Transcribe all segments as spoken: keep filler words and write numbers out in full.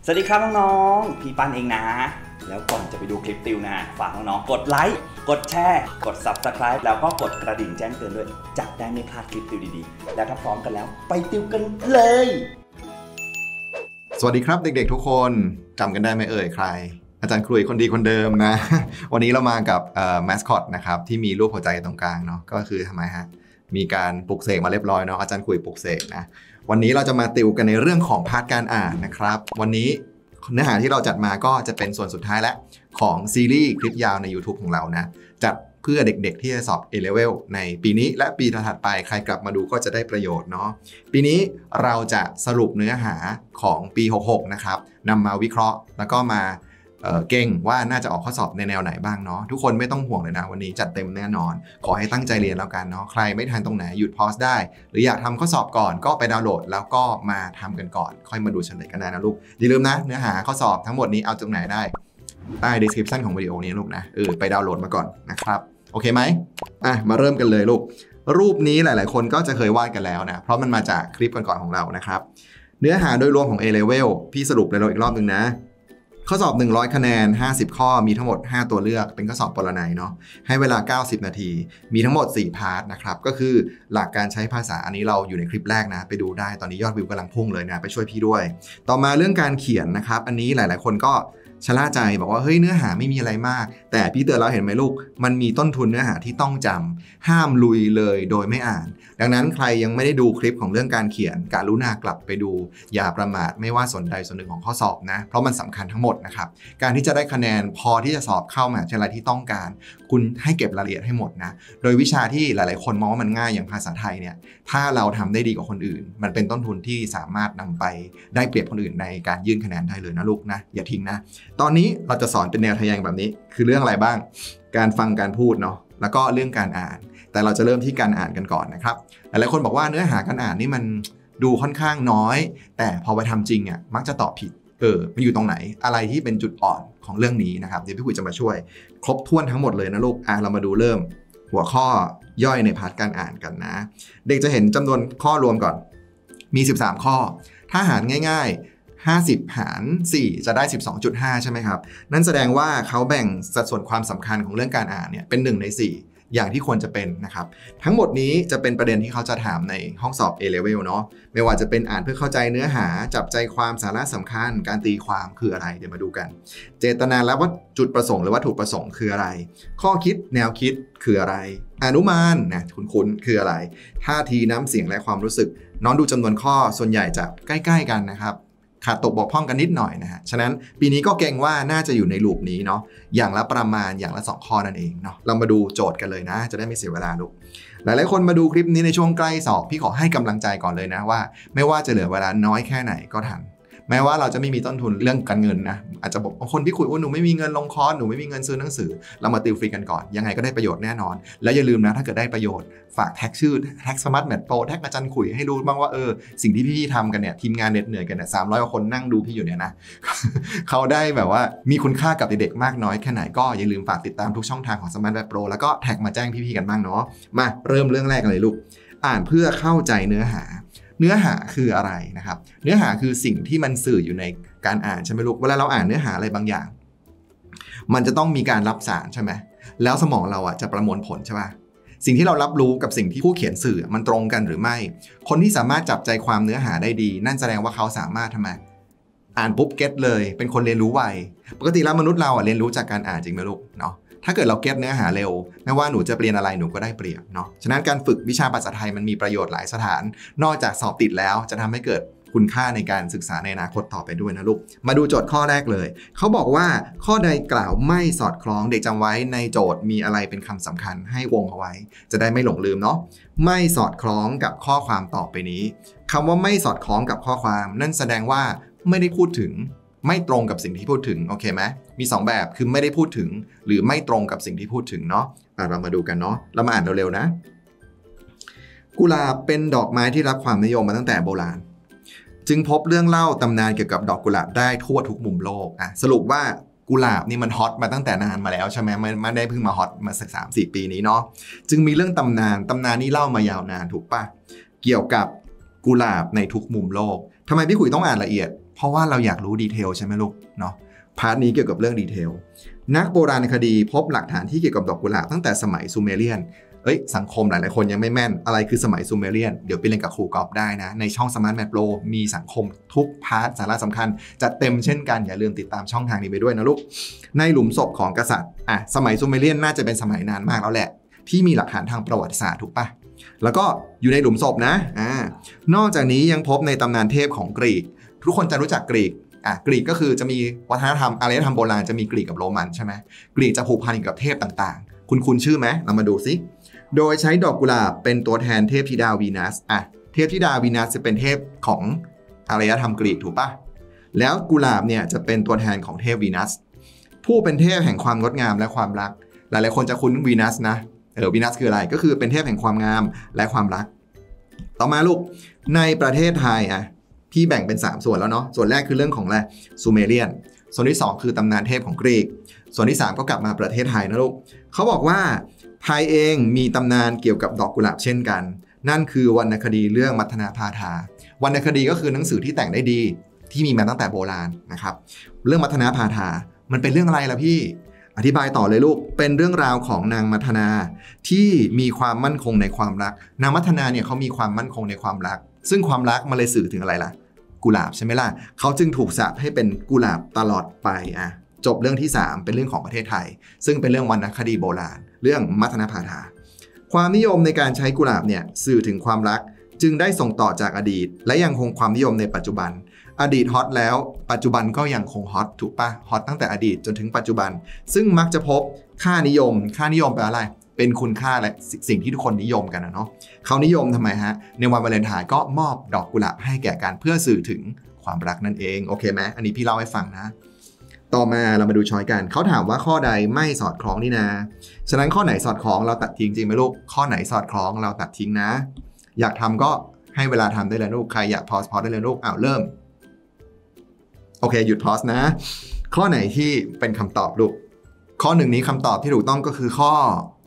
สวัสดีครับน้องๆพี่ปันเองนะแล้วก่อนจะไปดูคลิปติวนะฝากน้องๆกดไลค์กดแชร์กด ซับสไครบ์ แล้วก็กดกระดิ่งแจ้งเตือนด้วยจะได้ไม่พลาดคลิปติวดีๆแล้วถ้าพร้อมกันแล้วไปติวกันเลยสวัสดีครับเด็กๆทุกคนจำกันได้ไหมเอ่ยใครอาจารย์ครุยคนดีคนเดิมนะวันนี้เรามากับแมสคอตนะครับที่มีรูปหัวใจตรงกลางเนาะก็คือทำไมฮะมีการปลุกเสกมาเรียบร้อยเนาะอาจารย์ครุยปลุกเสกนะวันนี้เราจะมาติวกันในเรื่องของพาร์ทการอ่านนะครับวันนี้เนื้อหาที่เราจัดมาก็จะเป็นส่วนสุดท้ายแล้วของซีรีส์คลิปยาวใน YouTube ของเรานะจัดเพื่อเด็กๆที่จะสอบ เอ เลเวล ในปีนี้และปีถัดไปใครกลับมาดูก็จะได้ประโยชน์เนาะปีนี้เราจะสรุปเนื้อหาของปีหกหกนะครับนำมาวิเคราะห์แล้วก็มาเอ่อเก่งว่าน่าจะออกข้อสอบในแนวไหนบ้างเนาะทุกคนไม่ต้องห่วงเลยนะวันนี้จัดเต็มแน่นอนขอให้ตั้งใจเรียนแล้วกันเนาะใครไม่ทันตรงไหนหยุดพอสได้หรืออยากทำข้อสอบก่อนก็ไปดาวน์โหลดแล้วก็มาทำกันก่อนค่อยมาดูเฉลยกันได้นะลูกอย่าลืมนะเนื้อหาข้อสอบทั้งหมดนี้เอาตรงไหนได้ใต้ description ของวิดีโอนี้ลูกนะเออไปดาวน์โหลดมาก่อนนะครับโอเคไหมอ่ะมาเริ่มกันเลยลูกรูปนี้หลายๆคนก็จะเคยวาดกันแล้วนะเพราะมันมาจากคลิปก่อนๆของเรานะครับเนื้อหาโดยรวมของ เอ เลเวล พี่สรุปเลยเราอีกรอบนึงนะข้อสอบหนึ่งร้อยคะแนนห้าสิบข้อมีทั้งหมดห้าตัวเลือกเป็นข้อสอบปรนัยเนาะให้เวลาเก้าสิบนาทีมีทั้งหมดสี่พาร์ทนะครับก็คือหลักการใช้ภาษาอันนี้เราอยู่ในคลิปแรกนะไปดูได้ตอนนี้ยอดวิวกำลังพุ่งเลยนะไปช่วยพี่ด้วยต่อมาเรื่องการเขียนนะครับอันนี้หลายๆคนก็ชะล่าใจบอกว่าเฮ้ยเนื้อหาไม่มีอะไรมากแต่พี่เตือนเราเห็นไหมลูกมันมีต้นทุนเนื้อหาที่ต้องจำห้ามลุยเลยโดยไม่อ่านดังนั้นใครยังไม่ได้ดูคลิปของเรื่องการเขียนกรุณากลับไปดูอย่าประมาทไม่ว่าส่วนใดส่วนหนึ่งของข้อสอบนะเพราะมันสำคัญทั้งหมดนะครับการที่จะได้คะแนนพอที่จะสอบเข้ามหาวิทยาลัยที่ต้องการคุณให้เก็บรายละเอียดให้หมดนะโดยวิชาที่หลายๆคนมองว่ามันง่ายอย่างภาษาไทยเนี่ยถ้าเราทำได้ดีกว่าคนอื่นมันเป็นต้นทุนที่สามารถนำไปได้เปรียบคนอื่นในการยื่นคะแนนได้เลยนะลูกนะอย่าทิ้งนะตอนนี้เราจะสอนเป็นแนวทะแยงแบบนี้คือเรื่องอะไรบ้างการฟังการพูดเนาะแล้วก็เรื่องการอ่านแต่เราจะเริ่มที่การอ่านกันก่อนนะครับหลายๆคนบอกว่าเนื้อหาการอ่านนี่มันดูค่อนข้างน้อยแต่พอไปทำจริงอ่ะมักจะตอบผิดเออมันอยู่ตรงไหนอะไรที่เป็นจุดอ่อนของเรื่องนี้นะครับเดี๋ยวพี่คุยจะมาช่วยครบถ้วนทั้งหมดเลยนะลูกอ่ะเรามาดูเริ่มหัวข้อย่อยในพาร์ทการอ่านกันนะเด็กจะเห็นจำนวนข้อรวมก่อนมีสิบสามข้อถ้าหารง่ายๆห้าสิบหารสี่จะได้ สิบสองจุดห้า ใช่ไหมครับนั่นแสดงว่าเขาแบ่งสัดส่วนความสำคัญของเรื่องการอ่านเนี่ยเป็นหนึ่งในสี่อย่างที่ควรจะเป็นนะครับทั้งหมดนี้จะเป็นประเด็นที่เขาจะถามในห้องสอบ เอ เลเวล เนาะไม่ว่าจะเป็นอ่านเพื่อเข้าใจเนื้อหาจับใจความสาระสำคัญการตีความคืออะไรเดี๋ยวมาดูกันเจตนาและว่าจุดประสงค์หรือวัตถุประสงค์คืออะไรข้อคิดแนวคิดคืออะไรอนุมานนะคุ้นๆคืออะไรท่าทีน้ำเสียงและความรู้สึกน้องดูจำนวนข้อส่วนใหญ่จะใกล้ๆกันนะครับขาดตกบกพร่องกันนิดหน่อยนะฮะฉะนั้นปีนี้ก็เก่งว่าน่าจะอยู่ในลูปนี้เนาะอย่างละประมาณอย่างละสองข้อนั่นเองเนาะเรามาดูโจทย์กันเลยนะจะได้ไม่เสียเวลาลูกหลายๆคนมาดูคลิปนี้ในช่วงใกล้สอบพี่ขอให้กำลังใจก่อนเลยนะว่าไม่ว่าจะเหลือเวลาน้อยแค่ไหนก็ทันแม้ว่าเราจะไม่มีต้นทุนเรื่องการเงินนะอาจจะบอกบางคนพี่คุยว่าหนูไม่มีเงินลงคอร์สหนูไม่มีเงินซื้อหนังสือเรามาติวฟรีกันก่อนยังไงก็ได้ประโยชน์แน่นอนแล้วอย่าลืมนะถ้าเกิดได้ประโยชน์ฝากแท็กชื่อแท็กสมาร์ทแมทโปรแท็กอาจารย์คุยให้รู้บ้างว่าเออสิ่งที่พี่ทำกันเนี่ยทีมงานเหน็ดเหนื่อยกันเนี่ยสามร้อยกว่าคนนั่งดูพี่อยู่เนี่ยนะ เขาได้แบบว่ามีคุณค่ากับเด็กๆมากน้อยแค่ไหนก็อย่าลืมฝากติดตามทุกช่องทางของสมาร์ทแมทโปรแล้วก็แท็กมาแจ้งพี่ๆกันบ้างเนาะมาเริ่มเรื่องแรกเลยลูกอ่านเพื่อเข้าใจเนื้อหาเนื้อหาคืออะไรนะครับเนื้อหาคือสิ่งที่มันสื่ออยู่ในการอ่านใช่ไหมลูกเวลาเราอ่านเนื้อหาอะไรบางอย่างมันจะต้องมีการรับสารใช่ไหมแล้วสมองเราอ่ะจะประมวลผลใช่ป่ะสิ่งที่เรารับรู้กับสิ่งที่ผู้เขียนสื่อมันตรงกันหรือไม่คนที่สามารถจับใจความเนื้อหาได้ดีนั่นแสดงว่าเขาสามารถทำไมอ่านปุ๊บเก็ตเลยเป็นคนเรียนรู้ไวปกติแล้วมนุษย์เราอ่ะเรียนรู้จากการอ่านจริงไหมลูกเนาะถ้าเกิดเราเก็ตเนื้อหาเร็วไม่ว่าหนูจะเรียนอะไรหนูก็ได้เปรียบเนาะฉะนั้นการฝึกวิชาภาษาไทยมันมีประโยชน์หลายสถานนอกจากสอบติดแล้วจะทำให้เกิดคุณค่าในการศึกษาในอนาคตต่อไปด้วยนะลูกมาดูโจทย์ข้อแรกเลยเขาบอกว่าข้อใดกล่าวไม่สอดคล้องเด็กจำไว้ในโจทย์มีอะไรเป็นคำสำคัญให้วงเอาไว้จะได้ไม่หลงลืมเนาะไม่สอดคล้องกับข้อความต่อไปนี้คำว่าไม่สอดคล้องกับข้อความนั่นแสดงว่าไม่ได้พูดถึงไม่ตรงกับสิ่งที่พูดถึงโอเคไหมมีสองแบบคือไม่ได้พูดถึงหรือไม่ตรงกับสิ่งที่พูดถึงเนาะเรามาดูกันเนาะเรามาอ่านเร็วๆนะกุหลาบเป็นดอกไม้ที่รับความนิยมมาตั้งแต่โบราณจึงพบเรื่องเล่าตำนานเกี่ยวกับดอกกุหลาบได้ทั่วทุกมุมโลกอ่ะสรุปว่ากุหลาบนี่มันฮอตมาตั้งแต่นานมาแล้วใช่ไหมมันไม่ได้เพิ่งมาฮอตมาสักสามสี่ปีนี้เนาะจึงมีเรื่องตำนานตำนานนี่เล่ามายาวนานถูกปะเกี่ยวกับกุหลาบในทุกมุมโลกทำไมพี่ขุยต้องอ่านละเอียดเพราะว่าเราอยากรู้ดีเทลใช่ไหมลูกเนาะพาร์ทนี้เกี่ยวกับเรื่องดีเทลนักโบราณคดีพบหลักฐานที่เกี่ยวกับดอกกุหลาบตั้งแต่สมัยซูเมเรียนเอ้ยสังคมหลายๆคนยังไม่แม่นอะไรคือสมัยซูเมเรียนเดี๋ยวไปเรียนกับครูกอล์ฟได้นะในช่อง Smart Math Pro มีสังคมทุกพาร์ทสาระสำคัญจัดเต็มเช่นกันอย่าลืมติดตามช่องทางนี้ไปด้วยนะลูกในหลุมศพของกษัตริย์อ่ะสมัยซูเมเรียนน่าจะเป็นสมัยนานมากแล้วแหละที่มีหลักฐานทางประวัติศาสตร์ถูกปะแล้วก็อยู่ในหลุมศพนะอ่านอกจากนี้ยังพบในตำนานเทพของกรีกทุกคนจะรู้จักกรีกอ่ะกรีกก็คือจะมีวัฒนธรรมอารยธรรมโบราณจะมีกรีกกับโรมันใช่ไหมกรีกจะผูกพันกับเทพต่างๆคุณคุณชื่อไหมเรามาดูซิโดยใช้ดอกกุหลาบเป็นตัวแทนเทพธิดาวีนัสอ่ะเทพธิดาวีนัสจะเป็นเทพของอารยธรรมกรีกถูกปะแล้วกุหลาบเนี่ยจะเป็นตัวแทนของเทพวีนัสผู้เป็นเทพแห่งความงดงามและความรักหลายๆคนจะคุ้นวีนัสนะเออวีนัสคืออะไรก็คือเป็นเทพแห่งความงามและความรักต่อมาลูกในประเทศไทยอ่ะพี่แบ่งเป็นสามส่วนแล้วเนาะส่วนแรกคือเรื่องของอะไรซูเมเรียนส่วนที่สองคือตำนานเทพของกรีกส่วนที่สามก็กลับมาประเทศไทยนะลูกเขาบอกว่าไทยเองมีตำนานเกี่ยวกับดอกกุหลาบเช่นกันนั่นคือวรรณคดีเรื่องมัทนาพาทาวรรณคดีก็คือหนังสือที่แต่งได้ดีที่มีมาตั้งแต่โบราณนะครับเรื่องมัทนาพาทามันเป็นเรื่องอะไรล่ะพี่อธิบายต่อเลยลูกเป็นเรื่องราวของนางมัทนาที่มีความมั่นคงในความรักนางมัทนาเนี่ยเขามีความมั่นคงในความรักซึ่งความรักมันเลยสื่อถึงอะไรล่ะกุหลาบใช่ไหมล่ะเขาจึงถูกสาปให้เป็นกุหลาบตลอดไปอ่ะจบเรื่องที่สามเป็นเรื่องของประเทศไทยซึ่งเป็นเรื่องวรรณคดีโบราณเรื่องมัทนาพาทาความนิยมในการใช้กุหลาบเนี่ยสื่อถึงความรักจึงได้ส่งต่อจากอดีตและยังคงความนิยมในปัจจุบันอดีตฮอตแล้วปัจจุบันก็ยังคงฮอตถูกปะฮอตตั้งแต่อดีตจนถึงปัจจุบันซึ่งมักจะพบค่านิยมค่านิยมแปลอะไรเป็นคุณค่าและสิ่งที่ทุกคนนิยมกันนะเนาะเขานิยมทำไมฮะในวันวาเลนไทน์ก็มอบดอกกุหลาบให้แก่กันเพื่อสื่อถึงความรักนั่นเองโอเคไหมอันนี้พี่เล่าให้ฟังนะต่อมาเรามาดูช้อยกันเขาถามว่าข้อใดไม่สอดคล้องนี่นะฉะนั้นข้อไหนสอดคล้องเราตัดทิ้งจริงไหมลูกข้อไหนสอดคล้องเราตัดทิ้งนะอยากทำก็ให้เวลาทำได้เลยลูกใครอยากพอสพอได้เลยลูกอ้าวเริ่มโอเคหยุดพอสนะข้อไหนที่เป็นคำตอบลูกข้อหนึ่งนี้คำตอบที่ถูกต้องก็คือข้อ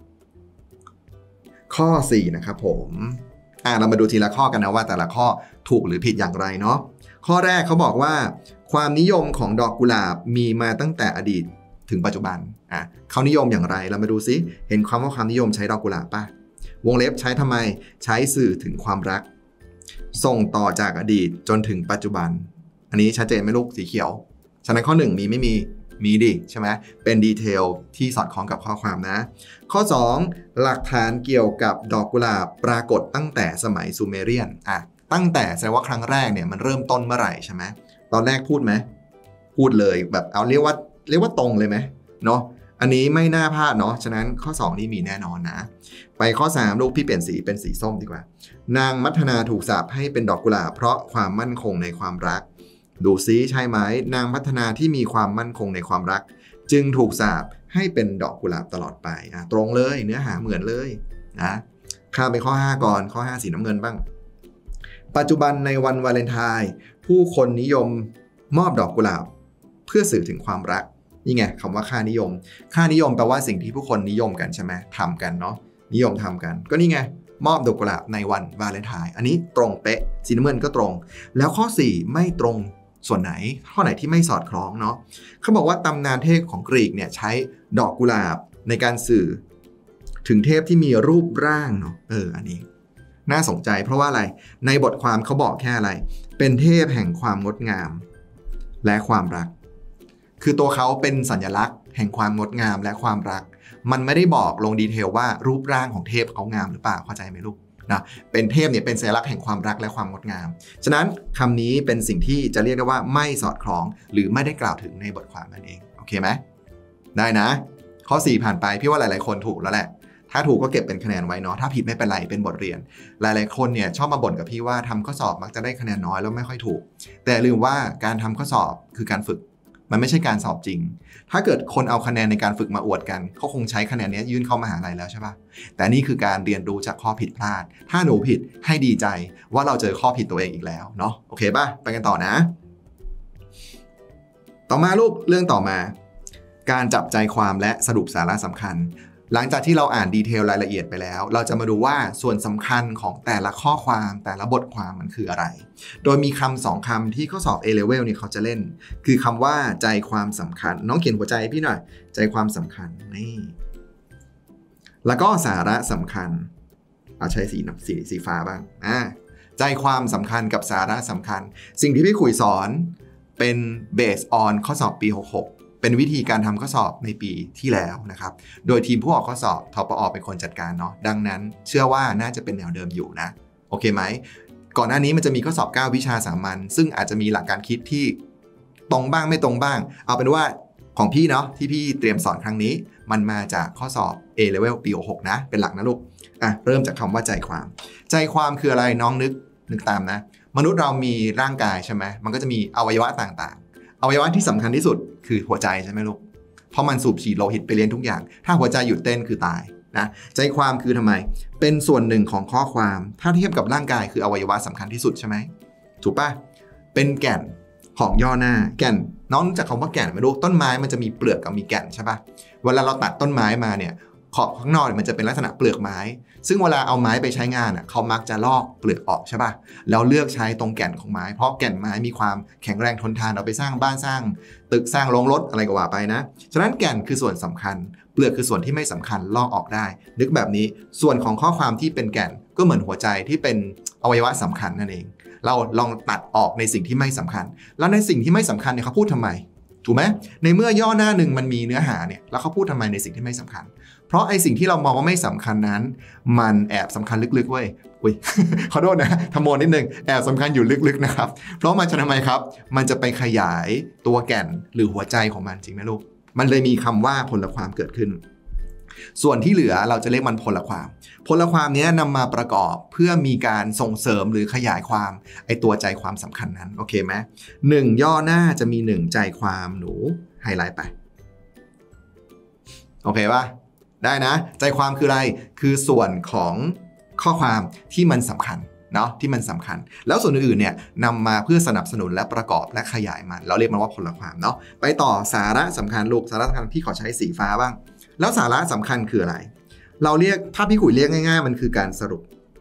ข้อสี่นะครับผมอ่าเรามาดูทีละข้อกันนะว่าแต่ละข้อถูกหรือผิดอย่างไรเนาะข้อแรกเขาบอกว่าความนิยมของดอกกุหลาบมีมาตั้งแต่อดีตถึงปัจจุบันอ่ะเขานิยมอย่างไรเรามาดูซิเห็นความว่าความนิยมใช้ดอกกุหลาบป่ะวงเล็บใช้ทำไมใช้สื่อถึงความรักส่งต่อจากอดีตจนถึงปัจจุบันอันนี้ชัดเจนไหมลูกสีเขียวฉะนั้นข้อหนึ่งมีไม่มีมีดิใช่ไหมเป็นดีเทลที่สอดคล้องกับข้อความนะข้อสองหลักฐานเกี่ยวกับดอกกุหลาบปรากฏตั้งแต่สมัยซูเมเรียนอ่ะตั้งแต่แสดงว่าครั้งแรกเนี่ยมันเริ่มต้นเมื่อไหร่ใช่ไหมตอนแรกพูดไหมพูดเลยแบบเอาเรียกว่าเรียกว่าตรงเลยไหมเนาะอันนี้ไม่น่าพลาดเนาะฉะนั้นข้อสองนี่มีแน่นอนนะไปข้อสามลูกพี่เปลี่ยนสีเป็นสีส้มดีกว่านางมัทนาถูกสาปให้เป็นดอกกุหลาบเพราะความมั่นคงในความรักดูซิใช่ไหมนางมัทนาที่มีความมั่นคงในความรักจึงถูกสาปให้เป็นดอกกุหลาบตลอดไปอ่ะตรงเลยเนื้อหาเหมือนเลยนะข้ามไปข้อห้าก่อนข้อห้าสีน้ำเงินบ้างปัจจุบันในวันวาเลนไทน์ผู้คนนิยมมอบดอกกุหลาบเพื่อสื่อถึงความรักนี่ไงคำว่าค่านิยมค่านิยมแปลว่าสิ่งที่ผู้คนนิยมกันใช่ไหมทำกันเนาะนิยมทำกันก็นี่ไงมอบดอกกุหลาบในวันวาเลนไทน์อันนี้ตรงเป๊ะสีน้ำเงินก็ตรงแล้วข้อสี่ไม่ตรงส่วนไหนข้อไหนที่ไม่สอดคล้องเนาะเขาบอกว่าตำนานเทพของกรีกเนี่ยใช้ดอกกุหลาบในการสื่อถึงเทพที่มีรูปร่างเนาะเอออันนี้น่าสนใจเพราะว่าอะไรในบทความเขาบอกแค่อะไรเป็นเทพแห่งความงดงามและความรักคือตัวเขาเป็นสัญลักษณ์แห่งความงดงามและความรักมันไม่ได้บอกลงดีเทลว่ารูปร่างของเทพเขางามหรือเปล่าเข้าใจไหมลูกนะเป็นเทพเนี่ยเป็นสัญลักษณ์แห่งความรักและความงดงามฉะนั้นคำนี้เป็นสิ่งที่จะเรียกได้ว่าไม่สอดคล้องหรือไม่ได้กล่าวถึงในบทความนั่นเองโอเคไหมได้นะข้อสี่ผ่านไปพี่ว่าหลายๆคนถูกแล้วแหละถ้าถูกก็เก็บเป็นคะแนนไว้เนาะถ้าผิดไม่เป็นไรเป็นบทเรียนหลายๆคนเนี่ยชอบมาบ่นกับพี่ว่าทำข้อสอบมักจะได้คะแนนน้อยแล้วไม่ค่อยถูกแต่ลืมว่าการทำข้อสอบคือการฝึกมันไม่ใช่การสอบจริงถ้าเกิดคนเอาคะแนนในการฝึกมาอวดกันเขาคงใช้คะแนนนี้ยื่นเข้ามหาลัยแล้วใช่ปะแต่นี่คือการเรียนรู้จากข้อผิดพลาดถ้าหนูผิดให้ดีใจว่าเราเจอข้อผิดตัวเองอีกแล้วเนาะโอเคป่ะไปกันต่อนะต่อมาลูกเรื่องต่อมาการจับใจความและสรุปสาระสำคัญหลังจากที่เราอ่านดีเทลรายละเอียดไปแล้วเราจะมาดูว่าส่วนสำคัญของแต่ละข้อความแต่ละบทความมันคืออะไรโดยมีคำสองคำที่ข้อสอบ A Level เนี่ยเขาจะเล่นคือคำว่าใจความสำคัญน้องเขียนหัวใจพี่หน่อยใจความสำคัญนี่แล้วก็สาระสำคัญเอาใช้สีสีสีฟ้าบ้างอ่าใจความสำคัญกับสาระสำคัญสิ่งที่พี่ขุยสอนเป็น based on ข้อสอบปีหกสิบหกเป็นวิธีการทำข้อสอบในปีที่แล้วนะครับโดยทีมผู้ออกข้อสอบทปอเป็นคนจัดการเนาะดังนั้นเชื่อว่าน่าจะเป็นแนวเดิมอยู่นะโอเคไหมก่อนหน้านี้มันจะมีข้อสอบเก้าวิชาสามัญซึ่งอาจจะมีหลักการคิดที่ตรงบ้างไม่ตรงบ้างเอาเป็นว่าของพี่เนาะที่พี่เตรียมสอนครั้งนี้มันมาจากข้อสอบ A Level ปีหกสิบหกนะเป็นหลักนะลูกอ่ะเริ่มจากคำว่าใจความใจความคืออะไรน้องนึกนึกตามนะมนุษย์เรามีร่างกายใช่ไหมมันก็จะมีอวัยวะต่างๆอวัยวะที่สำคัญที่สุดคือหัวใจใช่ไหมลูกเพราะมันสูบฉีดโลหิตไปเลี้ยงทุกอย่างถ้าหัวใจหยุดเต้นคือตายนะใจความคือทำไมเป็นส่วนหนึ่งของข้อความถ้าเทียบกับร่างกายคืออวัยวะสำคัญที่สุดใช่ไหมถูกปะเป็นแก่นของย่อหน้าแก่นน้องรู้จักคำว่าแก่นไหมลูกต้นไม้มันจะมีเปลือกกับมีแก่นใช่ปะเวลาเราตัดต้นไม้มาเนี่ยขอบข้างนอกมันจะเป็นลักษณะเปลือกไม้ซึ่งเวลาเอาไม้ไปใช้งานอ่ะเขามักจะลอกเปลือกออกใช่ป่ะแล้วเลือกใช้ตรงแก่นของไม้เพราะแก่นไม้มีความแข็งแรงทนทานเอาไปสร้างบ้านสร้างตึกสร้างโรงรถอะไรก็ว่าไปนะฉะนั้นแก่นคือส่วนสำคัญเปลือกคือส่วนที่ไม่สำคัญลอกออกได้นึกแบบนี้ส่วนของข้อความที่เป็นแก่นก็เหมือนหัวใจที่เป็นอวัยวะสำคัญนั่นเองเราลองตัดออกในสิ่งที่ไม่สำคัญแล้วในสิ่งที่ไม่สำคัญเนี่ยเขาพูดทำไมถูกไหมในเมื่อย่อหน้าหนึ่งมันมีเนื้อหาเนี่ยแล้วเขาพูดทำไมในสิ่งที่ไม่สำคัญเพราะไอสิ่งที่เรามองว่าไม่สำคัญนั้นมันแอบสำคัญลึกๆเว้ยอุ้ย ขอโทษนะทำโมนิดนึงแอบสำคัญอยู่ลึกๆนะครับเพราะมันจะทำไมครับมันจะไปขยายตัวแก่นหรือหัวใจของมันจริงไหมลูกมันเลยมีคำว่าพลความเกิดขึ้นส่วนที่เหลือเราจะเรียกมันพลความพลความนี้นำมาประกอบเพื่อมีการส่งเสริมหรือขยายความไอตัวใจความสำคัญนั้นโอเคไหมหนึ่งย่อหน้าจะมีหนึ่งใจความหนูไฮไลท์ไปโอเคป่ะได้นะใจความคืออะไรคือส่วนของข้อความที่มันสำคัญเนาะที่มันสำคัญแล้วส่วนอื่นๆเนี่ยนำมาเพื่อสนับสนุนและประกอบและขยายมันเราเรียกมันว่าพลความเนาะไปต่อสาระสำคัญลูกสาระสำคัญพี่ขอใช้สีฟ้าบ้างแล้วสาระสำคัญคืออะไรเราเรียกถ้าพี่ขุยเรียกง่ายๆมันคือการสรุป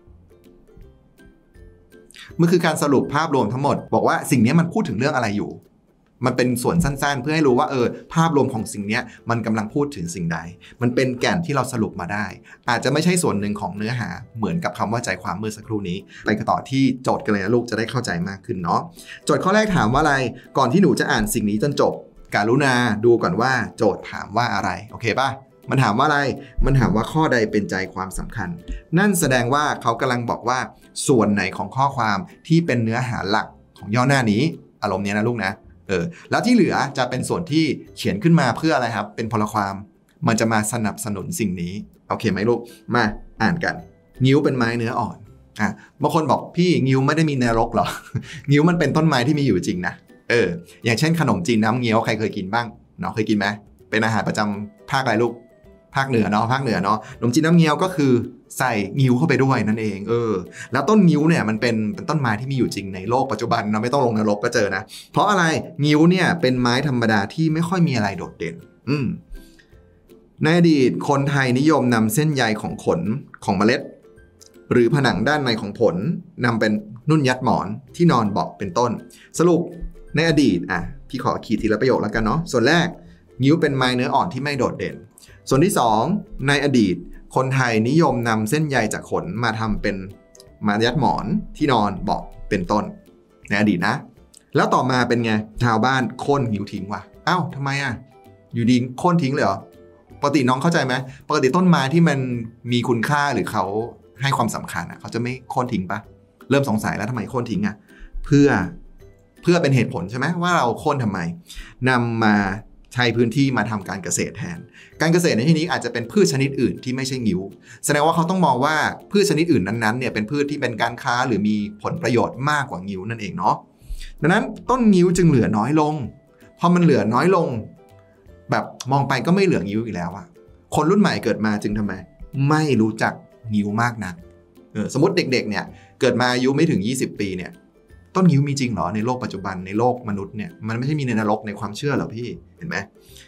มันคือการสรุปภาพรวมทั้งหมดบอกว่าสิ่งนี้มันพูดถึงเรื่องอะไรอยู่มันเป็นส่วนสั้นๆเพื่อให้รู้ว่าเออภาพรวมของสิ่งนี้มันกำลังพูดถึงสิ่งใดมันเป็นแก่นที่เราสรุปมาได้อาจจะไม่ใช่ส่วนหนึ่งของเนื้อหาเหมือนกับคำว่าใจความเมื่อสักครู่นี้ไปกันต่อที่โจทย์กันเลยนะลูกจะได้เข้าใจมากขึ้นเนาะโจทย์ข้อแรกถามว่าอะไรก่อนที่หนูจะอ่านสิ่งนี้จนจบกรุณาดูก่อนว่าโจทย์ถามว่าอะไรโอเคป่ะมันถามว่าอะไรมันถามว่าข้อใดเป็นใจความสำคัญนั่นแสดงว่าเขากำลังบอกว่าส่วนไหนของข้อความที่เป็นเนื้อหาหลักของย่อหน้านี้อารมณ์นี้นะลูกนะเออแล้วที่เหลือจะเป็นส่วนที่เขียนขึ้นมาเพื่ออะไรครับเป็นพลความมันจะมาสนับสนุนสิ่งนี้โอเคไหมลูกมาอ่านกันงิ้วเป็นไม้เนื้ออ่อนอ่ะบางคนบอกพี่งิ้วไม่ได้มีในรกหรอ งิ้วมันเป็นต้นไม้ที่มีอยู่จริงนะเอออย่างเช่นขนมจีนน้ำเงี้ยวใครเคยกินบ้างเนาะเคยกินไหมเป็นอาหารประจำภาคอะไรลูกภาคเหนือเนาะภาคเหนือเนาะขนมจีนน้ำเงี้ยวก็คือใส่งิ้วเข้าไปด้วยนั่นเองเออแล้วต้นงิ้วเนี่ยมันเป็นเป็นต้นไม้ที่มีอยู่จริงในโลกปัจจุบันเราไม่ต้องลงนรกก็เจอนะเพราะอะไรงิ้วเนี่ยเป็นไม้ธรรมดาที่ไม่ค่อยมีอะไรโดดเด่นอืมในอดีตคนไทยนิยมนำเส้นใยของขนของเมล็ดหรือผนังด้านในของผลนำเป็นนุ่นยัดหมอนที่นอนเบาะเป็นต้นสรุปในอดีตอ่ะพี่ขอขีดทีละประโยคแล้วกันเนาะส่วนแรกงิ้วเป็นไม้เนื้ออ่อนที่ไม่โดดเด่นส่วนที่สองในอดีตคนไทยนิยมนำเส้นใยจากขนมาทำเป็นมายัดหมอนที่นอนเบาะเป็นต้นในอดีตนะแล้วต่อมาเป็นไงชาวบ้านโค่นงิ้วทิ้งว่ะเอ้าทำไมอ่ะอยู่ดีโค่นทิ้งเลยเหรอปกติน้องเข้าใจไหมปกติต้นไม้ที่มันมีคุณค่าหรือเขาให้ความสำคัญอ่ะเขาจะไม่โค่นทิ้งปะเริ่มสงสัยแล้วทำไมโค่นทิ้งอ่ะเพื่อเพื่อเป็นเหตุผลใช่ไหมว่าเราโค่นทำไมนำมาใช้พื้นที่มาทำการเกษตรแทนการเกษตรในที่นี้อาจจะเป็นพืชชนิดอื่นที่ไม่ใช่งิ้วแสดงว่าเขาต้องมองว่าพืชชนิดอื่นนั้นๆเนี่ยเป็นพืชที่เป็นการค้าหรือมีผลประโยชน์มากกว่างิ้วนั่นเองเนาะดังนั้นต้นงิ้วจึงเหลือน้อยลงพอมันเหลือน้อยลงแบบมองไปก็ไม่เหลืองิ้วอีกแล้วอะคนรุ่นใหม่เกิดมาจึงทำไมไม่รู้จักงิ้วมากนักเออสมมติเด็กๆเนี่ยเกิดมาอายุไม่ถึงยี่สิบปีเนี่ยต้นงิ้วมีจริงเหรอในโลกปัจจุบันในโลกมนุษย์เนี่ยมันไม่ใช่มีในนรกในความเชื่อหรอพี่เห็นไหม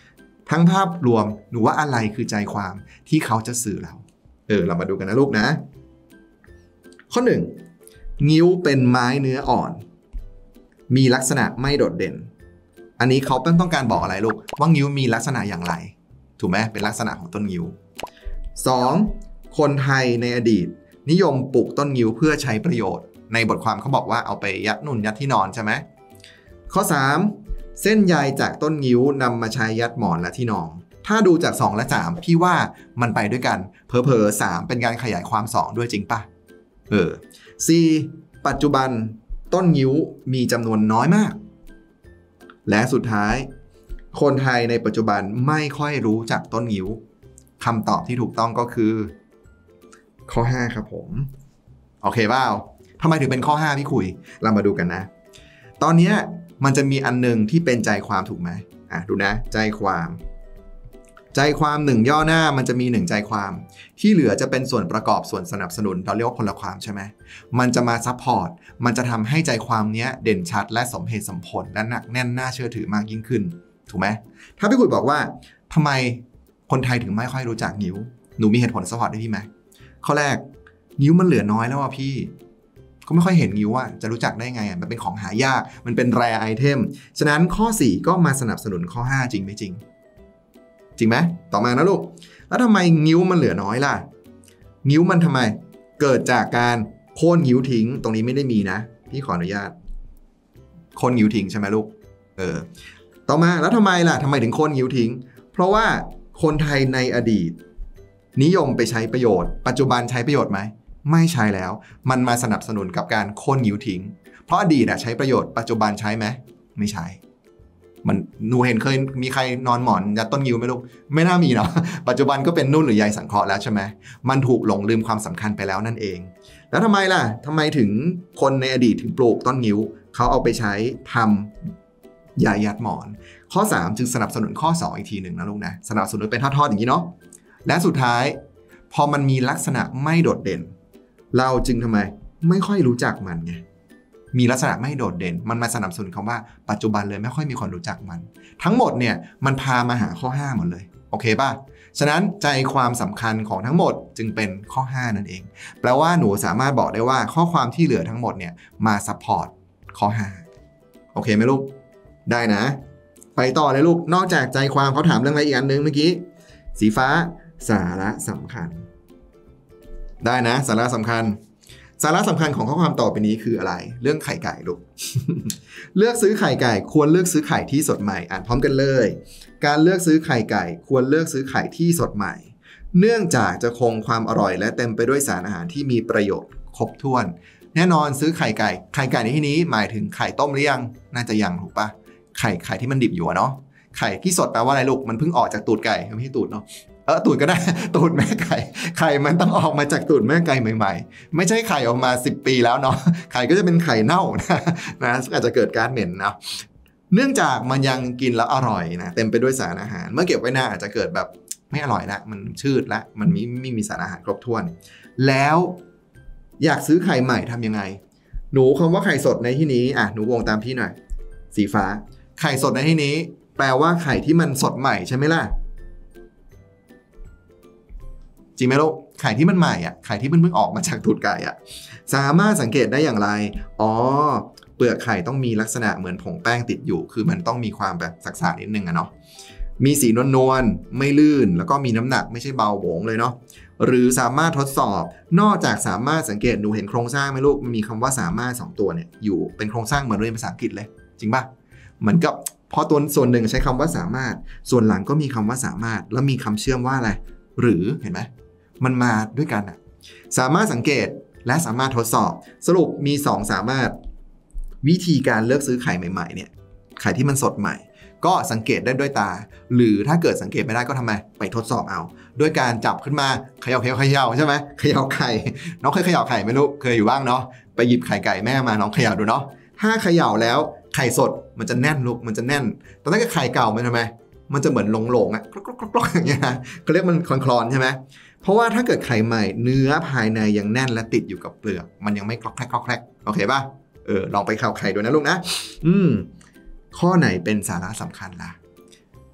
ทั้งภาพรวมหนูว่าอะไรคือใจความที่เขาจะสื่อเราเออเรามาดูกันนะลูกนะข้อหนึ่งงิ้วเป็นไม้เนื้ออ่อนมีลักษณะไม่โดดเด่นอันนี้เขาต้องการบอกอะไรลูกว่างิ้วมีลักษณะอย่างไรถูกไหมเป็นลักษณะของต้นงิ้ว สอง. คนไทยในอดีตนิยมปลูกต้นงิ้วเพื่อใช้ประโยชน์ในบทความเขาบอกว่าเอาไปยัดนุ่นยัดที่นอนใช่ไหมข้อ สาม. เส้นใยจากต้นงิ้วนำมาใช้ยัดหมอนและที่นอนถ้าดูจากสองและสามพี่ว่ามันไปด้วยกันเผลอๆสามเป็นการขยายความสองด้วยจริงปะเออ สี่. ปัจจุบันต้นงิ้วมีจำนวนน้อยมากและสุดท้ายคนไทยในปัจจุบันไม่ค่อยรู้จักต้นงิ้วคำตอบที่ถูกต้องก็คือข้อห้าครับผมโอเคเปล่าทำไมถึงเป็นข้อห้าพี่คุยเรามาดูกันนะตอนนี้มันจะมีอันนึงที่เป็นใจความถูกไหมอ่ะดูนะใจความใจความหนึ่งย่อหน้ามันจะมีหนึ่งใจความที่เหลือจะเป็นส่วนประกอบส่วนสนับสนุนเราเรียกว่าพลความใช่ไหมมันจะมาซัพพอร์ตมันจะทำให้ใจความนี้เด่นชัดและสมเหตุสมผลและหนักแน่นน่าเชื่อถือมากยิ่งขึ้นถูกไหมถ้าพี่คุยบอกว่าทำไมคนไทยถึงไม่ค่อยรู้จักงิ้วหนูมีเหตุผลซัพพอร์ตได้พี่ไหมข้อแรกงิ้วมันเหลือน้อยแล้วอ่ะพี่ก็ไม่ค่อยเห็นงิ้วอ่ะจะรู้จักได้ไงอ่ะมันเป็นของหายากมันเป็นแรร์ไอเทมฉะนั้นข้อสี่ก็มาสนับสนุนข้อห้าจริงไม่จริงจริงไหมต่อมานะลูกแล้วทำไมงิ้วมันเหลือน้อยล่ะงิ้วมันทำไมเกิดจากการโค่นงิ้วทิ้งตรงนี้ไม่ได้มีนะพี่ขออนุญาตโค่นงิ้วทิ้งใช่ไหมลูกเออต่อมาแล้วทำไมล่ะทำไมถึงโค่นงิ้วทิ้งเพราะว่าคนไทยในอดีตนิยมไปใช้ประโยชน์ปัจจุบันใช้ประโยชน์ไหมไม่ใช้แล้วมันมาสนับสนุนกับการโค่นงิ้วทิ้งเพราะอดีตอะใช้ประโยชน์ปัจจุบันใช้ไหมไม่ใช้มันหนูเห็นเคยมีใครนอนหมอนยัดต้นงิ้วไหมลูกไม่น่ามีเนาะปัจจุบันก็เป็นนุ่นหรือใยสังเคราะห์แล้วใช่ไหมมันถูกหลงลืมความสำคัญไปแล้วนั่นเองแล้วทำไมล่ะทำไมถึงคนในอดีตถึงปลูกต้นงิ้วเขาเอาไปใช้ทำใยยัดหมอนข้อสามจึงสนับสนุนข้อสองอีกทีหนึ่งนะลูกนะสนับสนุนเป็นทอดๆอย่างนี้เนาะและสุดท้ายพอมันมีลักษณะไม่โดดเด่นเราจึงทำไมไม่ค่อยรู้จักมันไงมีลักษณะไม่โดดเด่นมันมาสนับสนุนคำว่าปัจจุบันเลยไม่ค่อยมีคนรู้จักมันทั้งหมดเนี่ยมันพามาหาข้อห้าหมดเลยโอเคป่ะฉะนั้นใจความสำคัญของทั้งหมดจึงเป็นข้อห้านั่นเองแปลว่าหนูสามารถบอกได้ว่าข้อความที่เหลือทั้งหมดเนี่ยมาซัพพอร์ตข้อห้าโอเคไหมลูกได้นะไปต่อเลยลูกนอกจากใจความเขาถามเรื่องอะไรอีกอันนึงเมื่อกี้สีฟ้าสาระสำคัญได้นะสาระสำคัญสาระสำคัญของข้อความต่อไปนี้คืออะไรเรื่องไข่ไก่ลูก เลือกซื้อไข่ไก่ควรเลือกซื้อไข่ที่สดใหม่อ่านพร้อมกันเลยการเลือกซื้อไข่ไก่ควรเลือกซื้อไข่ที่สดใหม่เนื่องจากจะคงความอร่อยและเต็มไปด้วยสารอาหารที่มีประโยชน์ครบถ้วนแน่นอนซื้อไข่ไก่ไข่ไก่ในที่นี้หมายถึงไข่ต้มหรือยังน่าจะยังถูกปะไข่ไข่ที่มันดิบอยู่เนาะไข่ที่สดแปลว่าอะไรลูกมันเพิ่งออกจากตูดไก่ไม่ใช่ตูดเนาะเออตูดก็ได้ตูดแม่ไก่ไข่มันต้องออกมาจากตูดแม่ไก่ใหม่ๆไม่ใช่ไข่ออกมาสิบปีแล้วเนาะไข่ก็จะเป็นไข่เน่านะนะอาจจะเกิดการเหม็นนะเนื่องจากมันยังกินแล้วอร่อยนะเต็มไปด้วยสารอาหารเมื่อเก็บไว้นานอาจจะเกิดแบบไม่อร่อยละมันชืดละมันไม่ไม่มีสารอาหารครบถ้วนแล้วอยากซื้อไข่ใหม่ทำยังไงหนูคำว่าไข่สดในที่นี้อ่ะหนูวงตามพี่หน่อยสีฟ้าไข่สดในที่นี้แปลว่าไข่ที่มันสดใหม่ใช่ไหมล่ะจริงไหมลูกไข่ที่มันใหม่อ่ะไข่ที่มันเพิ่งออกมาจากตูดไก่อ่ะสามารถสังเกตได้อย่างไรอ๋อเปลือกไข่ต้องมีลักษณะเหมือนผงแป้งติดอยู่คือมันต้องมีความแบบสักๆนิดนึงอะเนาะมีสีนวลๆไม่ลื่นแล้วก็มีน้ำหนักไม่ใช่เบาโหวงเลยเนาะหรือสามารถทดสอบนอกจากสามารถสังเกตหนูเห็นโครงสร้างไหมลูกมันมีคำว่าสามารถสองตัวเนี่ยอยู่เป็นโครงสร้างเหมือนเรียนภาษาอังกฤษเลยจริงป่ะเหมือนกับพอตัวส่วนหนึ่งใช้คำว่าสามารถส่วนหลังก็มีคำว่าสามารถแล้วมีคำเชื่อมว่าอะไรหรือเห็นไหมมันมาด้วยกันอะสามารถสังเกตและสามารถทดสอบสรุปมีสองสามารถวิธีการเลือกซื้อไข่ใหม่ๆเนี่ยไข่ที่มันสดใหม่ก็สังเกตได้ด้วยตาหรือถ้าเกิดสังเกตไม่ได้ก็ทำไมไปทดสอบเอาด้วยการจับขึ้นมาเขย่าเขย่าเขย่าใช่ไหมเขย่าไข่น้องเคยเขย่าไข่ไหมลูกเคยอยู่บ้างเนาะไปหยิบไข่ไก่แม่มาน้องเขย่าดูเนาะถ้าเขย่าแล้วไข่สดมันจะแน่นลูกมันจะแน่นแต่ถ้าเกิดไข่เก่ามันทำไมมันจะเหมือนหลงๆอ่ะกรอกๆอย่างเงี้ยนะเขาเรียกมันคลอนๆใช่ไหมเพราะว่าถ้าเกิดไข่ใหม่เนื้อภายในยังแน่นและติดอยู่กับเปลือกมันยังไม่คลอกแคลกคลอกแคลกโอเคป่ะเออลองไปข่าวไข่ดูนะลูกนะอืมข้อไหนเป็นสาระสำคัญล่ะ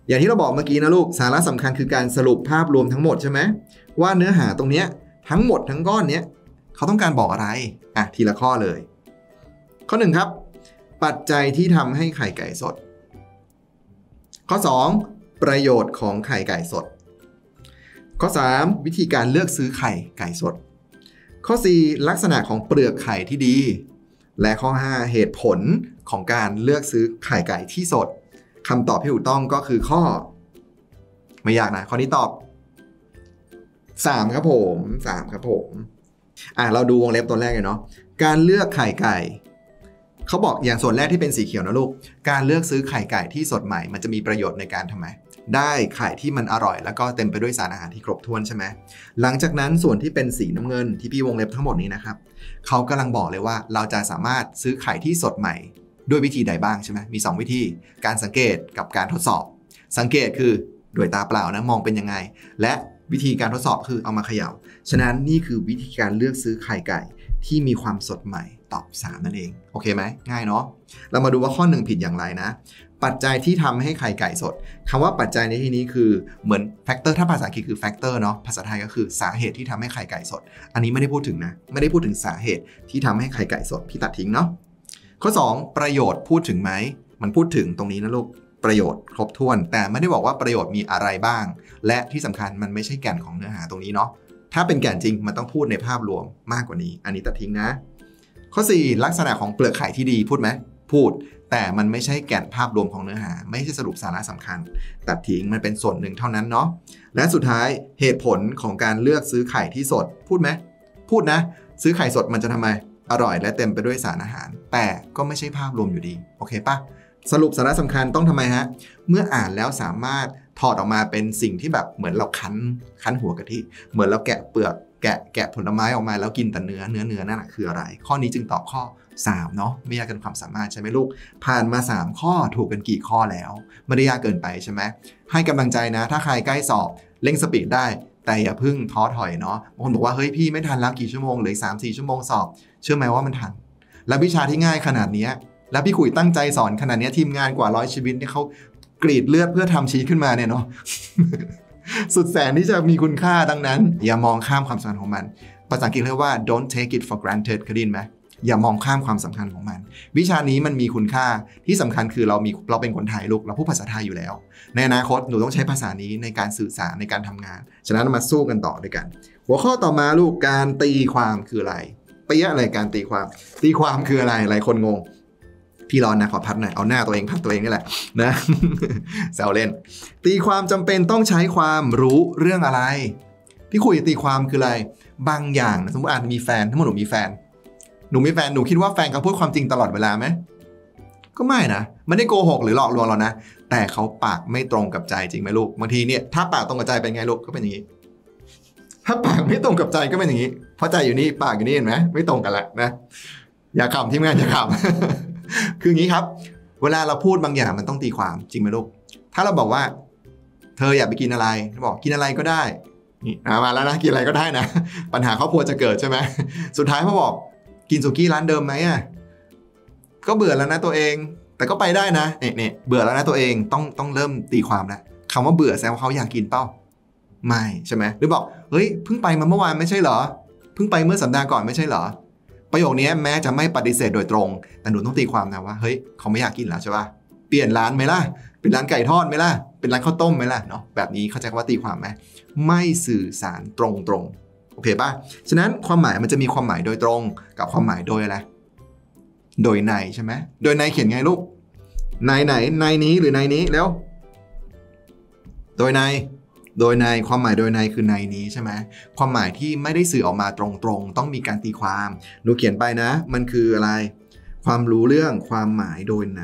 อย่างที่เราบอกเมื่อกี้นะลูกสาระสำคัญคือการสรุปภาพรวมทั้งหมดใช่ไหมว่าเนื้อหาตรงเนี้ยทั้งหมดทั้งก้อนเนี้ยเขาต้องการบอกอะไรอ่ะทีละข้อเลยข้อหนึ่งครับปัจจัยที่ทำให้ไข่ไก่สดข้อสองประโยชน์ของไข่ไก่สดข้อสามวิธีการเลือกซื้อไข่ไก่สดข้อสี่ลักษณะของเปลือกไข่ที่ดีและข้อห้าเหตุผลของการเลือกซื้อไข่ไก่ที่สดคำตอบที่ถูกต้องก็คือข้อไม่ยากนะข้อนี้ตอบสามครับผมสามครับผมอ่ะเราดูวงเล็บตัวแรกเลยเนาะการเลือกไข่ไก่เขาบอกอย่างส่วนแรกที่เป็นสีเขียวนะลูกการเลือกซื้อไข่ไก่ที่สดใหม่มันจะมีประโยชน์ในการทำไมได้ไข่ที่มันอร่อยแล้วก็เต็มไปด้วยสารอาหารที่ครบถ้วนใช่ไหมหลังจากนั้นส่วนที่เป็นสีน้ำเงินที่พี่วงเล็บทั้งหมดนี้นะครับเขากำลังบอกเลยว่าเราจะสามารถซื้อไข่ที่สดใหม่ด้วยวิธีใดบ้างใช่ไหมมีสองวิธีการสังเกตกับการทดสอบสังเกตคือด้วยตาเปล่านะมองเป็นยังไงและวิธีการทดสอบคือเอามาเขย่าฉะนั้นนี่คือวิธีการเลือกซื้อไข่ไก่ที่มีความสดใหม่ตอบสามนั่นเองโอเคไหมง่ายเนาะเรามาดูว่าข้อหนึ่งผิดอย่างไรนะปัจจัยที่ทำให้ไข่ไก่สดคำว่าปัจจัยในที่นี้คือเหมือนแฟกเตอร์ถ้าภาษาอังกฤษคือแฟกเตอร์เนาะภาษาไทยก็คือสาเหตุที่ทำให้ไข่ไก่สดอันนี้ไม่ได้พูดถึงนะไม่ได้พูดถึงสาเหตุที่ทำให้ไข่ไก่สดพี่ตัดทิ้งเนาะข้อสองประโยชน์พูดถึงไหมมันพูดถึงตรงนี้นะลูกประโยชน์ครบถ้วนแต่ไม่ได้บอกว่าประโยชน์มีอะไรบ้างและที่สำคัญมันไม่ใช่แก่นของเนื้อหาตรงนี้เนาะถ้าเป็นแก่นจริงมันต้องพูดในภาพรวมมากกว่านี้อันนี้ตัดทิ้งนะข้อสี่ลักษณะของเปลือกไข่ที่ดีพูดไหมพูดแต่มันไม่ใช่แก่นภาพรวมของเนื้อหาไม่ใช่สรุปสาระสำคัญตัดทิ้งมันเป็นส่วนหนึ่งเท่านั้นเนาะและสุดท้ายเหตุผลของการเลือกซื้อไข่ที่สดพูดไหมพูดนะซื้อไข่สดมันจะทำไมอร่อยและเต็มไปด้วยสารอาหารแต่ก็ไม่ใช่ภาพรวมอยู่ดีโอเคปะสรุปสาระสำคัญต้องทำไมฮะเมื่ออ่านแล้วสามารถถอดออกมาเป็นสิ่งที่แบบเหมือนเราคั้นคั้นหัวกะทิเหมือนเราแกะเปลือกแกะแกะผลไม้ออกมาแล้วกินแต่เนื้อเนื้อเนื้อนั่นแหะคืออะไรข้อนี้จึงตอบข้อสามเนาะไม่ยากเกินความสามารถใช่ไหมลูกผ่านมาสามข้อถูกกันกี่ข้อแล้วไม่ได้ยากเกินไปใช่ไหมให้กำลังใจนะถ้าใครใกล้สอบเร่งสปีดได้แต่อย่าเพิ่งท้อถอยเนาะบางคนบอกว่าเฮ้ยพี่ไม่ทันแล้วกี่ชั่วโมงเหลือสามสี่ชั่วโมงสอบเชื่อไหมว่ามันทันและวิชาที่ง่ายขนาดนี้แล้วพี่ขุยตั้งใจสอนขนาดนี้ทีมงานกว่าร้อยชีวิตเนี่ยเขากรีดเลือดเพื่อทำชีสขึ้นมาเนี่ยเนาะ สุดแสนที่จะมีคุณค่าดังนั้นอย่ามองข้ามความสำคัญของมันภาษาอังกฤษเรียกว่า don't take it for granted เคยได้ยินไหมอย่ามองข้ามความสำคัญของมันวิชานี้มันมีคุณค่าที่สำคัญคือเรามีเราเป็นคนไทยลูกเราพูดภาษาไทยอยู่แล้วในอนาคตหนูต้องใช้ภาษานี้ในการสื่อสารในการทำงานฉะนั้นมาสู้กันต่อด้วยกันหัวข้อต่อมาลูกการตีความคืออะไรเปี้ยอะไรการตีความตีความคืออะไรหลายคนงงพี่ร้อนนะขอพัดหน่อยเอาหน้าตัวเองพัดตัวเองนี่แหละนะแซวเล่นตีความจำเป็นต้องใช้ความรู้เรื่องอะไรพี่คุยตีความคืออะไรบางอย่างสมมติอาจมีแฟนถ้าหนูมีแฟนหนูมีแฟนหนูคิดว่าแฟนเขาพูดความจริงตลอดเวลาไหมก็ไม่นะไม่ได้โกหกหรือหลอกลวงเรานะแต่เขาปากไม่ตรงกับใจจริงไหมลูกบางทีเนี่ยถ้าปากตรงกับใจเป็นไงลูกก็เป็นอย่างนี้ถ้าปากไม่ตรงกับใจก็เป็นอย่างนี้เพราะใจอยู่นี่ปากอยู่นี่เห็นไหมไม่ตรงกันละนะอย่าขำทีมงานอย่าขำคืออย่างนี้ครับเวลาเราพูดบางอย่างมันต้องตีความจริงไหมลูกถ้าเราบอกว่าเธออยากไปกินอะไรบอกกินอะไรก็ได้นี่มาแล้วนะกินอะไรก็ได้นะปัญหาครอบครัวจะเกิดใช่ไหมสุดท้ายเขาบอกกินสุกี้ร้านเดิมไหมอ่ะก็เบื่อแล้วนะตัวเองแต่ก็ไปได้นะเนี่ยเนี่ยเบื่อแล้วนะตัวเองต้องต้องเริ่มตีความแล้วคำว่าเบื่อแสดงว่าเขาอยากกินเปล่าไม่ใช่ไหมหรือบอกเฮ้ยเพิ่งไปมาเมื่อวานไม่ใช่เหรอเพิ่งไปเมื่อสัปดาห์ก่อนไม่ใช่เหรอประโยคนี้แม้จะไม่ปฏิเสธโดยตรงแต่หนูต้องตีความนะว่าเฮ้ยเขาไม่อยากกินแล้วใช่ป่ะเปลี่ยนร้านไหมล่ะเป็นร้านไก่ทอดไหมล่ะเป็นร้านข้าวต้มไหมล่ะเนาะแบบนี้เข้าใจว่าตีความไหมไม่สื่อสารตรงตรงโอเคป่ะฉะนั้นความหมายมันจะมีความหมายโดยตรงกับความหมายโดยอะไรโดยในใช่ไหมโดยในเขียนไงลูกในไหนในนี้หรือในนี้แล้วโดยในโดยในความหมายโดยในคือในนี้ใช่ไหมความหมายที่ไม่ได้สื่อออกมาตรงๆต้องมีการตีความหนูเขียนไปนะมันคืออะไรความรู้เรื่องความหมายโดยใน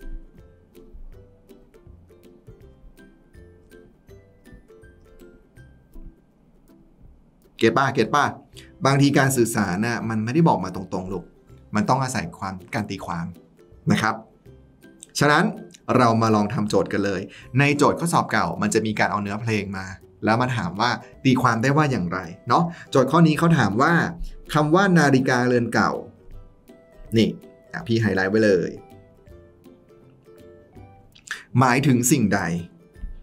เก็ตป่ะเก็ตป่ะบางทีการสื่อสารน่ะมันไม่ได้บอกมาตรงๆลูกมันต้องอาศัยความการตีความนะครับฉะนั้นเรามาลองทำโจทย์กันเลยในโจทย์ข้อสอบเก่ามันจะมีการเอาเนื้อเพลงมาแล้วมาถามว่าตีความได้ว่าอย่างไรเนาะโจทย์ข้อนี้เขาถามว่าคำว่านาฬิกาเรือนเก่านี่พี่ไฮไลท์ไว้เลยหมายถึงสิ่งใด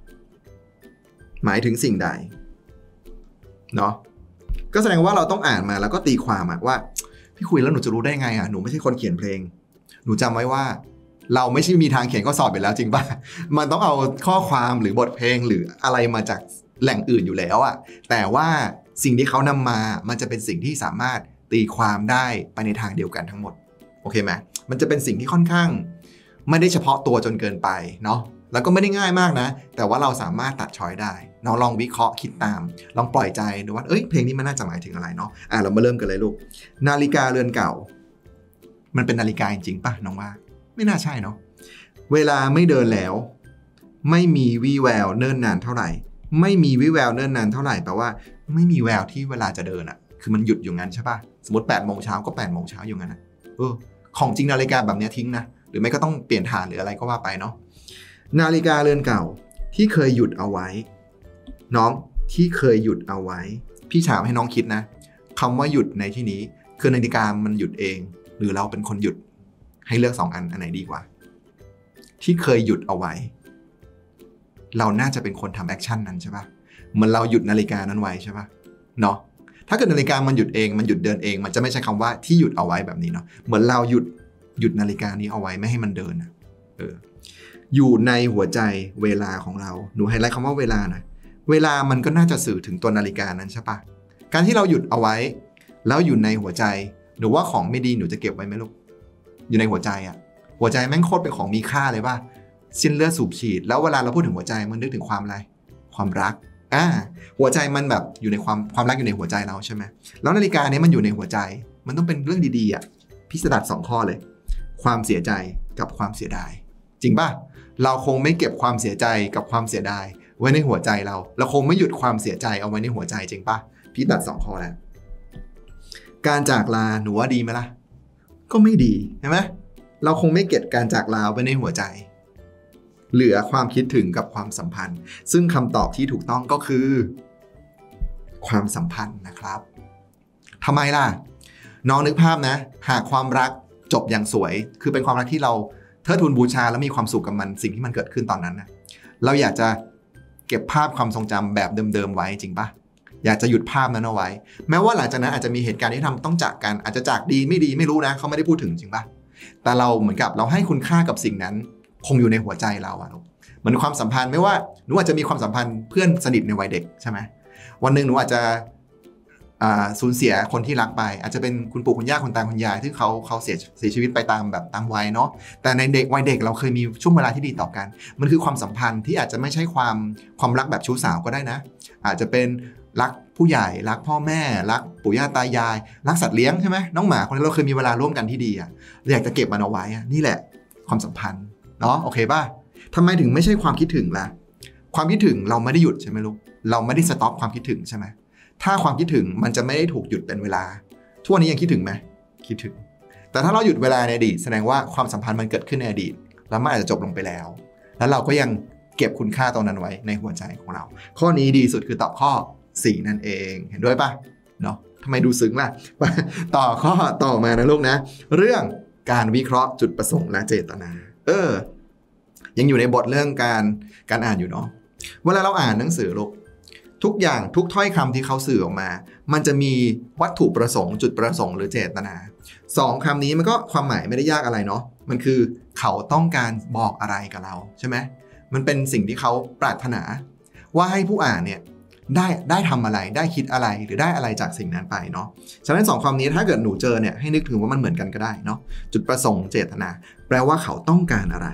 หมายถึงสิ่งใดเนาะก็แสดงว่าเราต้องอ่านมาแล้วก็ตีความว่าพี่คุยแล้วหนูจะรู้ได้ไงอ่ะหนูไม่ใช่คนเขียนเพลงหนูจำไว้ว่าเราไม่ใช่มีทางเขียนข้อสอบไปแล้วจริงป่ะมันต้องเอาข้อความหรือบทเพลงหรืออะไรมาจากแหล่งอื่นอยู่แล้วอ่ะแต่ว่าสิ่งที่เขานำมามันจะเป็นสิ่งที่สามารถตีความได้ไปในทางเดียวกันทั้งหมดโอเคไหมมันจะเป็นสิ่งที่ค่อนข้างไม่ได้เฉพาะตัวจนเกินไปเนาะแล้วก็ไม่ได้ง่ายมากนะแต่ว่าเราสามารถตัดช้อยได้เราลองวิเคราะห์คิดตามลองปล่อยใจดูว่าเอ้ยเพลงนี้มันน่าจะหมายถึงอะไรเนาะอ่ะเรามาเริ่มกันเลยลูกนาฬิกาเรือนเก่ามันเป็นนาฬิกาจริงๆป่ะน้องว่าไม่น่าใช่เนาะเวลาไม่เดินแล้วไม่มีวี่แววเนิ่นนานเท่าไหร่ไม่มีวี่แววเนิ่นนานเท่าไหร่แปลว่าไม่มีแววที่เวลาจะเดินอ่ะคือมันหยุดอยู่งั้นใช่ป่ะสมมติแปดโมงเช้าก็แปดโมงเช้าอยู่งั้นนะเออของจริงนาฬิกาแบบนี้ทิ้งนะหรือไม่ก็ต้องเปลี่ยนฐานหรืออะไรก็ว่าไปเนาะนาฬิกาเรือนเก่าที่เคยหยุดเอาไว้น้องที่เคยหยุดเอาไว้พี่ถามให้น้องคิดนะคำว่าหยุดในที่นี้คือนาฬิกามันหยุดเองหรือเราเป็นคนหยุดให้เลือกสองอันอันไหนดีกว่าที่เคยหยุดเอาไว้เราน่าจะเป็นคนทำแอคชั่นนั้นใช่ปะเหมือนเราหยุดนาฬิกานั้นไว้ใช่ปะเนาะถ้าเกิดนาฬิกามันหยุดเองมันหยุดเดินเองมันจะไม่ใช่คำว่าที่หยุดเอาไว้แบบนี้เนาะเหมือนเราหยุดหยุดนาฬิกานี้เอาไว้ไม่ให้มันเดินนะเอออยู่ในหัวใจเวลาของเราหนูไฮไลท์คำว่าเวลานะเวลามันก็น่าจะสื่อถึงตัวนาฬิกานั้นใช่ปะการที่เราหยุดเอาไว้แล้วอยู่ในหัวใจหนูว่าของไม่ดีหนูจะเก็บไว้ไหมลูกอยู่ในหัวใจอะหัวใจแม่งโคตรเป็นของมีค่าเลยป่ะสิ้นเลือดสูบฉีดแล้วเวลาเราพูดถึงหัวใจมันนึกถึงความอะไรความรักอ่าหัวใจมันแบบอยู่ในความความรักอยู่ในหัวใจเราใช่ไหมแล้วนาฬิกานี้มันอยู่ในหัวใจมันต้องเป็นเรื่องดีๆอ่ะพิสดารสองข้อเลยความเสียใจกับความเสียดายจริงป่ะเราคงไม่เก็บความเสียใจกับความเสียดายไว้ในหัวใจเราเราคงไม่หยุดความเสียใจเอาไว้ในหัวใจจริงป่ะพิสดารสองข้อแล้วการจากลาหนูว่าดีไหมล่ะก็ไม่ดีใช่ไหมเราคงไม่เก็บการจากลาไว้ในหัวใจเหลือความคิดถึงกับความสัมพันธ์ซึ่งคำตอบที่ถูกต้องก็คือความสัมพันธ์นะครับทำไมล่ะน้องนึกภาพนะหากความรักจบอย่างสวยคือเป็นความรักที่เราเทิดทูนบูชาแล้วมีความสุขกับมันสิ่งที่มันเกิดขึ้นตอนนั้นนะเราอยากจะเก็บภาพความทรงจำแบบเดิมๆไว้จริงปะอยากจะหยุดภาพนั้นเอาไว้แม้ว่าหลังจากนั้นอาจจะมีเหตุการณ์ที่ทำต้องจากกันอาจจะจากดีไม่ดีไม่รู้นะเขาไม่ได้พูดถึงจริงปะแต่เราเหมือนกับเราให้คุณค่ากับสิ่งนั้นคงอยู่ในหัวใจเราอะเหมือนความสัมพันธ์ไม่ว่าหนูอาจจะมีความสัมพันธ์เพื่อนสนิทในวัยเด็กใช่ไหมวันหนึ่งหนูอาจจะสูญเสียคนที่รักไปอาจจะเป็นคุณปู่คุณย่าคุณตาคุณยายที่เขาเขาเสียเสียชีวิตไปตามแบบตามวัยเนาะแต่ในเด็กวัยเด็กเราเคยมีช่วงเวลาที่ดีต่อกันมันคือความสัมพันธ์ที่อาจจะไม่ใช่ความความรักแบบชู้สาวก็ได้นะอาจจะเป็นรักผู้ใหญ่รักพ่อแม่รักปู่ย่าตายายรักสัตว์เลี้ยงใช่ไหมน้องหมาคนนี้เราเคยมีเวลาร่วมกันที่ดีอะเราอยากจะเก็บมันเอาไว้อะนี่แหละความสัมพันธ์เนาะโอเคป่ะทำไมถึงไม่ใช่ความคิดถึงล่ะความคิดถึงเราไม่ได้หยุดใช่ไหมลูกเราไม่ได้สต็อปความคิดถึงใช่ไหมถ้าความคิดถึงมันจะไม่ได้ถูกหยุดเป็นเวลาทุกวันนี้ยังคิดถึงไหมคิดถึงแต่ถ้าเราหยุดเวลาในอดีตแสดงว่าความสัมพันธ์มันเกิดขึ้นในอดีตแล้วมันอาจจะจบลงไปแล้วแล้วเราก็ยังเก็บคุณค่าตรงนั้นไว้ในหัวใจของเราข้อนี้ดีสุดคือตอบข้อสี่นั่นเองเห็นด้วยป่ะเนาะทำไมดูซึ้งล่ะต่อข้อต่อมานะลูกนะเรื่องการวิเคราะห์จุดประสงค์และเจตนาเออยังอยู่ในบทเรื่องการการอ่านอยู่เนาะเวลาเราอ่านหนังสือลูกทุกอย่างทุกถ้อยคำที่เขาสื่อออกมามันจะมีวัตถุประสงค์จุดประสงค์หรือเจตนาสองคำนี้มันก็ความหมายไม่ได้ยากอะไรเนาะมันคือเขาต้องการบอกอะไรกับเราใช่ไหมมันเป็นสิ่งที่เขาปรารถนาว่าให้ผู้อ่านเนี่ยได้ได้ทำอะไรได้คิดอะไรหรือได้อะไรจากสิ่งนั้นไปเนาะฉะนั้นสองคำนี้ถ้าเกิดหนูเจอเนี่ยให้นึกถึงว่ามันเหมือนกันก็ได้เนาะจุดประสงค์เจตนาแปลว่าเขาต้องการอะไร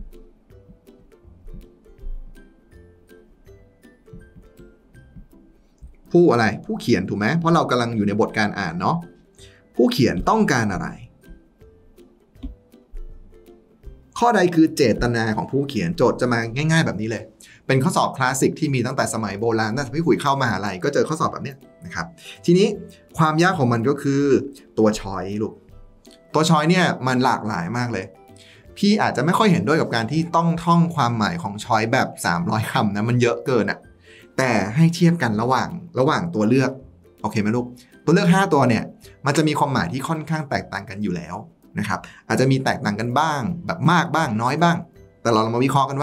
ผู้อะไรผู้เขียนถูกไหมเพราะเรากำลังอยู่ในบทการอ่านเนาะผู้เขียนต้องการอะไรข้อใดคือเจตนาของผู้เขียนโจทย์จะมาง่ายๆแบบนี้เลยเป็นข้อสอบคลาสสิกที่มีตั้งแต่สมัยโบราณตั้งแต่พี่ขุยเข้ามหาลัยก็เจอข้อสอบแบบนี้นะครับทีนี้ความยากของมันก็คือตัวช้อยลูกตัวช้อยเนี่ยมันหลากหลายมากเลยพี่อาจจะไม่ค่อยเห็นด้วยกับการที่ต้องท่องความหมายของช้อยแบบสามร้อยคำนะมันเยอะเกินอะแต่ให้เทียบกันระหว่างระหว่างตัวเลือกโอเคไหมลูกตัวเลือกห้าตัวเนี่ยมันจะมีความหมายที่ค่อนข้างแตกต่างกันอยู่แล้วนะครับอาจจะมีแตกต่างกันบ้างแบบมากบ้างน้อยบ้างแต่เรามาวิเคราะห์กันว่า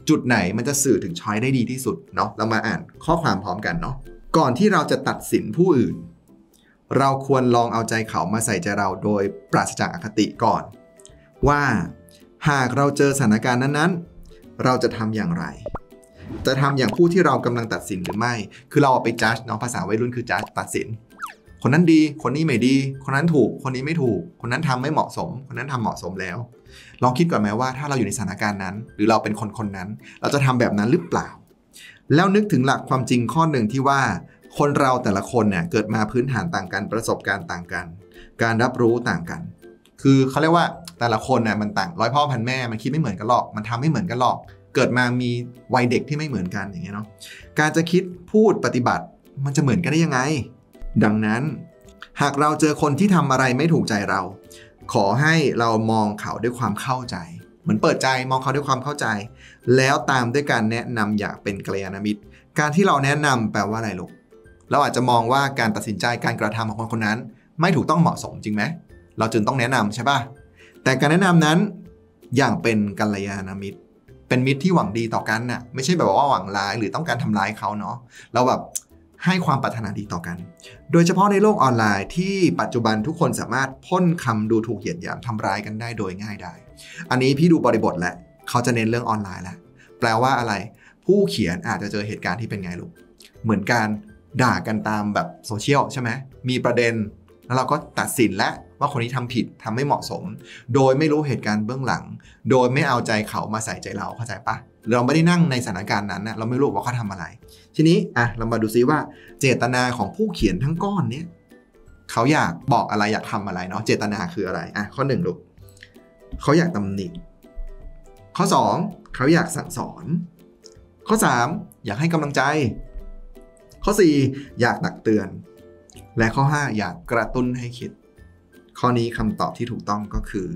จุดไหนมันจะสื่อถึงช้อยได้ดีที่สุดเนาะเรามาอ่านข้อความพร้อมกันเนาะก่อนที่เราจะตัดสินผู้อื่นเราควรลองเอาใจเขามาใส่ใจเราโดยปราศจากอคติก่อนว่าหากเราเจอสถานการณ์นั้นๆเราจะทำอย่างไรจะทำอย่างผู้ที่เรากำลังตัดสินหรือไม่คือเราไปจัดเนาะภาษาวัยรุ่นคือจัดตัดสินคนนั้นดีคนนี้ไม่ดีคนนั้นถูกคนนี้ไม่ถูกคนนั้นทำไม่เหมาะสมคนนั้นทำเหมาะสมแล้วลองคิดก่อนไหมว่าถ้าเราอยู่ในสถานการณ์นั้นหรือเราเป็นคนคนนั้นเราจะทำแบบนั้นหรือเปล่าแล้วนึกถึงหลักความจริงข้อหนึ่งที่ว่าคนเราแต่ละคนเนี่ยเกิดมาพื้นฐานต่างกันประสบการณ์ต่างกันการรับรู้ต่างกันคือเขาเรียกว่าแต่ละคนน่ะมันต่างร้อยพ่อพันแม่มันคิดไม่เหมือนกันหรอกมันทำไม่เหมือนกันหรอกเกิดมามีวัยเด็กที่ไม่เหมือนกันอย่างเงี้ยเนาะการจะคิดพูดปฏิบัติมันจะเหมือนกันได้ยังไงดังนั้นหากเราเจอคนที่ทำอะไรไม่ถูกใจเราขอให้เรามองเขาด้วยความเข้าใจเหมือนเปิดใจมองเขาด้วยความเข้าใจแล้วตามด้วยการแนะนำอย่างเป็นกัลยาณมิตรการที่เราแนะนำแปลว่าอะไรลูกเราอาจจะมองว่าการตัดสินใจการกระทำของคนคนนั้นไม่ถูกต้องเหมาะสมจริงไหมเราจึงต้องแนะนำใช่ป่ะแต่การแนะนำนั้นอย่างเป็นกัลยาณมิตรเป็นมิตรที่หวังดีต่อกันน่ะไม่ใช่แบบว่าหวังร้ายหรือต้องการทำร้ายเขาเนาะเราแบบให้ความปรารถนาดีต่อกันโดยเฉพาะในโลกออนไลน์ที่ปัจจุบันทุกคนสามารถพ่นคำดูถูกเหยียดหยามทำร้ายกันได้โดยง่ายดายอันนี้พี่ดูบริบทแหละเขาจะเน้นเรื่องออนไลน์แล้วแปลว่าอะไรผู้เขียนอาจจะเจอเหตุการณ์ที่เป็นไงลูกเหมือนการด่ากันตามแบบโซเชียลใช่ไหมมีประเด็นแล้วเราก็ตัดสินแล้วว่าคนนี้ทำผิดทำไม่เหมาะสมโดยไม่รู้เหตุการณ์เบื้องหลังโดยไม่เอาใจเขามาใส่ใจเราเข้าใจปะเราไม่ได้นั่งในสถานการณ์นั้นนะเราไม่รู้ว่าเขาทำอะไรทีนี้อ่ะเรามาดูซิว่าเจตนาของผู้เขียนทั้งก้อนเนี้ยเขาอยากบอกอะไรอยากทำอะไรเนาะเจตนาคืออะไรอ่ะข้อหนึ่งลูกเขาอยากตำหนิข้อสองเขาอยากสั่งสอนข้อสามอยากให้กำลังใจข้อสี่อยากตักเตือนและข้อห้าอยากกระตุ้นให้คิดข้อนี้คำตอบที่ถูกต้องก็คือ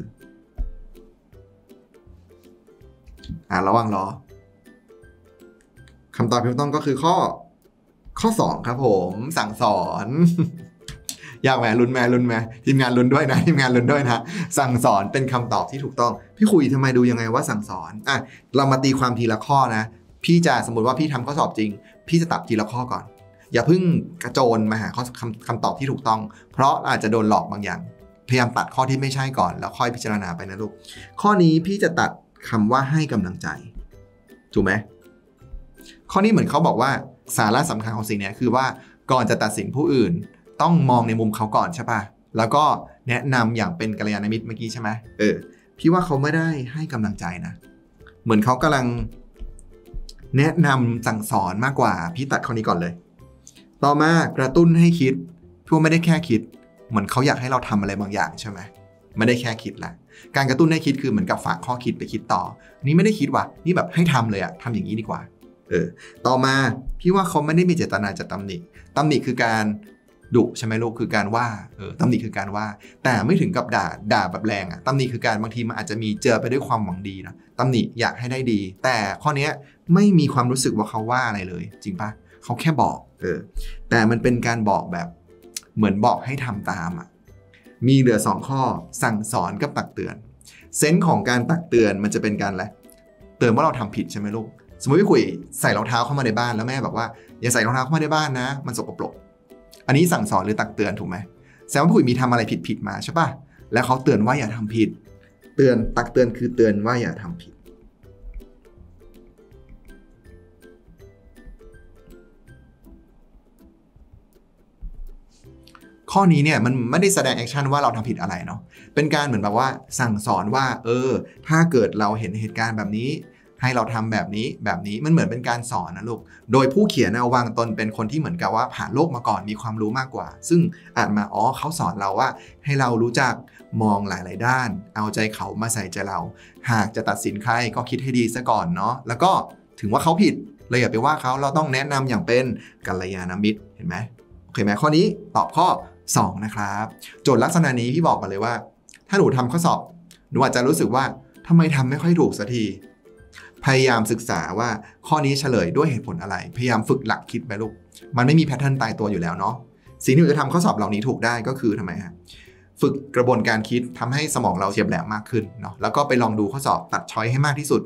อ่าระวังรอคำตอบที่ถูกต้องก็คือข้อข้อสองครับผมสั่งสอนอยากแหมลุ้นแม่ลุ้นแม่ทีมงานลุ้นด้วยนะทีมงานลุ้นด้วยนะสั่งสอนเป็นคำตอบที่ถูกต้องพี่คุยทำไมดูยังไงว่าสั่งสอนอ่ะเรามาตีความทีละข้อนะพี่จะสมมติว่าพี่ทำข้อสอบจริงพี่จะตัดทีละข้อก่อนอย่าเพิ่งกระโจนมาหาข้อคำคำตอบที่ถูกต้องเพราะอาจจะโดนหลอกบางอย่างพยายามตัดข้อที่ไม่ใช่ก่อนแล้วค่อยพิจารณาไปนะลูกข้อนี้พี่จะตัดคำว่าให้กำลังใจถูกไหมข้อนี้เหมือนเขาบอกว่าสาระสำคัญของสิ่งนี้คือว่าก่อนจะตัดสินผู้อื่นต้องมองในมุมเขาก่อนใช่ป่ะแล้วก็แนะนำอย่างเป็นกัลยาณมิตรเมื่อกี้ใช่ไหมเออพี่ว่าเขาไม่ได้ให้กำลังใจนะเหมือนเขากำลังแนะนำสั่งสอนมากกว่าพี่ตัดข้อนี้ก่อนเลยต่อมากระตุ้นให้คิดพี่ว่าไม่ได้แค่คิดเหมือนเขาอยากให้เราทำอะไรบางอย่างใช่ไหมไม่ได้แค่คิดละการกระตุ้นให้คิดคือเหมือนกับฝากข้อคิดไปคิดต่อนี่ไม่ได้คิดว่ะนี่แบบให้ทำเลยอะทำอย่างนี้ดีกว่าเออต่อมาพี่ว่าเขาไม่ได้มีเจตนาจะตำหนิตำหนิคือการดุใช่ไหมลูกคือการว่าเออตำหนิคือการว่าแต่ไม่ถึงกับด่าด่าแบบแรงอะตำหนิคือการบางทีมันอาจจะมีเจอไปด้วยความหวังดีนะตำหนิอยากให้ได้ดีแต่ข้อนี้ไม่มีความรู้สึกว่าเขาว่าอะไรเลยจริงปะเขาแค่บอกเออแต่มันเป็นการบอกแบบเหมือนบอกให้ทำตามอ่ะมีเหลือสองข้อสั่งสอนกับตักเตือนเซนส์ของการตักเตือนมันจะเป็นการอะไรเตือนว่าเราทำผิดใช่ไหมลูกสมมติพี่คุยใส่รองเท้าเข้ามาในบ้านแล้วแม่บอกว่าอย่าใส่รองเท้าเข้ามาในบ้านนะมันสกปรกอันนี้สั่งสอนหรือตักเตือนถูกไหมแสดงว่าพี่คุยมีทำอะไรผิดๆมาใช่ป่ะแล้วเขาเตือนว่าอย่าทำผิดเตือนตักเตือนคือเตือนว่าอย่าทำผิดข้อนี้เนี่ยมันไม่ได้แสดงแอคชั่นว่าเราทำผิดอะไรเนาะเป็นการเหมือนแบบว่าสั่งสอนว่าเออถ้าเกิดเราเห็นเหตุการณ์แบบนี้ให้เราทำแบบนี้แบบนี้มันเหมือนเป็นการสอนนะลูกโดยผู้เขียนเอาวางตนเป็นคนที่เหมือนกับว่าผ่านโลกมาก่อนมีความรู้มากกว่าซึ่งอาจมาอ๋อเขาสอนเราว่าให้เรารู้จักมองหลายๆด้านเอาใจเขามาใส่ใจเราหากจะตัดสินใครก็คิดให้ดีซะก่อนเนาะแล้วก็ถึงว่าเขาผิดเลยอย่าไปว่าเขาเราต้องแนะนำอย่างเป็นกัลยาณมิตรเห็นไหมโอเคไหมข้อนี้ตอบข้อสองนะครับโจทย์ลักษณะนี้พี่บอกมาเลยว่าถ้าหนูทำข้อสอบหนูอาจจะรู้สึกว่าทำไมทำไม่ค่อยถูกสักทีพยายามศึกษาว่าข้อนี้เฉลยด้วยเหตุผลอะไรพยายามฝึกหลักคิดไปลูกมันไม่มีแพทเทิร์นตายตัวอยู่แล้วเนาะสิ่งที่หนูจะทำข้อสอบเหล่านี้ถูกได้ก็คือทำไมฮะฝึกกระบวนการคิดทำให้สมองเราเฉียบแหลมมากขึ้นเนาะแล้วก็ไปลองดูข้อสอบตัดช้อยให้มากที่สุด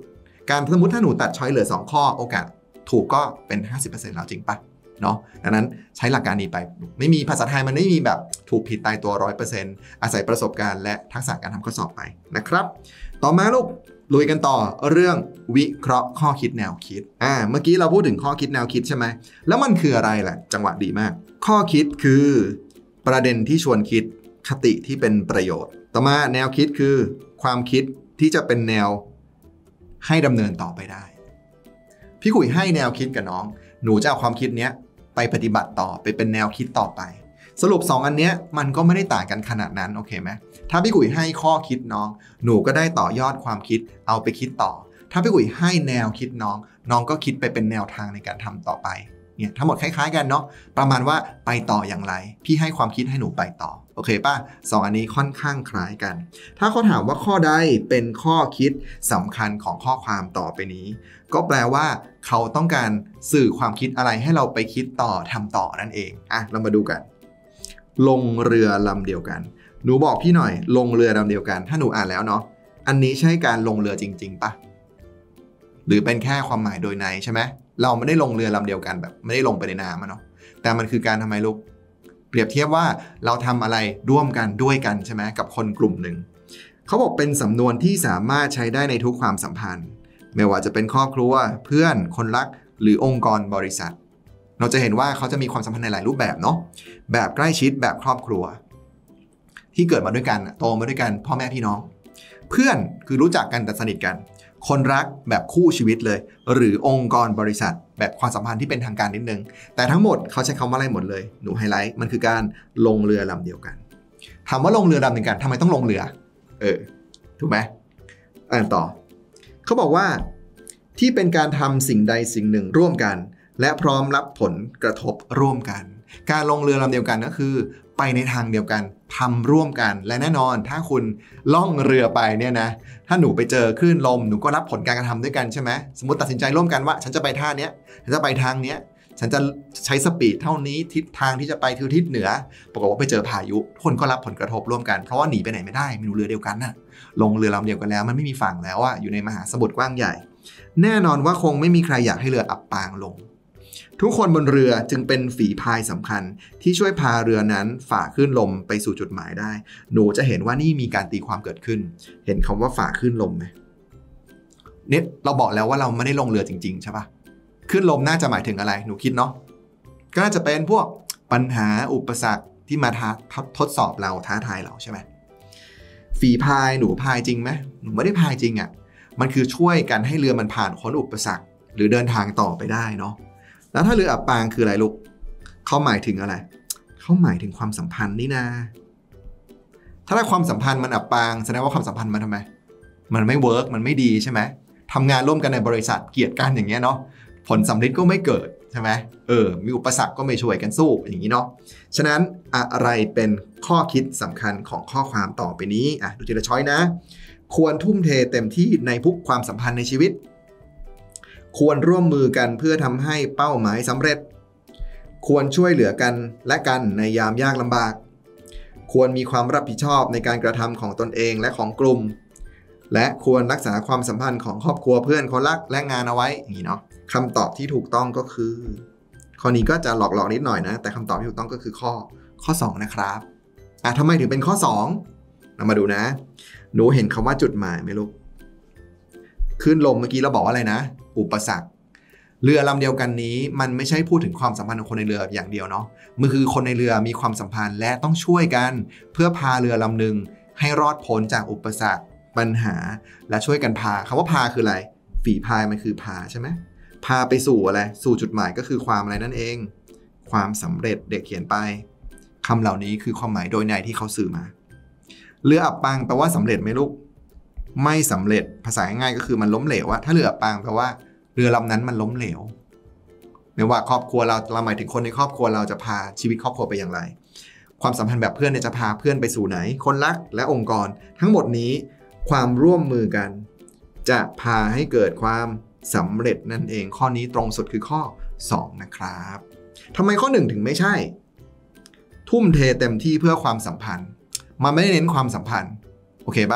การสมมติถ้าหนูตัดช้อยเหลือสองข้อโอกาสถูกก็เป็น ห้าสิบเปอร์เซ็นต์ แล้วจริงปะเนาะดังนั้นใช้หลักการนี้ไปไม่มีภาษาไทยมันไม่มีแบบถูกผิดตายตัว ร้อยเปอร์เซ็นต์ อาศัยประสบการณ์และทักษะการทำข้อสอบไปนะครับต่อมาลูกลุยกันต่อเรื่องวิเคราะห์ข้อคิดแนวคิดอ่าเมื่อกี้เราพูดถึงข้อคิดแนวคิดใช่ไหมแล้วมันคืออะไรล่ะจังหวะดีมากข้อคิดคือประเด็นที่ชวนคิดคติที่เป็นประโยชน์ต่อมาแนวคิดคือความคิดที่จะเป็นแนวให้ดำเนินต่อไปได้พี่ขุยให้แนวคิดกับน้องหนูจะเอาความคิดเนี้ยไปปฏิบัติต่อไปเป็นแนวคิดต่อไปสรุปสองอันเนี้ยมันก็ไม่ได้ต่างกันขนาดนั้นโอเคไหมถ้าพี่ขุยให้ข้อคิดน้องหนูก็ได้ต่อยอดความคิดเอาไปคิดต่อถ้าพี่ขุยให้แนวคิดน้องน้องก็คิดไปเป็นแนวทางในการทำต่อไปเนี่ยทั้งหมดคล้ายๆกันเนาะประมาณว่าไปต่ออย่างไรพี่ให้ความคิดให้หนูไปต่อโอเคป่ะสองอันนี้ค่อนข้างคล้ายกันถ้าเขาถามว่าข้อใดเป็นข้อคิดสำคัญของข้อความต่อไปนี้ก็แปลว่าเขาต้องการสื่อความคิดอะไรให้เราไปคิดต่อทำต่อนั่นเองอ่ะเรามาดูกันลงเรือลำเดียวกันหนูบอกพี่หน่อยลงเรือลำเดียวกันถ้าหนูอ่านแล้วเนาะอันนี้ใช่การลงเรือจริงๆป่ะหรือเป็นแค่ความหมายโดยในใช่ไหมเราไม่ได้ลงเรือลำเดียวกันแบบไม่ได้ลงไปในน้ำเนาะแต่มันคือการทำไมลูกเปรียบเทียบว่าเราทำอะไรร่วมกันด้วยกันใช่ไหมกับคนกลุ่มหนึ่งเขาบอกเป็นสำนวนที่สามารถใช้ได้ในทุกความสัมพันธ์ไม่ว่าจะเป็นครอบครัวเพื่อนคนรักหรือองค์กรบริษัทเราจะเห็นว่าเขาจะมีความสัมพันธ์ในหลายรูปแบบเนาะแบบใกล้ชิดแบบครอบครัวที่เกิดมาด้วยกันโตมาด้วยกันพ่อแม่พี่น้องเพื่อนคือรู้จักกันแต่สนิทกันคนรักแบบคู่ชีวิตเลยหรือองค์กรบริษัทแบบความสัมพันธ์ที่เป็นทางการนิดนึงแต่ทั้งหมดเขาใช้คำว่าอะไรหมดเลยหนูไฮไลท์มันคือการลงเรือลำเดียวกันถามว่าลงเรือลำเดียวกันทำไมต้องลงเรือเออถูกไหมอ่านต่อเขาบอกว่าที่เป็นการทำสิ่งใดสิ่งหนึ่งร่วมกันและพร้อมรับผลกระทบร่วมกันการลงเรือลำเดียวกันก็คือไปในทางเดียวกันทำร่วมกันและแน่นอนถ้าคุณล่องเรือไปเนี่ยนะถ้าหนูไปเจอคลื่นลมหนูก็รับผลการกระทำด้วยกันใช่ไหมสมมติตัดสินใจร่วมกันว่าฉันจะไปท่าเนี้ยฉันจะไปทางเนี้ยฉันจะใช้สปีดเท่านี้ทิศทางที่จะไปคือทิศเหนือปรากฏว่าไปเจอพายุคนก็รับผลกระทบร่วมกันเพราะว่าหนีไปไหนไม่ได้มีเรือเดียวกันน่ะลงเรือลำเดียวกันแล้วมันไม่มีฝั่งแล้วอะอยู่ในมหาสมุทรกว้างใหญ่แน่นอนว่าคงไม่มีใครอยากให้เรืออับปางลงทุกคนบนเรือจึงเป็นฝีพายสำคัญที่ช่วยพาเรือนั้นฝ่าคลื่นลมไปสู่จุดหมายได้หนูจะเห็นว่านี่มีการตีความเกิดขึ้นเห็นคำว่าฝ่าคลื่นลมไหมเนี่ยเราบอกแล้วว่าเราไม่ได้ลงเรือจริงๆใช่ปะคลื่นลมน่าจะหมายถึงอะไรหนูคิดเนาะก็น่าจะเป็นพวกปัญหาอุปสรรคที่มาท้าทดสอบเราท้าทายเราใช่ไหมฝีพายหนูพายจริงไหมหนูไม่ได้พายจริงอ่ะมันคือช่วยกันให้เรือมันผ่านพ้นอุปสรรคหรือเดินทางต่อไปได้เนาะแล้วถ้าเรืออับปางคืออะไรลูกเขาหมายถึงอะไรเขาหมายถึงความสัมพันธ์นี่นาถ้าความสัมพันธ์มันอับปางแสดงว่าความสัมพันธ์มันทำไมมันไม่เวิร์กมันไม่ดีใช่ไหมทำงานร่วมกันในบริษัทเกลียดกันอย่างเงี้ยเนาะผลสำเร็จก็ไม่เกิดใช่ไหมเออมีอุปสรรคก็ไม่ช่วยกันสู้อย่างนี้เนาะฉะนั้นอะไรเป็นข้อคิดสำคัญของข้อความต่อไปนี้อ่ะดูทีละช้อยนะควรทุ่มเทเต็มที่ในทุกความสัมพันธ์ในชีวิตควรร่วมมือกันเพื่อทำให้เป้าหมายสำเร็จควรช่วยเหลือกันและกันในยามยากลำบากควรมีความรับผิดชอบในการกระทำของตนเองและของกลุ่มและควรรักษาความสัมพันธ์ของครอบครัวเพื่อนคนรักและงานเอาไว้อย่างนี้เนาะคำตอบที่ถูกต้องก็คือข้อนี้ก็จะหลอกๆนิดหน่อยนะแต่คำตอบที่ถูกต้องก็คือข้อข้อสองนะครับอ่ะทำไมถึงเป็นข้อสองเรามาดูนะหนูเห็นคำว่าจุดหมายไหมลูกขึ้นลมเมื่อกี้เราบอกว่าอะไรนะอุปสรรคเรือลำเดียวกันนี้มันไม่ใช่พูดถึงความสัมพันธ์ของคนในเรืออย่างเดียวเนาะมันคือคนในเรือมีความสัมพันธ์และต้องช่วยกันเพื่อพาเรือลำหนึ่งให้รอดพ้นจากอุปสรรคปัญหาและช่วยกันพาคำว่าพาคืออะไรฝีพายมันคือพาใช่ไหมพาไปสู่อะไรสู่จุดหมายก็คือความอะไรนั่นเองความสำเร็จเด็กเขียนไปคำเหล่านี้คือความหมายโดยในที่เขาสื่อมาเรืออับปางแปลว่าสำเร็จไหมลูกไม่สำเร็จภาษาง่ายๆก็คือมันล้มเหลวอะถ้าเรืออับปางแปลว่าเรือลำนั้นมันล้มเหลวไม่ว่าครอบครัวเราเราหมายถึงคนในครอบครัวเราจะพาชีวิตครอบครัวไปอย่างไรความสัมพันธ์แบบเพื่อนเนี่ยจะพาเพื่อนไปสู่ไหนคนรักและองค์กรทั้งหมดนี้ความร่วมมือกันจะพาให้เกิดความสำเร็จนั่นเองข้อนี้ตรงสุดคือข้อสองนะครับทำไมข้อหนึ่งถึงไม่ใช่ทุ่มเทเต็มที่เพื่อความสัมพันธ์มันไม่ได้เน้นความสัมพันธ์โอเคป่ะ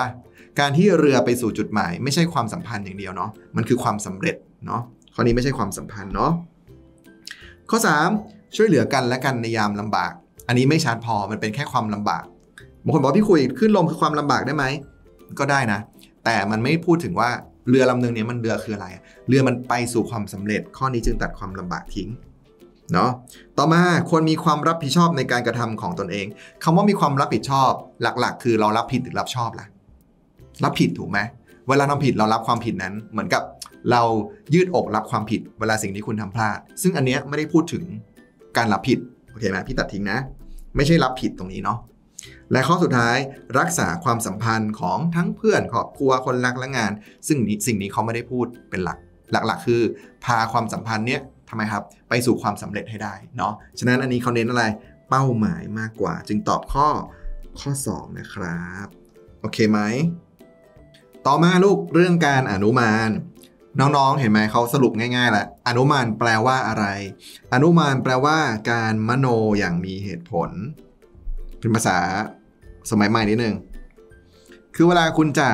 การที่เรือไปสู่จุดหมายไม่ใช่ความสัมพันธ์อย่างเดียวเนาะมันคือความสำเร็จเนาะข้อนี้ไม่ใช่ความสัมพันธ์เนาะข้อสามช่วยเหลือกันและกันในยามลำบากอันนี้ไม่ชัดพอมันเป็นแค่ความลำบากบางคนบอกพี่คุยขึ้นลมคือความลำบากได้ไหมก็ได้นะแต่มันไม่พูดถึงว่าเรือลำนึงเนี่ยมันเรือคืออะไรเรือมันไปสู่ความสำเร็จข้อนี้จึงตัดความลำบากทิ้งเนาะต่อมาควรมีความรับผิดชอบในการกระทำของตนเองคำว่ามีความรับผิดชอบหลักๆคือเรารับผิดหรือรับชอบล่ะรับผิดถูกไหมเวลาทำผิดเรารับความผิดนั้นเหมือนกับเรายืดอกรับความผิดเวลาสิ่งที่คุณทำพลาดซึ่งอันเนี้ยไม่ได้พูดถึงการรับผิดโอเคไหมพี่ตัดทิ้งนะไม่ใช่รับผิดตรงนี้เนาะและข้อสุดท้ายรักษาความสัมพันธ์ของทั้งเพื่อนครอบครัวคนรักและงานซึ่งสิ่งนี้เขาไม่ได้พูดเป็นหลักหลักๆคือพาความสัมพันธ์เนี้ยทำไมครับไปสู่ความสำเร็จให้ได้เนาะฉะนั้นอันนี้เขาเน้นอะไรเป้าหมายมากกว่าจึงตอบข้อข้อสองนะครับโอเคไหมต่อมาลูกเรื่องการอนุมานน้องๆเห็นไหมเขาสรุปง่ายๆแหละอนุมานแปลว่าอะไรอนุมานแปลว่าการมโนอย่างมีเหตุผลเป็นภาษาสมัยใหม่นิดนึงคือเวลาคุณจะ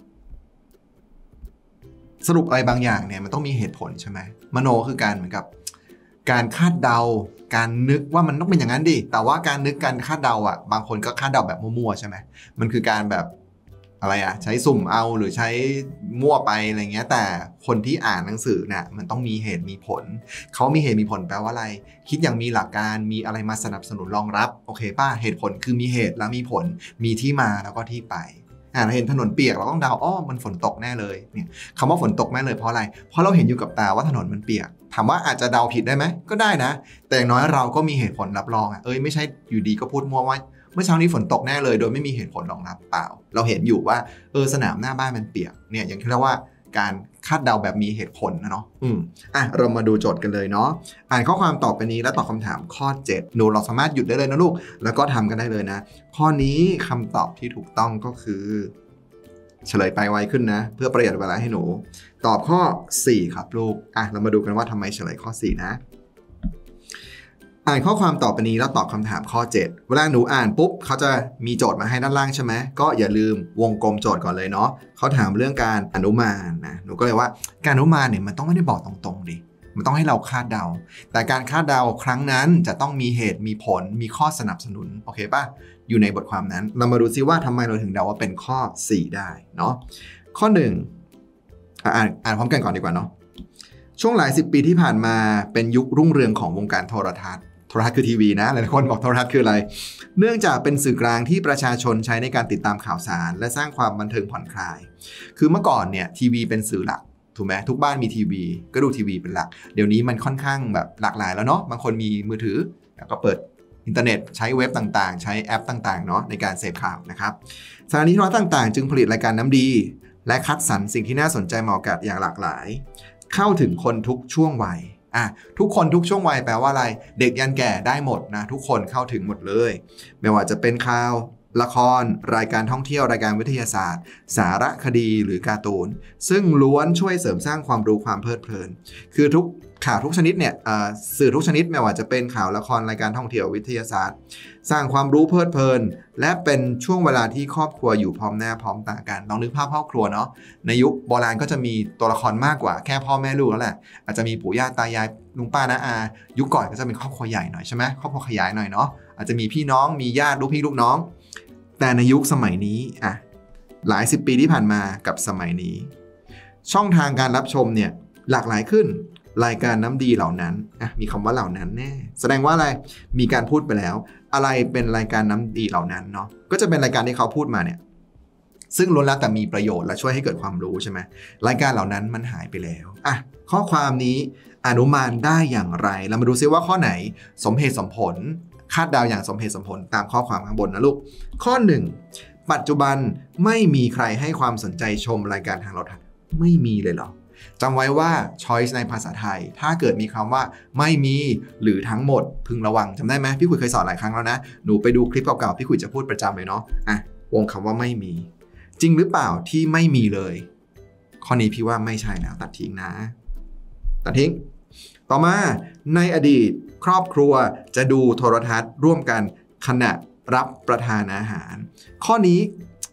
สรุปอะไรบางอย่างเนี่ยมันต้องมีเหตุผลใช่ไหมมโนคือการเหมือนกับการคาดเดาการนึกว่ามันต้องเป็นอย่างนั้นดิแต่ว่าการนึกการคาดเดาอ่ะบางคนก็คาดเดาแบบมั่วๆใช่ไหมมันคือการแบบอะไรอะใช้สุ่มเอาหรือใช้มั่วไปอะไรเงี้ยแต่คนที่อ่านหนังสือเนี่ยมันต้องมีเหตุมีผลเขามีเหตุมีผลแปลว่าอะไรคิดอย่างมีหลักการมีอะไรมาสนับสนุนรองรับโอเคป่ะเหตุผลคือมีเหตุแล้วมีผลมีที่มาแล้วก็ที่ไปอ่าเราเห็นถนนเปียกเราต้องเดาอ้อมันฝนตกแน่เลยเนี่ยคำว่าฝนตกแน่เลยเพราะอะไรเพราะเราเห็นอยู่กับตาว่าถนนมันเปียกถามว่าอาจจะเดาผิดได้ไหมก็ได้นะแต่อย่างน้อยเราก็มีเหตุผลรับรองอ่ะเอ้ยไม่ใช่อยู่ดีก็พูดมั่วว่าเมื่อเช้านี้ฝนตกแน่เลยโดยไม่มีเหตุผลรองรับเปล่าเราเห็นอยู่ว่าเออสนามหน้าบ้านมันเปียกเนี่ยอย่างที่เรียกว่าการคาดเดาแบบมีเหตุผลนะเนาะอืมอ่ะเรามาดูโจทย์กันเลยเนาะอ่านข้อความตอบไปนี้แล้วตอบคำถามข้อเจ็ดหนูเราสามารถหยุดได้เลยนะลูกแล้วก็ทำกันได้เลยนะข้อนี้คำตอบที่ถูกต้องก็คือเฉลยไปไวขึ้นนะเพื่อประหยัดเวลาให้หนูตอบข้อสี่ครับลูกอ่ะเรามาดูกันว่าทำไมเฉลยข้อสี่นะอ่านข้อความต่อไปนี้แล้วตอบคำถามข้อเจ็ดเวลาหนูอ่านปุ๊บเขาจะมีโจทย์มาให้ด้านล่างใช่ไหมก็อย่าลืมวงกลมโจทย์ก่อนเลยเนาะเขาถามเรื่องการอนุมานนะหนูก็เลยว่าการอนุมานเนี่ยมันต้องไม่ได้บอกตรงๆดิมันต้องให้เราคาดเดาแต่การคาดเดาครั้งนั้นจะต้องมีเหตุมีผลมีข้อสนับสนุนโอเคป่ะอยู่ในบทความนั้นเรามาดูซิว่าทำไมเราถึงเดาว่าเป็นข้อสี่ได้เนาะข้อหนึ่งอ่านอ่านพร้อมกันก่อนดีกว่าเนาะช่วงหลายสิบปีที่ผ่านมาเป็นยุครุ่งเรืองของวงการโทรทัศน์โทรทัศน์คือทีวีนะหลายคนบอกโทรทัศน์คืออะไรเนื่องจากเป็นสื่อกลางที่ประชาชนใช้ในการติดตามข่าวสารและสร้างความบันเทิงผ่อนคลายคือเมื่อก่อนเนี่ยทีวีเป็นสื่อหลักถูกไหมทุกบ้านมีทีวีก็ดูทีวีเป็นหลักเดี๋ยวนี้มันค่อนข้างแบบหลากหลายแล้วเนาะบางคนมีมือถือแล้วก็เปิดอินเทอร์เน็ตใช้เว็บต่างๆใช้แอปต่างๆเนาะในการเสพข่าวนะครับสถานีโทรทัศน์ต่างๆจึงผลิตรายการน้ำดีและคัดสรรสิ่งที่น่าสนใจเหมาะกับอย่างหลากหลายเข้าถึงคนทุกช่วงวัยอ่ะทุกคนทุกช่วงวัยแปลว่าอะไรเด็กยันแก่ได้หมดนะทุกคนเข้าถึงหมดเลยไม่ว่าจะเป็นข่าวละครรายการท่องเที่ยวรายการวิทยาศาสตร์สารคดีหรือการ์ตูนซึ่งล้วนช่วยเสริมสร้างความรู้ความเพลิดเพลินคือทุกข่าวทุกชนิดเนี่ยสื่อทุกชนิดไม่ว่าจะเป็นข่าวละครรายการท่องเที่ยววิทยาศาสตร์สร้างความรู้เพลิดเพลินและเป็นช่วงเวลาที่ครอบครัวอยู่พร้อมหน้าพร้อมตากันลองนึกภาพครอบครัวเนาะในยุคโบราณก็จะมีตัวละครมากกว่าแค่พ่อแม่ลูกแล้วแหละอาจจะมีปู่ย่าตายายลุงป้าน้าอายุคก่อนก็จะเป็นครอบครัวใหญ่หน่อยใช่ไหมครอบครัวขยายหน่อยเนาะอาจจะมีพี่น้องมีญาติลูกพี่ลูกน้องแต่ในยุคสมัยนี้อ่ะหลายสิบปีที่ผ่านมากับสมัยนี้ช่องทางการรับชมเนี่ยหลากหลายขึ้นรายการน้ำดีเหล่านั้นอ่ะมีคำว่าเหล่านั้นแน่แสดงว่าอะไรมีการพูดไปแล้วอะไรเป็นรายการน้ำดีเหล่านั้นเนาะก็จะเป็นรายการที่เขาพูดมาเนี่ยซึ่งล้วนแล้วแต่มีประโยชน์และช่วยให้เกิดความรู้ใช่ไหมรายการเหล่านั้นมันหายไปแล้วอ่ะข้อความนี้อนุมานได้อย่างไรเรามาดูซิว่าข้อไหนสมเหตุสมผลคาดเดาอย่างสมเหตุสมผลตามข้อความข้างบนนะลูกข้อหนึ่งปัจจุบันไม่มีใครให้ความสนใจชมรายการทางโทรทัศน์ไม่มีเลยเหรอจำไว้ว่า choice ในภาษาไทยถ้าเกิดมีคำว่าไม่มีหรือทั้งหมดพึงระวังจำได้ไหมพี่คุยเคยสอนหลายครั้งแล้วนะหนูไปดูคลิปเก่าๆพี่คุยจะพูดประจำเลยเนาะอ่ะวงคำว่าไม่มีจริงหรือเปล่าที่ไม่มีเลยข้อนี้พี่ว่าไม่ใช่นะตัดทิ้งนะตัดทิ้งต่อมาในอดีตครอบครัวจะดูโทรทัศน์ร่วมกันขณะรับประทานอาหารข้อนี้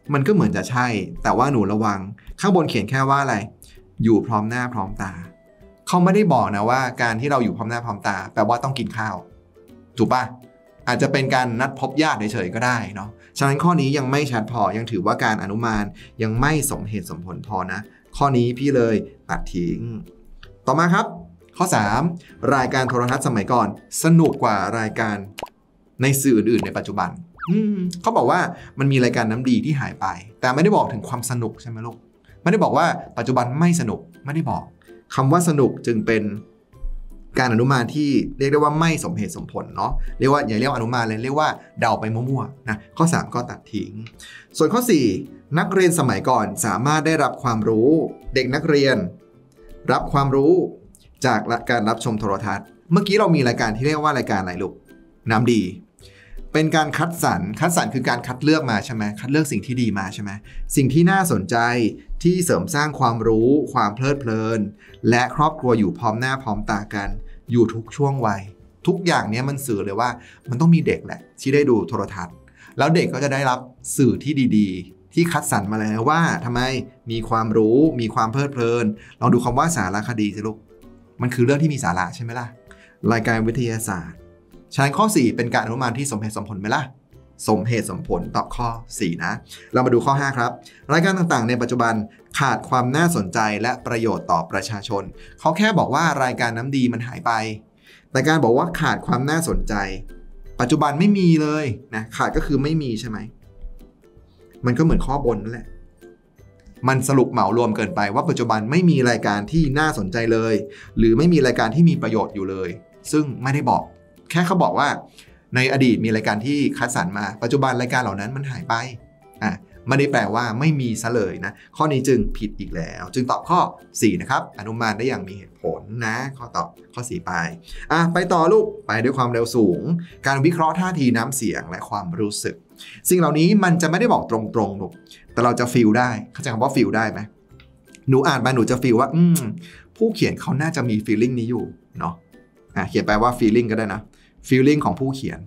มันก็เหมือนจะใช่แต่ว่าหนูระวังข้างบนเขียนแค่ว่าอะไรอยู่พร้อมหน้าพร้อมตาเขาไม่ได้บอกนะว่าการที่เราอยู่พร้อมหน้าพร้อมตาแปลว่าต้องกินข้าวถูกปะอาจจะเป็นการนัดพบญาติเฉยๆก็ได้เนาะฉะนั้นข้อนี้ยังไม่ชัดพอยังถือว่าการอนุมานยังไม่สมเหตุสมผลพอนะข้อนี้พี่เลยตัดทิ้งต่อมาครับข้อสามรายการโทรทัศน์สมัยก่อนสนุกกว่ารายการในสื่ออื่นๆในปัจจุบันเขาบอกว่ามันมีรายการน้ำดีที่หายไปแต่ไม่ได้บอกถึงความสนุกใช่ไหมลูกไม่ได้บอกว่าปัจจุบันไม่สนุกไม่ได้บอกคำว่าสนุกจึงเป็นการอนุมานที่เรียกได้ว่าไม่สมเหตุสมผลเนาะเรียกว่าอย่าเรียกอนุมานเลยเรียกว่าเดาไปมั่วๆนะข้อสามก็ตัดทิ้งส่วนข้อสี่นักเรียนสมัยก่อนสามารถได้รับความรู้เด็กนักเรียนรับความรู้จากการรับชมโทรทัศน์เมื่อกี้เรามีรายการที่เรียกว่ารายการอะไรลูกน้ำดีเป็นการคัดสรรคัดสรรคือการคัดเลือกมาใช่ไหมคัดเลือกสิ่งที่ดีมาใช่ไหมสิ่งที่น่าสนใจที่เสริมสร้างความรู้ความเพลิดเพลินและครอบครัวอยู่พร้อมหน้าพร้อมตากันอยู่ทุกช่วงวัยทุกอย่างนี้มันสื่อเลยว่ามันต้องมีเด็กแหละที่ได้ดูโทรทัศน์แล้วเด็กก็จะได้รับสื่อที่ดีๆที่คัดสรรมาแล้วว่าทำไมมีความรู้มีความเพลิดเพลินลองดูคำว่าสารคดีสิลูกมันคือเรื่องที่มีสาระใช่ไหมล่ะรายการวิทยาศาสตร์ฉะนั้นข้อสี่เป็นการอนุมานที่สมเหตุสมผลไหมล่ะสมเหตุสมผลตอบข้อสี่นะเรามาดูข้อห้าครับรายการต่างๆในปัจจุบันขาดความน่าสนใจและประโยชน์ต่อประชาชนเขาแค่บอกว่ารายการน้ำดีมันหายไปแต่การบอกว่าขาดความน่าสนใจปัจจุบันไม่มีเลยนะขาดก็คือไม่มีใช่ไหมมันก็เหมือนข้อบนนั่นแหละมันสรุปเหมารวมเกินไปว่าปัจจุบันไม่มีรายการที่น่าสนใจเลยหรือไม่มีรายการที่มีประโยชน์อยู่เลยซึ่งไม่ได้บอกแค่เขาบอกว่าในอดีตมีรายการที่คัดสรรมาปัจจุบันรายการเหล่านั้นมันหายไปอ่ะไม่ได้แปลว่าไม่มีซะเลยนะข้อนี้จึงผิดอีกแล้วจึงตอบข้อสี่นะครับอนุมานได้อย่างมีเหตุผลนะข้อตอบข้อสี่ไปอ่ะไปต่อลูกไปด้วยความเร็วสูงการวิเคราะห์ท่าทีน้ำเสียงและความรู้สึกสิ่งเหล่านี้มันจะไม่ได้บอกตรงๆลูกแต่เราจะฟีลได้เข้าใจคำว่าฟีลได้ไหมหนูอ่านมาหนูจะฟีลว่าอืมผู้เขียนเขาน่าจะมีฟีลลิ่งนี้อยู่เนาะอ่ะเขียนแปลว่าฟีลลิ่งก็ได้นะfeeling ของผู้เขียน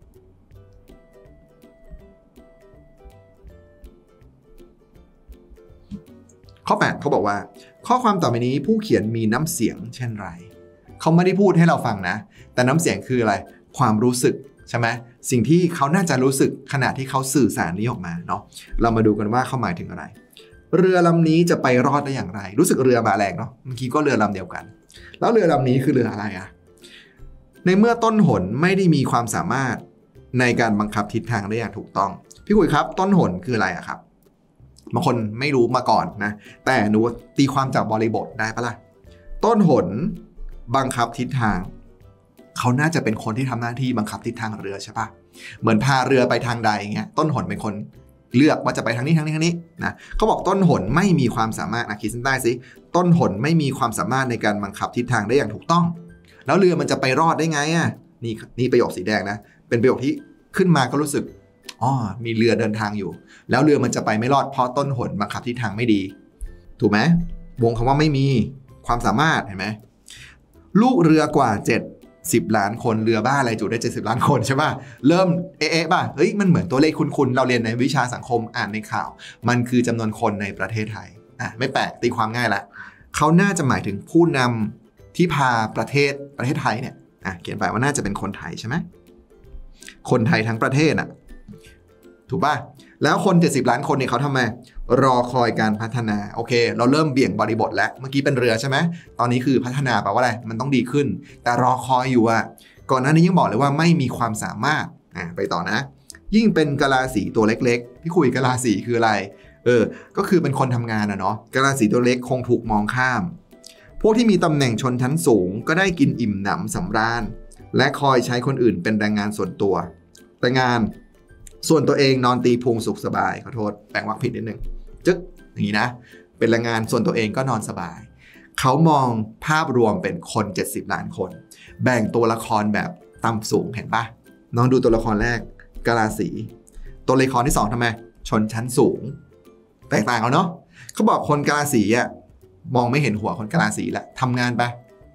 ข้อแปดเขาบอกว่าข้อความต่อไปนี้ผู้เขียนมีน้ำเสียงเช่นไรเขาไม่ได้พูดให้เราฟังนะแต่น้ำเสียงคืออะไรความรู้สึกใช่ไหมสิ่งที่เขาน่าจะรู้สึกขณะที่เขาสื่อสารนี้ออกมาเนาะเรามาดูกันว่าเขาหมายถึงอะไรเรือลำนี้จะไปรอดได้อย่างไรรู้สึกเรือมาแรงเนาะเมื่อกี้ก็เรือลำเดียวกันแล้วเรือลำนี้คือเรืออะไรอะในเมื่อต้นหนไม่ได้มีความสามารถในการบังคับทิศทางได้อย่างถูกต้องพี่คุยครับต้นหนคืออะไรอะครับบางคนไม่รู้มาก่อนนะแต่หนูตีความจากบริบทได้ปะล่ะต้นหนบังคับทิศทางเขาน่าจะเป็นคนที่ทำหน้าที่บังคับทิศทางเรือใช่ปะเหมือนพาเรือไปทางใดอย่างเงี้ยต้นหนเป็นคนเลือกว่าจะไปทางนี้ทางนี้ทางนี้นะเขาบอกต้นหนไม่มีความสามารถนะขีดเส้นใต้สิต้นหนไม่มีความสามารถในการบังคับทิศทางได้อย่างถูกต้องแล้วเรือมันจะไปรอดได้ไงอ่ะนี่นี่ประโยคสีแดงนะเป็นประโยคที่ขึ้นมาก็รู้สึกอ๋อมีเรือเดินทางอยู่แล้วเรือมันจะไปไม่รอดเพราะต้นหนบังคับทิศทางไม่ดีถูกไหมวงคำว่าไม่มีความสามารถเห็นไหมลูกเรือกว่าเจ็ดสิบล้านคนเรือบ้าอะไรจุได้เจ็ดสิบล้านคนใช่ป่ะเริ่มเอ๊ะป่ะเฮ้ยมันเหมือนตัวเลขคุ้นๆเราเรียนในวิชาสังคมอ่านในข่าวมันคือจำนวนคนในประเทศไทยอ่ะไม่แปลกตีความง่ายละเขาน่าจะหมายถึงผู้นำที่พาประเทศประเทศไทยเนี่ยอ่ะเขียนไปว่าน่าจะเป็นคนไทยใช่ไหมคนไทยทั้งประเทศอ่ะถูกป่ะแล้วคนเจ็ดสิบล้านคนเนี่ยเขาทำไมรอคอยการพัฒนาโอเคเราเริ่มเบี่ยงบริบทแล้วเมื่อกี้เป็นเรือใช่ไหมตอนนี้คือพัฒนาแปลว่าอะไรมันต้องดีขึ้นแต่รอคอยอยู่อ่ะก่อนหน้านี้ยังบอกเลยว่าไม่มีความสามารถอ่ะไปต่อนะยิ่งเป็นกะลาสีตัวเล็กๆพี่คุยกะลาสีคืออะไรเออก็คือเป็นคนทำงานนะเนาะกะลาสีตัวเล็กคงถูกมองข้ามพวกที่มีตำแหน่งชนชั้นสูงก็ได้กินอิ่มหนำสำราญและคอยใช้คนอื่นเป็นแรงงานส่วนตัวแต่งานส่วนตัวเองนอนตีพุงสุขสบายขอโทษแปลงวรรคผิดนิดนึงจึ๊กอย่างนี้นะเป็นแรงงานส่วนตัวเองก็นอนสบายเขามองภาพรวมเป็นคนเจ็ดสิบล้านคนแบ่งตัวละครแบบต่ำสูงเห็นปะน้องดูตัวละครแรกกะลาสีตัวละครที่สองทำไมชนชั้นสูงแตกต่างกันเนาะเขาบอกคนกะลาสีอ่ะมองไม่เห็นหัวคนกะลาสีแหละทำงานไป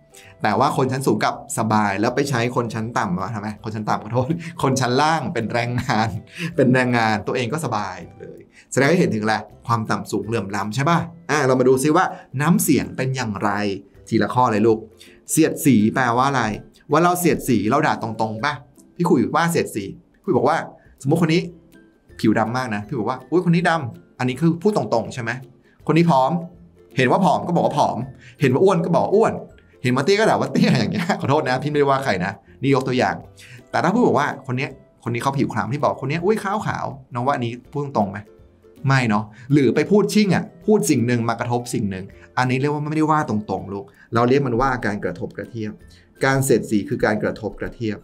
แต่ว่าคนชั้นสูงกับสบายแล้วไปใช้คนชั้นต่ำมาทำไมคนชั้นต่ำขอโทษคนชั้นล่างเป็นแรงงานเป็นแรงงานตัวเองก็สบายเลยแสดงให้เห็นถึงแหละความต่ำสูงเหลื่อมล้ำใช่ป่ะอ่าเรามาดูซิว่าน้ำเสียงเป็นอย่างไรทีละข้อเลยลูกเสียดสีแปลว่าอะไรว่าเราเสียดสีเราด่าตรงๆป่ะพี่คุยว่าเสียดสีพี่บอกว่าสมมติคนนี้ผิวดำมากนะพี่บอกว่าอุ้ยคนนี้ดำอันนี้คือพูดตรงๆใช่ไหมคนนี้ผอมเห็นว่าผอมก็บอกว่าผอมเห็นว่าอ้วนก็บอกอ้วนเห็นว่าเตี้ยก็ด่าว่าเตี้ยอย่างเงี้ยขอโทษนะพี่ไม่ได้ว่าใครนะนี่ยกตัวอย่างแต่ถ้าพูดบอกว่าคนนี้คนนี้เขาผิวคล้ำที่บอกคนนี้อุ้ยขาวขาวน้องว่านี้พูดตรงๆไหมไม่เนาะหรือไปพูดชิ่งอ่ะพูดสิ่งหนึ่งมากระทบสิ่งหนึ่งอันนี้เรียกว่าไม่ได้ว่าตรงๆลูกเราเรียกมันว่าการกระทบกระเทียบการเสียดสีคือการกระทบกระเทียบ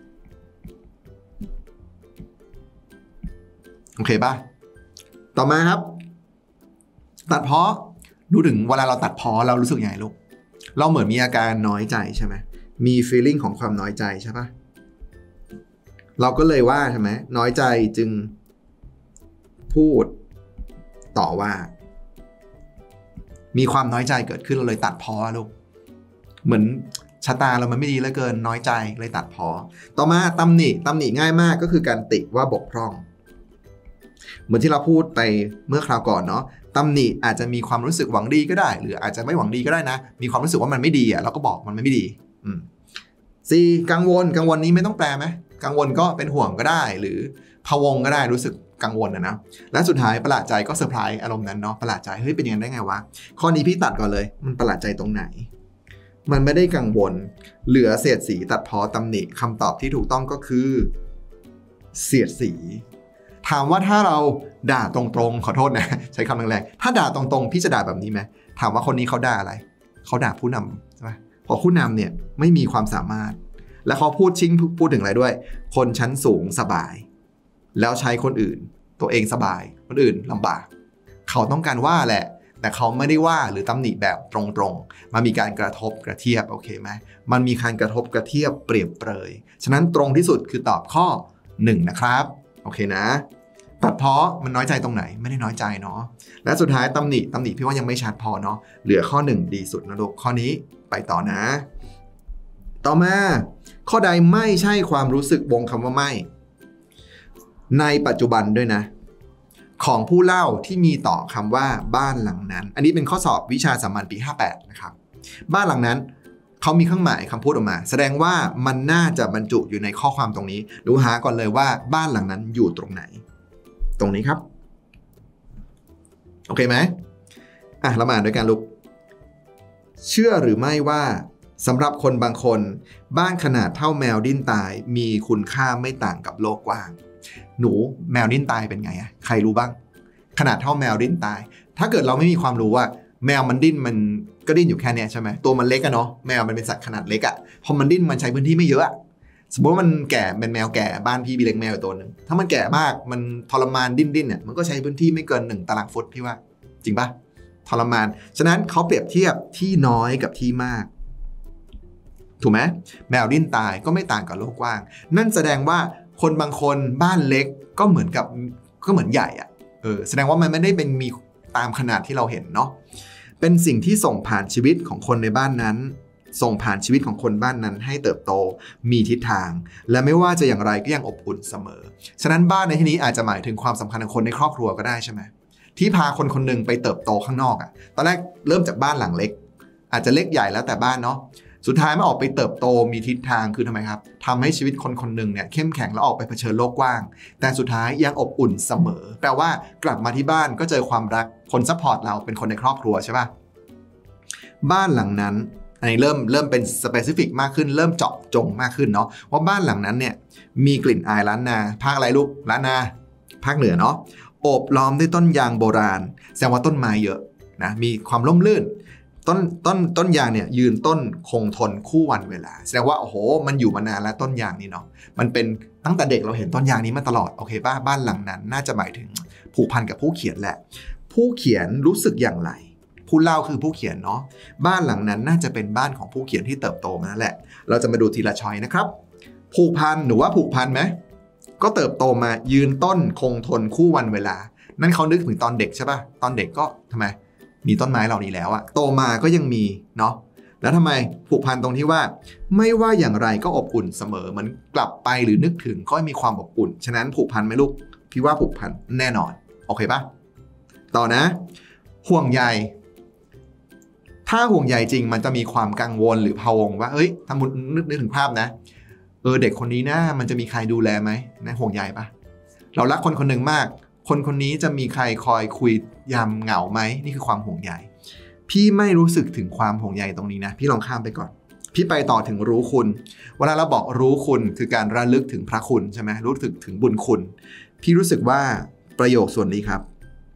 โอเคป่ะต่อมาครับตัดพ้อดูถึงเวลาเราตัดพ้อเรารู้สึกยังไงลูกเราเหมือนมีอาการน้อยใจใช่ไหมมี feeling ของความน้อยใจใช่ป่ะเราก็เลยว่าใช่ไหมน้อยใจจึงพูดต่อว่ามีความน้อยใจเกิดขึ้นเราเลยตัดพ้อลูกเหมือนชะตาเรามันไม่ดีเหลือเกินน้อยใจเลยตัดพ้อต่อมาตำหนิตำหนิง่ายมากก็คือการติว่าบกพร่องเหมือนที่เราพูดไปเมื่อคราวก่อนเนาะตำหนิอาจจะมีความรู้สึกหวังดีก็ได้หรืออาจจะไม่หวังดีก็ได้นะมีความรู้สึกว่ามันไม่ดีอ่ะเราก็บอกมันไม่ดีอืมสี่กังวลกังวลนี้ไม่ต้องแปลไหมกังวลก็เป็นห่วงก็ได้หรือพะวงก็ได้รู้สึกกังวลนะนะและสุดท้ายประหลาดใจก็เซอร์ไพรส์อารมณ์นั้นเนาะประหลาดใจเฮ้ยเป็นยังไงได้ไงวะข้อนี้พี่ตัดก่อนเลยมันประหลาดใจตรงไหนมันไม่ได้กังวลเหลือเสียดสีตัดพ้อตำหนิคำตอบที่ถูกต้องก็คือเสียดสีถามว่าถ้าเราด่าตรงๆขอโทษนะใช้คำแรงๆถ้าด่าตรงๆพี่จะด่าแบบนี้ไหมถามว่าคนนี้เขาด่าอะไรเขาด่าผู้นำใช่ไหมพอผู้นำเนี่ยไม่มีความสามารถและเขาพูดชิงพูดถึงอะไรด้วยคนชั้นสูงสบายแล้วใช้คนอื่นตัวเองสบายคนอื่นลำบากเขาต้องการว่าแหละแต่เขาไม่ได้ว่าหรือตำหนิแบบตรงๆมันมีการกระทบกระเทียบโอเคไหมมันมีการกระทบกระเทียบเปรียบเปรยฉะนั้นตรงที่สุดคือตอบข้อหนึ่งนะครับโอเคนะตัดพ้อมันน้อยใจตรงไหนไม่ได้น้อยใจเนาะและสุดท้ายตำหนิตำหนิพี่ว่ายังไม่ชัดพอเนาะเหลือข้อหนึ่งดีสุดนะลูกข้อนี้ไปต่อนะต่อมาข้อใดไม่ใช่ความรู้สึกวงคำว่าไม่ในปัจจุบันด้วยนะของผู้เล่าที่มีต่อคำว่าบ้านหลังนั้นอันนี้เป็นข้อสอบวิชาสามัญปีห้าแปดนะครับบ้านหลังนั้นเขามีเครื่องหมายคำพูดออกมาแสดงว่ามันน่าจะบรรจุอยู่ในข้อความตรงนี้ดูหาก่อนเลยว่าบ้านหลังนั้นอยู่ตรงไหนตรงนี้ครับโอเคไหมอ่ะเรามาอ่านด้วยกันลูกเชื่อหรือไม่ว่าสำหรับคนบางคนบ้านขนาดเท่าแมวดิ้นตายมีคุณค่าไม่ต่างกับโลกกว้างหนูแมวดิ้นตายเป็นไงอะใครรู้บ้างขนาดเท่าแมวดิ้นตายถ้าเกิดเราไม่มีความรู้ว่าแมวมันดิ้นมันก็ดิ้นอยู่แค่นี้ใช่ไหมตัวมันเล็กอะเนาะแมวมันเป็นสัตว์ขนาดเล็กอะพอมันดิ้นมันใช้พื้นที่ไม่เยอะสมมติว่ามันแก่เป็นแมวแก่บ้านพี่มีเลี้ยงแมวตัวหนึ่งถ้ามันแก่มากมันทรมานดิ้นดิ้นเนี่ยมันก็ใช้พื้นที่ไม่เกินหนึ่งตารางฟุตพี่ว่าจริงปะทรมานฉะนั้นเขาเปรียบเทียบที่น้อยกับที่มากถูกไหมแมวดิ้นตายก็ไม่ต่างกับโลกกว้างนั่นแสดงว่าคนบางคนบ้านเล็กก็เหมือนกับก็เหมือนใหญ่อะเออแสดงว่ามันไม่ได้เป็นมีตามขนาดที่เราเห็นเนาะเป็นสิ่งที่ส่งผ่านชีวิตของคนในบ้านนั้นส่งผ่านชีวิตของคนบ้านนั้นให้เติบโตมีทิศทางและไม่ว่าจะอย่างไรก็ยังอบอุ่นเสมอฉะนั้นบ้านในที่นี้อาจจะหมายถึงความสำคัญของคนในครอบครัวก็ได้ใช่ไหมที่พาคนคนหนึ่งไปเติบโตข้างนอกอะตอนแรกเริ่มจากบ้านหลังเล็กอาจจะเล็กใหญ่แล้วแต่บ้านเนาะสุดท้ายมันออกไปเติบโตมีทิศทางคือทำไมครับทำให้ชีวิตคนคนหนึ่งเนี่ยเข้มแข็งแล้วออกไปเผชิญโลกกว้างแต่สุดท้ายยังอบอุ่นเสมอแปลว่ากลับมาที่บ้านก็เจอความรักคนซัพพอร์ตเราเป็นคนในครอบครัวใช่ป่ะบ้านหลังนั้นอันนี้เริ่มเริ่มเป็นสเปซิฟิกมากขึ้นเริ่มเจาะจงมากขึ้นเนาะว่าบ้านหลังนั้นเนี่ยมีกลิ่นอายล้านนาภาคอะไรลูกล้านนาภาคเหนือเนาะโอบล้อมด้วยต้นยางโบราณแสดงว่าต้นไม้เยอะนะมีความร่มรื่นต้นต้นต้นยางเนี่ยยืนต้นคงทนคู่วันเวลาแสดงว่าโอ้โหมันอยู่มานานแล้วต้นยางนี้เนาะมันเป็นตั้งแต่เด็กเราเห็นต้นยางนี้มาตลอดโอเคป่ะบ้านหลังนั้นน่าจะหมายถึงผูกพันกับผู้เขียนแหละผู้เขียนรู้สึกอย่างไรผู้เล่าคือผู้เขียนเนาะบ้านหลังนั้นน่าจะเป็นบ้านของผู้เขียนที่เติบโตมานั่นแหละเราจะมาดูทีละช้อยนะครับผูกพันหรือว่าผูกพันไหมก็เติบโตมายืนต้นคงทนคู่วันเวลานั่นเขานึกถึงตอนเด็กใช่ป่ะตอนเด็กก็ทำไมมีต้นไม้เหล่านี้แล้วอะโตมาก็ยังมีเนาะแแล้วทำไมผูกพันตรงที่ว่าไม่ว่าอย่างไรก็อบอุ่นเสมอมันกลับไปหรือนึกถึงก็มีความอบอุ่นฉะนั้นผูกพันไหมลูกพี่ว่าผูกพันแน่นอนโอเคปะต่อนะห่วงใยถ้าห่วงใยจริงมันจะมีความกังวลหรือพะวงว่าเอ้ยทำมุนนึกนึกถึงภาพนะเออเด็กคนนี้นะมันจะมีใครดูแลไหมนะห่วงใยปะเรารักคนคนหนึ่งมากคนคนนี้จะมีใครคอยคุยยามเหงาไหมนี่คือความห่วงใยพี่ไม่รู้สึกถึงความห่วงใยตรงนี้นะพี่ลองข้ามไปก่อนพี่ไปต่อถึงรู้คุณเวลาเราบอกรู้คุณคือการระลึกถึงพระคุณใช่ไหมรู้สึกถึงบุญคุณพี่รู้สึกว่าประโยคส่วนนี้ครับ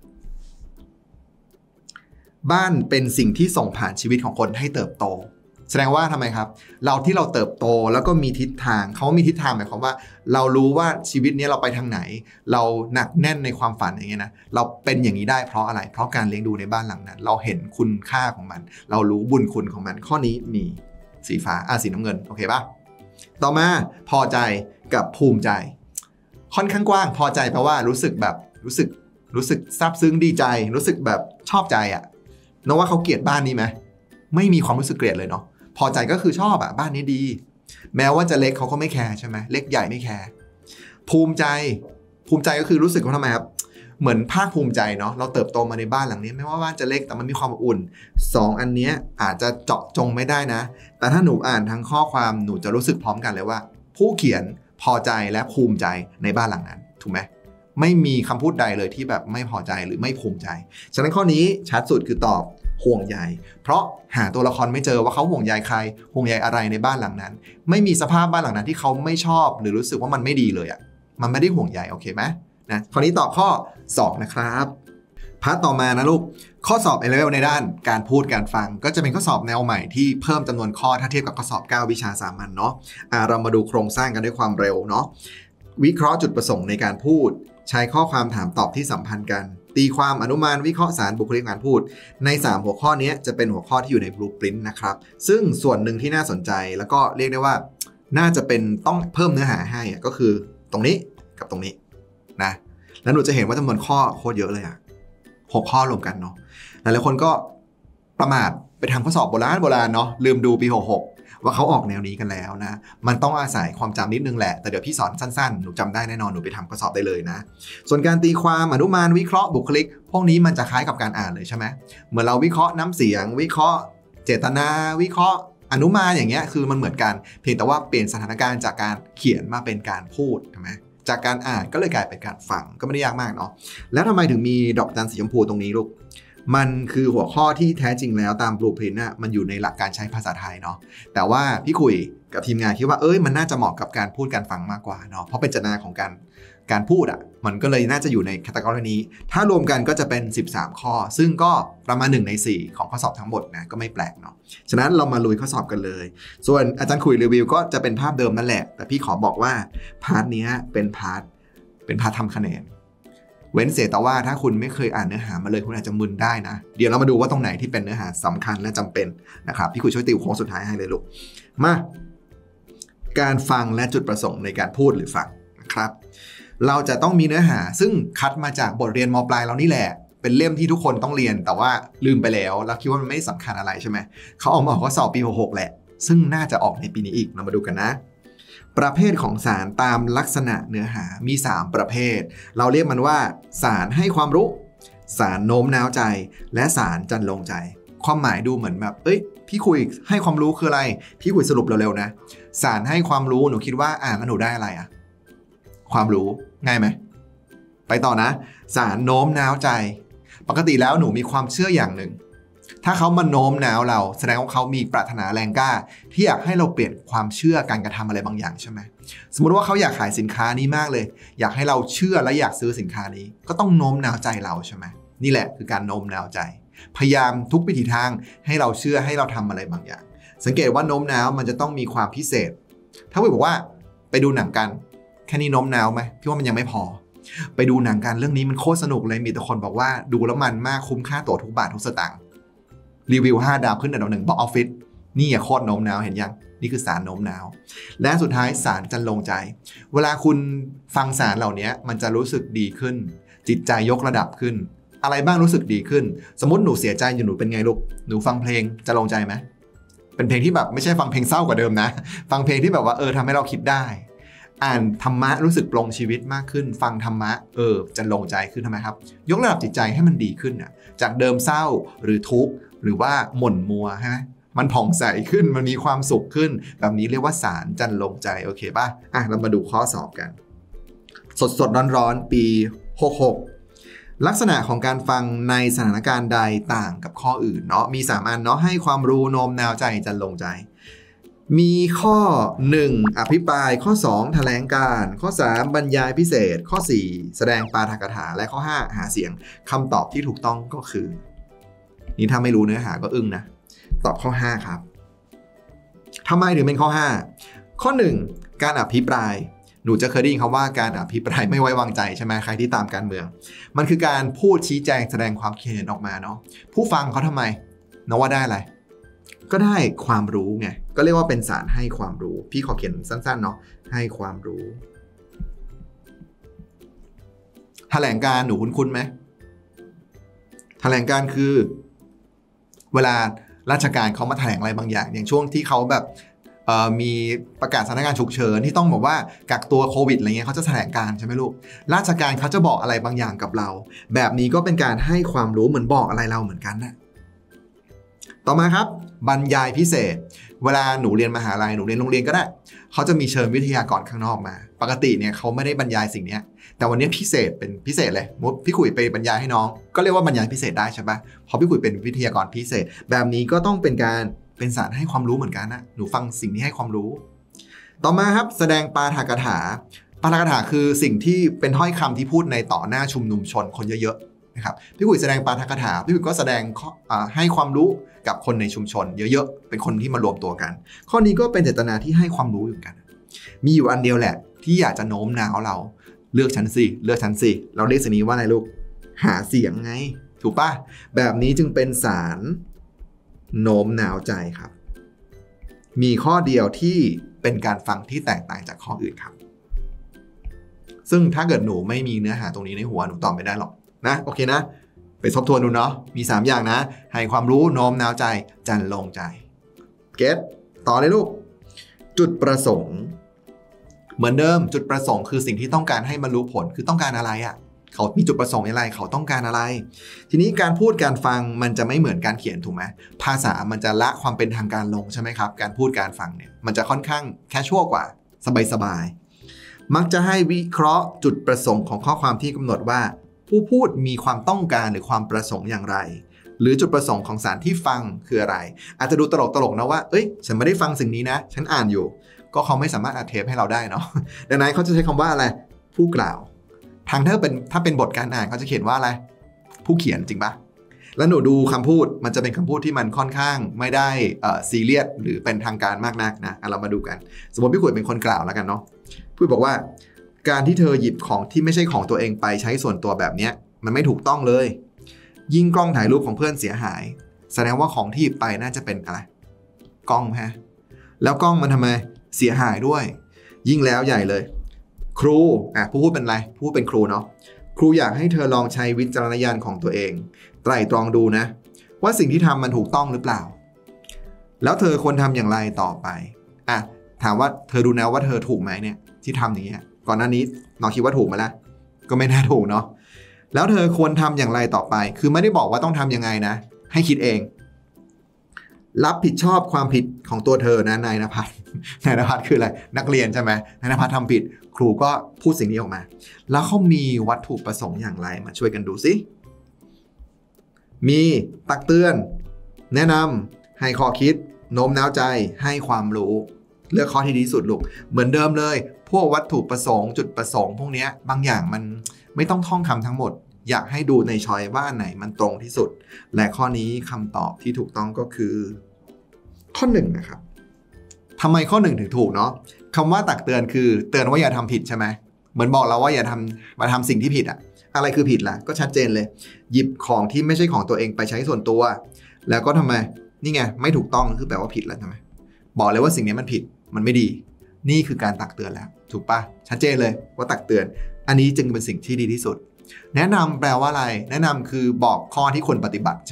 บ้านเป็นสิ่งที่ส่งผ่านชีวิตของคนให้เติบโตแสดงว่าทำไมครับเราที่เราเติบโตแล้วก็มีทิศทางเขามีทิศทางหมายความว่าเรารู้ว่าชีวิตนี้เราไปทางไหนเราหนักแน่นในความฝันอย่างเงี้ยนะเราเป็นอย่างนี้ได้เพราะอะไรเพราะการเลี้ยงดูในบ้านหลังนั้นเราเห็นคุณค่าของมันเรารู้บุญคุณของมันข้อนี้มีสีฟ้าอ่ะสีน้ำเงินโอเคป่ะต่อมาพอใจกับภูมิใจค่อนข้างกว้างพอใจแปลว่ารู้สึกแบบรู้สึกรู้สึกซาบซึ้งดีใจรู้สึกแบบชอบใจอะนึกว่าเขาเกลียดบ้านนี้ไหมไม่มีความรู้สึกเกลียดเลยเนาะพอใจก็คือชอบอะบ้านนี้ดีแม้ว่าจะเล็กเขาก็ไม่แคร์ใช่ไหมเล็กใหญ่ไม่แคร์ภูมิใจภูมิใจก็คือรู้สึกว่าทำไมครับเหมือนภาคภูมิใจเนาะเราเติบโตมาในบ้านหลังนี้ไม่ว่าบ้านจะเล็กแต่มันมีความอบอุ่นสองอันนี้อาจจะเจาะจงไม่ได้นะแต่ถ้าหนูอ่านทั้งข้อความหนูจะรู้สึกพร้อมกันเลยว่าผู้เขียนพอใจและภูมิใจในบ้านหลังนั้นถูกไหมไม่มีคำพูดใดเลยที่แบบไม่พอใจหรือไม่ภูมิใจฉะนั้นข้อนี้ชัดสุดคือตอบห่วงใยเพราะหาตัวละครไม่เจอว่าเขาห่วงใยใครห่วงใยอะไรในบ้านหลังนั้นไม่มีสภาพบ้านหลังนั้นที่เขาไม่ชอบหรือรู้สึกว่ามันไม่ดีเลยอ่ะมันไม่ได้ห่วงใยโอเคไหมนะข้อนี้ตอบข้อสองนะครับพาร์ทต่อมานะลูกข้อสอบ เอ เล เวล ในด้านการพูดการฟังก็จะเป็นข้อสอบแนวใหม่ที่เพิ่มจำนวนข้อถ้าเทียบกับข้อสอบเก้าวิชาสามัญเนาะอ่าเรามาดูโครงสร้างกันด้วยความเร็วเนาะวิเคราะห์จุดประสงค์ในการพูดใช้ข้อความถามตอบที่สัมพันธ์กันตีความอนุมานวิเคราะห์สารบุคลิกการพูดในสามหัวข้อนี้จะเป็นหัวข้อที่อยู่ในบลูพรินต์นะครับซึ่งส่วนหนึ่งที่น่าสนใจแล้วก็เรียกได้ว่าน่าจะเป็นต้องเพิ่มเนื้อหาให้ก็คือตรงนี้กับตรงนี้นะแล้วหนูจะเห็นว่าจำนวนข้อโคตรเยอะเลยอะหกข้อรวมกันเนาะหลายๆคนก็ประมาทไปทำข้อสอบโบราณโบราณเนาะลืมดูปีหกหกว่าเขาออกแนวนี้กันแล้วนะมันต้องอาศัยความจำนิดนึงแหละแต่เดี๋ยวพี่สอนสั้นๆหนูจำได้แน่นอนหนูไปทำข้อสอบได้เลยนะส่วนการตีความอนุมานวิเคราะห์บุคลิกพวกนี้มันจะคล้ายกับการอ่านเลยใช่ไหมเหมือนเราวิเคราะห์น้ำเสียงวิเคราะห์เจตนาวิเคราะห์อนุมานอย่างเงี้ยคือมันเหมือนกันเพียงแต่ว่าเปลี่ยนสถานการณ์จากการเขียนมาเป็นการพูดใช่ไหมจากการอ่านก็เลยกลายเป็นการฟังก็ไม่ได้ยากมากเนาะแล้วทำไมถึงมีดอกจันสีชมพูตรงนี้ลูกมันคือหัวข้อที่แท้จริงแล้วตามบลูพรินต์น่ะมันอยู่ในหลักการใช้ภาษาไทยเนาะแต่ว่าพี่คุยกับทีมงานคิดว่าเอ้ยมันน่าจะเหมาะกับการพูดการฟังมากกว่าเนาะเพราะเป็นเจตนาของการการพูดอ่ะมันก็เลยน่าจะอยู่ในแคตตากรีนี้ถ้ารวมกันก็จะเป็นสิบสามข้อซึ่งก็ประมาณหนึ่งในสี่ของข้อสอบทั้งหมดนะก็ไม่แปลกเนาะฉะนั้นเรามาลุยข้อสอบกันเลยส่วนอาจารย์คุยรีวิวก็จะเป็นภาพเดิมนั่นแหละแต่พี่ขอบอกว่าพาร์ทนี้เป็นพาร์ทเป็นพาร์ททำคะแนนเว้นเสียแต่ว่าถ้าคุณไม่เคยอ่านเนื้อหามาเลยคุณอาจจะมึนได้นะเดี๋ยวเรามาดูว่าตรงไหนที่เป็นเนื้อหาสำคัญและจำเป็นนะครับพี่คุยช่วยติวโค้งสุดท้ายให้เลยลูกมาการฟังและจุดประสงค์ในการพูดหรือฟังนะครับเราจะต้องมีเนื้อหาซึ่งคัดมาจากบทเรียนม.ปลายเรานี่แหละเป็นเล่มที่ทุกคนต้องเรียนแต่ว่าลืมไปแล้วแล้วคิดว่ามันไม่สำคัญอะไรใช่ไหมเขาออกมาข้อสอบปีหกหกแหละซึ่งน่าจะออกในปีนี้อีกเรามาดูกันนะประเภทของสารตามลักษณะเนื้อหามีสามประเภทเราเรียกมันว่าสารให้ความรู้สารโน้มน้าวใจและสารจันลงใจความหมายดูเหมือนแบบเอ้ยพี่คุยให้ความรู้คืออะไรพี่คุยสรุปเร็วๆนะสารให้ความรู้หนูคิดว่าอ่านแล้วหนูได้อะไรอะความรู้ง่ายไหมไปต่อนะสารโน้มน้าวใจปกติแล้วหนูมีความเชื่ออย่างหนึ่งถ้าเขามาโน้มน้าวเราแสดงว่าเขามีปรารถนาแรงกล้าที่อยากให้เราเปลี่ยนความเชื่อการกระทำอะไรบางอย่างใช่ไหมสมมติว่าเขาอยากขายสินค้านี้มากเลยอยากให้เราเชื่อและอยากซื้อสินค้านี้ก็ต้องโน้มน้าวใจเราใช่ไหมนี่แหละคือการโน้มน้าวใจพยายามทุกวิถีทางให้เราเชื่อให้เราทำอะไรบางอย่างสังเกตว่าโน้มน้าวมันจะต้องมีความพิเศษถ้าพี่บอกว่าไปดูหนังกันแค่นี้โน้มน้าวไหมพี่ว่ามันยังไม่พอไปดูหนังกันเรื่องนี้มันโคตรสนุกเลยมีแต่คนบอกว่าดูแล้วมันมากคุ้มค่าตั๋วทุกบาททุกสตางค์รีวิวห้าดาวขึ้นอันดับหนึ่งบ็อกออฟฟิศนี่อย่าโคตรโน้มน้าวเห็นยังนี่คือสารโน้มน้าวและสุดท้ายสารจันลงใจเวลาคุณฟังสารเหล่านี้มันจะรู้สึกดีขึ้นจิตใจยกระดับขึ้นอะไรบ้างรู้สึกดีขึ้นสมมติหนูเสียใจอยู่หนูเป็นไงลูกหนูฟังเพลงจะลงใจไหมไปเป็นเพลงที่แบบไม่ใช่ฟังเพลงเศร้ากว่าเดิมนะฟังเพลงที่แบบว่าเออทำให้เราคิดได้อ่านธรรมะรู้สึกปลงชีวิตมากขึ้นฟังธรรมะเออจะลงใจขึ้นทำไมครับยกระดับจิตใจให้มันดีขึ้นอ่ะจากเดิมเศร้าหรือทุกข์หรือว่าหม่นมัวใช่ไหมมันผ่องใสขึ้นมันมีความสุขขึ้นแบบนี้เรียกว่าสารจันลงใจโอเคป่ะอ่ะเรามาดูข้อสอบกันสดสดร้อนๆปีหกหกลักษณะของการฟังในสถานการณ์ใดต่างกับข้ออื่นเนาะมีสามอันเนาะให้ความรู้โน้มน้าวใจจันลงใจมีข้อหนึ่งอภิปรายข้อสองแถลงการข้อสามบรรยายพิเศษข้อสี่แสดงปาฐกถาและข้อห้าหาเสียงคำตอบที่ถูกต้องก็คือนี่ถ้าไม่รู้เนื้อหาก็อึ้งนะตอบข้อห้าครับทำไมถึงเป็นข้อห้าข้อหนึ่งการอภิปรายหนูจะเคยได้ยินคำว่าการอภิปรายไม่ไว้วางใจใช่ไหมใครที่ตามการเมืองมันคือการพูดชี้แจงแสดงความคิดเห็นออกมาเนาะผู้ฟังเขาทำไมน้องว่าได้อะไรก็ได้ความรู้ไงก็เรียกว่าเป็นสารให้ความรู้พี่ขอเขียนสั้นๆเนาะให้ความรู้แถลงการหนูคุ้นๆไหมแถลงการคือเวลาราชการเขามาแถลงอะไรบางอย่างอย่างช่วงที่เขาแบบมีประกาศสถานการณ์ฉุกเฉินที่ต้องบอกว่ากักตัวโควิดอะไรเงี้ยเขาจะแถลงการใช่ไหมลูกราชการเขาจะบอกอะไรบางอย่างกับเราแบบนี้ก็เป็นการให้ความรู้เหมือนบอกอะไรเราเหมือนกันนะต่อมาครับบรรยายพิเศษเวลาหนูเรียนมหาลัยหนูเรียนโรงเรียนก็ได้เขาจะมีเชิญวิทยากรข้างนอกมาปกติเนี่ยเขาไม่ได้บรรยายสิ่งนี้แต่วันนี้พิเศษเป็นพิเศษเลยมุดพี่ขุยไปบรรยายให้น้องก็เรียกว่าบรรยายพิเศษได้ใช่ปะพอพี่ขุยเป็นวิทยากรพิเศษแบบนี้ก็ต้องเป็นการเป็นสารให้ความรู้เหมือนกันนะหนูฟังสิ่งที่ให้ความรู้ต่อมาครับแสดงปาฐกถาปาฐกถาคือสิ่งที่เป็นถ้อยคำที่พูดในต่อหน้าชุมนุมชนคนเยอะๆนะครับพี่ขุยแสดงปาฐกถาพี่ขุยก็แสดงให้ความรู้กับคนในชุมชนเยอะๆเป็นคนที่มารวมตัวกันข้อนี้ก็เป็นเจตนาที่ให้ความรู้อยู่กันมีอยู่อันเดียวแหละที่อยากจะโน้มน้าวเราเลือกฉันสิเลือกฉันสิเราเรียกสิ่งนี้ว่าอะไรลูกหาเสียงไงถูกป่ะแบบนี้จึงเป็นสารโน้มน้าวใจครับมีข้อเดียวที่เป็นการฟังที่แตกต่างจากข้ออื่นครับซึ่งถ้าเกิดหนูไม่มีเนื้อหาตรงนี้ในหัวหนูตอบไม่ได้หรอกนะโอเคนะไปทบทวนดูเนาะมีสามอย่างนะให้ความรู้โน้มน้าวใจจันลงใจเก็ตต่อเลยลูกจุดประสงค์เหมือนเดิมจุดประสงค์คือสิ่งที่ต้องการให้บรรลุผลคือต้องการอะไรอ่ะเขามีจุดประสงค์อะไรเขาต้องการอะไรทีนี้การพูดการฟังมันจะไม่เหมือนการเขียนถูกไหมภาษามันจะละความเป็นทางการลงใช่ไหมครับการพูดการฟังเนี่ยมันจะค่อนข้างแคชชวลกว่าสบายๆมักจะให้วิเคราะห์จุดประสงค์ของข้อความที่กำหนดว่าผู้พูดมีความต้องการหรือความประสงค์อย่างไรหรือจุดประสงค์ของสารที่ฟังคืออะไรอาจจะดูตลกๆนะว่าเอ้ยฉันไม่ได้ฟังสิ่งนี้นะฉันอ่านอยู่ก็เขาไม่สามารถอัดเทปให้เราได้เนาะดังนั้นเขาจะใช้คำว่าอะไรผู้กล่าวทางถ้าเป็นถ้าเป็นบทการอ่านเขาจะเขียนว่าอะไรผู้เขียนจริงปะแล้วหนูดูคำพูดมันจะเป็นคำพูดที่มันค่อนข้างไม่ได้เอ่อซีเรียสหรือเป็นทางการมากนักนะเรามาดูกันสมมติพี่ขุยเป็นคนกล่าวแล้วกันเนาะพี่บอกว่าการที่เธอหยิบของที่ไม่ใช่ของตัวเองไปใช้ส่วนตัวแบบนี้มันไม่ถูกต้องเลยยิ่งกล้องถ่ายรูปของเพื่อนเสียหายแสดงว่าของที่หยิบไปน่าจะเป็นอะไรกล้องฮะแล้วกล้องมันทำไมเสียหายด้วยยิ่งแล้วใหญ่เลยครูอ่ะผู้พูดเป็นอะไรผู้เป็นครูเนาะครูอยากให้เธอลองใช้วิจารณญาณของตัวเองไตร่ตรองดูนะว่าสิ่งที่ทำมันถูกต้องหรือเปล่าแล้วเธอควรทำอย่างไรต่อไปอ่ะถามว่าเธอดูนะว่าเธอถูกไหมเนี่ยที่ทำอย่างเงี้ยก่อนหน้านี้น้องคิดว่าถูกไหมล่ะก็ไม่น่าถูกเนาะแล้วเธอควรทำอย่างไรต่อไปคือไม่ได้บอกว่าต้องทำยังไงนะให้คิดเองรับผิดชอบความผิดของตัวเธอนะนายณภัทรนายณภัทรคืออะไรนักเรียนใช่ไหมนายณภัทรทำผิดครูก็พูดสิ่งนี้ออกมาแล้วเขามีวัตถุประสงค์อย่างไรมาช่วยกันดูสิมีตักเตือนแนะนำให้ข้อคิดโน้มน้าวใจให้ความรู้เลือกข้อที่ดีที่สุดลูกเหมือนเดิมเลยพวกวัตถุประสงค์จุดประสงค์พวกนี้บางอย่างมันไม่ต้องท่องคำทั้งหมดอยากให้ดูในช้อยว่าไหนมันตรงที่สุดและข้อนี้คำตอบที่ถูกต้องก็คือข้อหนึ่งนะครับทำไมข้อหนึ่งถึงถูกเนาะคำว่าตักเตือนคือเตือนว่าอย่าทำผิดใช่ไหมเหมือนบอกเราว่าอย่าทำมาทำสิ่งที่ผิดอะอะไรคือผิดล่ะก็ชัดเจนเลยหยิบของที่ไม่ใช่ของตัวเองไปใช้ส่วนตัวแล้วก็ทำไมนี่ไงไม่ถูกต้องคือแปลว่าผิดแล้วใช่ไหมบอกเลยว่าสิ่งนี้มันผิดมันไม่ดีนี่คือการตักเตือนแล้วถูกปะชัดเจนเลยว่าตักเตือนอันนี้จึงเป็นสิ่งที่ดีที่สุดแนะนำแปลว่าอะไรแนะนำคือบอกข้อที่ควรปฏิบัติใช่ไหม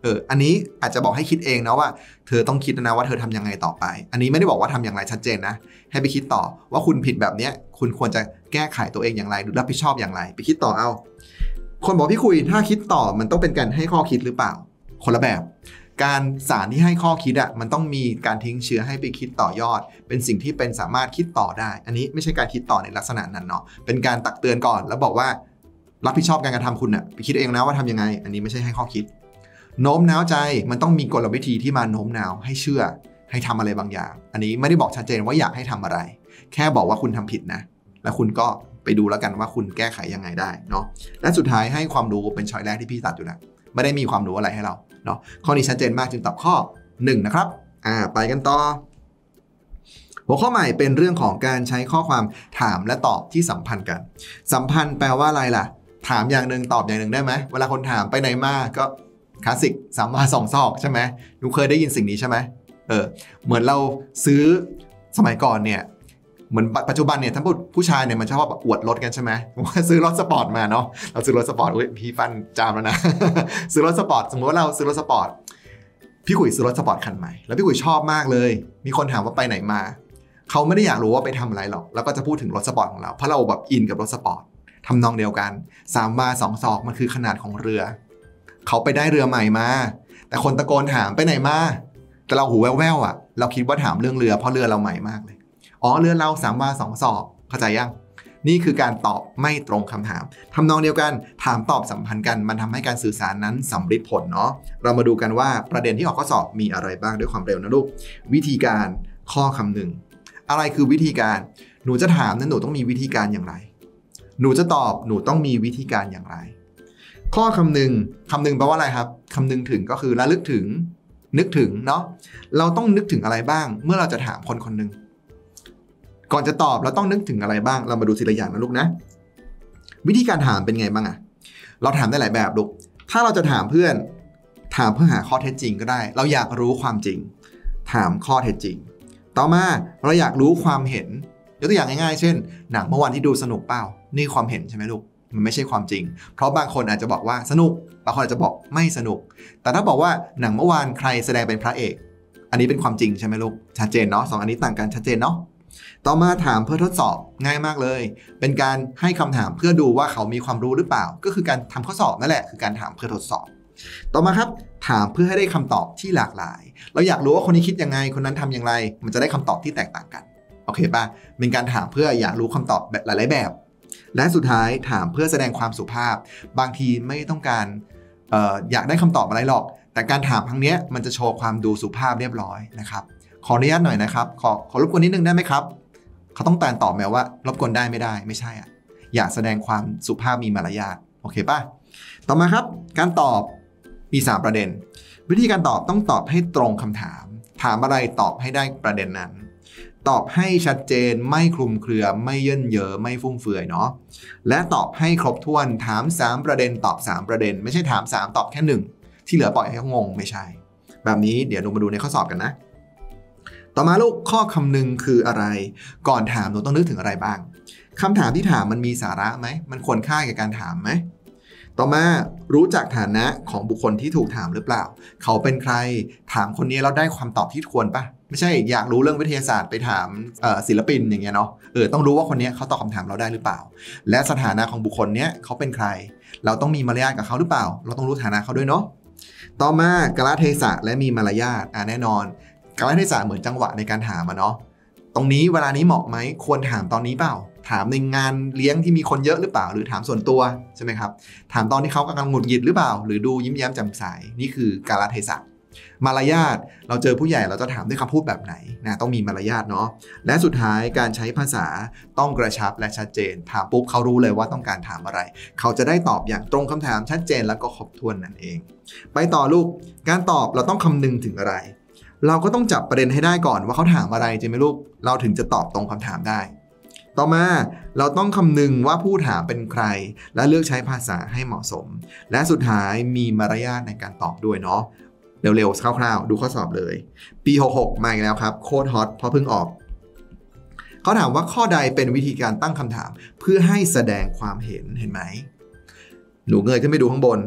เอออันนี้อาจจะบอกให้คิดเองนะว่าเธอต้องคิดนะว่าเธอทำยังไงต่อไปอันนี้ไม่ได้บอกว่าทำอย่างไรชัดเจนนะให้ไปคิดต่อว่าคุณผิดแบบนี้คุณควรจะแก้ไขตัวเองอย่างไรหรือรับผิดชอบอย่างไรไปคิดต่อเอาคนบอกพี่คุยถ้าคิดต่อมันต้องเป็นการให้ข้อคิดหรือเปล่าคนละแบบการสารที่ให้ข้อคิดอ่ะมันต้องมีการทิ้งเชื้อให้ไปคิดต่อยอดเป็นสิ่งที่เป็นสามารถคิดต่อได้อันนี้ไม่ใช่การคิดต่อในลักษณะนั้นเนาะเป็นการตักเตือนก่อนแล้วบอกว่ารับผิดชอบการกระทำคุณอ่ะไปคิดเองนะว่าทำยังไงอันนี้ไม่ใช่ให้ข้อคิดโน้มน้าวใจมันต้องมีกลวิธีที่มาโน้มน้าวให้เชื่อให้ทำอะไรบางอย่างอันนี้ไม่ได้บอกชัดเจนว่าอยากให้ทำอะไรแค่บอกว่าคุณทำผิดนะแล้วคุณก็ไปดูแล้วกันว่าคุณแก้ไขยังไงได้เนาะและสุดท้ายให้ความรู้เป็นช้อยแรกที่พี่ตัดอยู่นะไม่ได้มีความรู้อะไรให้เราเนาะข้อนี้ชัดเจนมากจึงตอบข้อหนึ่งนะครับอ่าไปกันต่อหัวข้อใหม่เป็นเรื่องของการใช้ข้อความถามและตอบที่สัมพันธ์กันสัมพันธ์แปลว่าอะไรล่ะถามอย่างหนึ่งตอบอย่างหนึ่งได้ไหมเวลาคนถามไปไหนมาก็คลาสสิกสามวาสองศอกใช่ไหมหนูเคยได้ยินสิ่งนี้ใช่ไหมเออเหมือนเราซื้อสมัยก่อนเนี่ยเหมือนปัจจุบันเนี่ยทั้งผู้ชายเนี่ยมันชอบแบบอวดรถกันใช่ไหมว่าซื้อรถสปอร์ตมาเนาะเราซื้อรถสปอร์ตอุ้ยพี่ฟันจามแล้วนะ ซื้อรถสปอร์ตสมมติว่าเราซื้อรถสปอร์ตพี่กุ๋ยซื้อรถสปอร์ตคันใหม่แล้วพี่กุ๋ยชอบมากเลยมีคนถามว่าไปไหนมาเขาไม่ได้อยากรู้ว่าไปทำอะไรหรอกแล้วก็จะพูดถึงรถสปอร์ตของเราเพราะเราแบบอินกับรถสปอร์ตทำนองเดียวกันสามวาสองศอกมันคือขนาดของเรือเขาไปได้เรือใหม่มาแต่คนตะโกนถามไปไหนมาแต่เราหูแว่วๆอ่ะเราคิดว่าถามเรื่องเรือเพราะเรือเราใหม่มากเลยอ๋อเรือเราสามวาสองศอกเข้าใจยังนี่คือการตอบไม่ตรงคำถามทำนองเดียวกันถามตอบสัมพันธ์กันมันทำให้การสื่อสารนั้นสำเร็จผลเนาะเรามาดูกันว่าประเด็นที่ออกข้อสอบมีอะไรบ้างด้วยความเร็วนะลูกวิธีการข้อคำหนึ่งอะไรคือวิธีการหนูจะถามนั้นหนูต้องมีวิธีการอย่างไรหนูจะตอบหนูต้องมีวิธีการอย่างไรข้อคำหนึ่งคำหนึ่งแปลว่าอะไรครับคำหนึ่งถึงก็คือระลึกถึงนึกถึงเนาะเราต้องนึกถึงอะไรบ้างเมื่อเราจะถามคนคนหนึ่งก่อนจะตอบเราต้องนึกถึงอะไรบ้างเรามาดูทีละอย่างนะลูกนะวิธีการถามเป็นไงบ้างอะเราถามได้หลายแบบลูกถ้าเราจะถามเพื่อนถามเพื่อหาข้อเท็จจริงก็ได้เราอยากรู้ความจริงถามข้อเท็จจริงต่อมาเราอยากรู้ความเห็นยกตัวอย่างง่ายๆเช่นหนังเมื่อวานที่ดูสนุกเปล่านี่ความเห็นใช่ไหมลูกมันไม่ใช่ความจริงเพราะบางคนอาจจะบอกว่าสนุกบางคนอาจจะบอกไม่สนุกแต่ถ้าบอกว่าหนังเมื่อวานใครแสดงเป็นพระเอกอันนี้เป็นความจริงใช่ไหมลูกชัดเจนเนาะสองอันนี้ต่างกันชัดเจนเนาะต่อมาถามเพื่อทดสอบง่ายมากเลยเป็นการให้คำถามเพื่อดูว่าเขามีความรู้หรือเปล่าก็คือการทำข้อสอบนั่นแหละคือการถามเพื่อทดสอบต่อมาครับถามเพื่อให้ได้คำตอบที่หลากหลายเราอยากรู้ว่าคนนี้คิดยังไงคนนั้นทำอย่างไรมันจะได้คำตอบที่แตกต่างกันโอเคป่ะเป็นการถามเพื่ออยากรู้คำตอบแบบหลายๆแบบและสุดท้ายถามเพื่อแสดงความสุภาพบางทีไม่ต้องการเอ่ออยากได้คำตอบอะไรหรอกแต่การถามครั้งนี้มันจะโชว์ความดูสุภาพเรียบร้อยนะครับขออนุญาตหน่อยนะครับขอขอรบกวนนิดนึงได้ไหมครับเขาต้องการตอบแม้ว่ารบกวนได้ไม่ได้ไม่ใช่อ่ะอยากแสดงความสุภาพมีมารยาทโอเคป่ะต่อมาครับการตอบมีสามประเด็นวิธีการตอบต้องตอบให้ตรงคำถามถามอะไรตอบให้ได้ประเด็นนั้นตอบให้ชัดเจนไม่คลุมเครือไม่เยินเยอะไม่ฟุ่มเฟือยเนาะและตอบให้ครบถ้วนถามสามประเด็นตอบสามประเด็นไม่ใช่ถามสามตอบแค่หนึ่งที่เหลือปล่อยให้เขางงไม่ใช่แบบนี้เดี๋ยวหนูมาดูในข้อสอบกันนะต่อมาลูกข้อคำนึงคืออะไรก่อนถามหนูต้องนึกถึงอะไรบ้างคำถามที่ถามมันมีสาระไหมมันควรค่าแก่การถามไหมต่อมารู้จักฐานะของบุคคลที่ถูกถามหรือเปล่าเขาเป็นใครถามคนนี้แล้วได้ความตอบที่ควรปะไม่ใช่อยากรู้เรื่องวิทยาศาสตร์ไปถามศิลปินอย่างเงี้ยเนาะเออต้องรู้ว่าคนนี้เขาตอบคำถามเราได้หรือเปล่าและสถานะของบุคคลเนี้ยเขาเป็นใครเราต้องมีมารยาทกับเขาหรือเปล่าเราต้องรู้ฐานะเขาด้วยเนาะต่อมากาลเทศะและมีมารยาทอ่าแน่นอนกาลเทศะเหมือนจังหวะในการถามอะเนาะตรงนี้เวลานี้เหมาะไหมควรถามตอนนี้เปล่าถามในงานเลี้ยงที่มีคนเยอะหรือเปล่าหรือถามส่วนตัวใช่ไหมครับถามตอนที่เขากำลังหงุดหงิดหรือเปล่าหรือดูยิ้มแย้มแจ่มใสนี่คือกาลเทศะมารยาทเราเจอผู้ใหญ่เราจะถามด้วยคำพูดแบบไหนนะต้องมีมารยาทเนาะและสุดท้ายการใช้ภาษาต้องกระชับและชัดเจนถามปุ๊บเขารู้เลยว่าต้องการถามอะไรเขาจะได้ตอบอย่างตรงคำถามชัดเจนแล้วก็ครบถ้วนนั่นเองไปต่อลูกการตอบเราต้องคำนึงถึงอะไรเราก็ต้องจับประเด็นให้ได้ก่อนว่าเขาถามอะไรจริงไหมลูกเราถึงจะตอบตรงคำถามได้ต่อมาเราต้องคำนึงว่าผู้ถามเป็นใครและเลือกใช้ภาษาให้เหมาะสมและสุดท้ายมีมารยาทในการตอบด้วยเนาะเร็วๆคร่าวๆดูข้อสอบเลยปีหกหกมาอีกแล้วครับโคตรฮอตเพราะเพิ่งออกเขาถามว่าข้อใดเป็นวิธีการตั้งคำถามเพื่อให้แสดงความเห็นเห็นไหมหนูเงยขึ้นไปดูข้างบน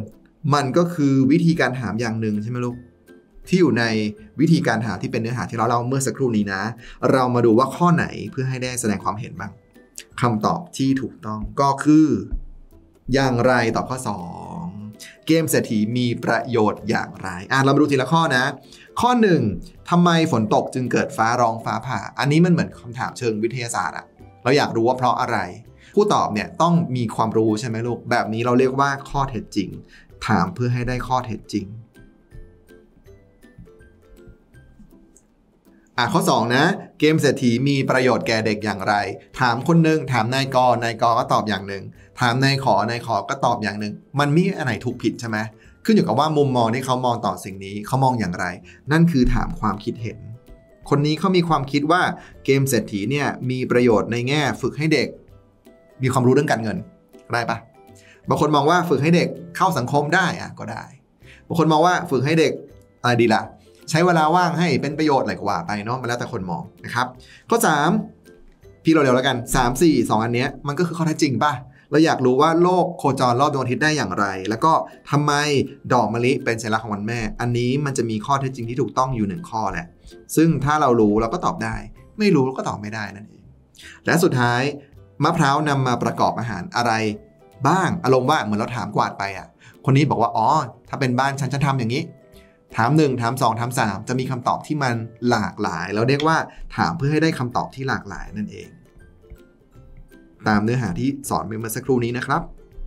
มันก็คือวิธีการถามอย่างหนึ่งใช่ไหมลูกที่อยู่ในวิธีการถามที่เป็นเนื้อหาที่เราเล่าเมื่อสักครู่นี้นะเรามาดูว่าข้อไหนเพื่อให้ได้แสดงความเห็นบ้างคำตอบที่ถูกต้องก็คืออย่างไรตอบข้อสองเกมเศรษฐีมีประโยชน์อย่างไรอ่ะเรามาดูทีละข้อนะข้อหนึ่งทำไมฝนตกจึงเกิดฟ้าร้องฟ้าผ่าอันนี้มันเหมือนคำถามเชิงวิทยาศาสตร์อะเราอยากรู้ว่าเพราะอะไรผู้ตอบเนี่ยต้องมีความรู้ใช่ไหมลูกแบบนี้เราเรียกว่าข้อเท็จจริงถามเพื่อให้ได้ข้อเท็จจริงอ่ะข้อสองนะเกมเศรษฐีมีประโยชน์แก่เด็กอย่างไรถามคนหนึ่งถามนายกนายกก็ตอบอย่างหนึ่งถามนายขอนายขอก็ตอบอย่างหนึ่งมันมีอันไหนถูกผิดใช่ไหมขึ้นอยู่กับว่ามุมมองที่เขามองต่อสิ่งนี้เขามองอย่างไรนั่นคือถามความคิดเห็นคนนี้เขามีความคิดว่าเกมเศรษฐีเนี่ยมีประโยชน์ในแง่ฝึกให้เด็กมีความรู้เรื่องการเงินได้ปะบางคนมองว่าฝึกให้เด็กเข้าสังคมได้อะก็ได้บางคนมองว่าฝึกให้เด็กอะไรดีล่ะใช้เวลาว่างให้เป็นประโยชน์อะไรก็ว่าไปเนาะมันแล้วแต่คนมองนะครับข้อสามพี่เราเร็วแล้วกันสาม สี่ สองอันเนี้ยมันก็คือข้อเท็จจริงป่ะเราอยากรู้ว่าโลกโคจรรอบดวงอาทิตย์ได้อย่างไรแล้วก็ทำไมดอกมะลิเป็นสัญลักษณ์ของวันแม่อันนี้มันจะมีข้อเท็จจริงที่ถูกต้องอยู่หนึ่งข้อแหละซึ่งถ้าเรารู้เราก็ตอบได้ไม่รู้เราก็ตอบไม่ได้นั่นเองและสุดท้ายมะพร้าวนำมาประกอบอาหารอะไรบ้างอารมณ์ว่าเหมือนเราถามกวาดไปอ่ะคนนี้บอกว่าอ๋อถ้าเป็นบ้านฉันจะทำอย่างนี้ถามหนึ่งถามสองถามสามจะมีคำตอบที่มันหลากหลายเราเรียกว่าถามเพื่อให้ได้คำตอบที่หลากหลายนั่นเองตามเนื้อหาที่สอนไปเมื่อสักครู่นี้นะครับ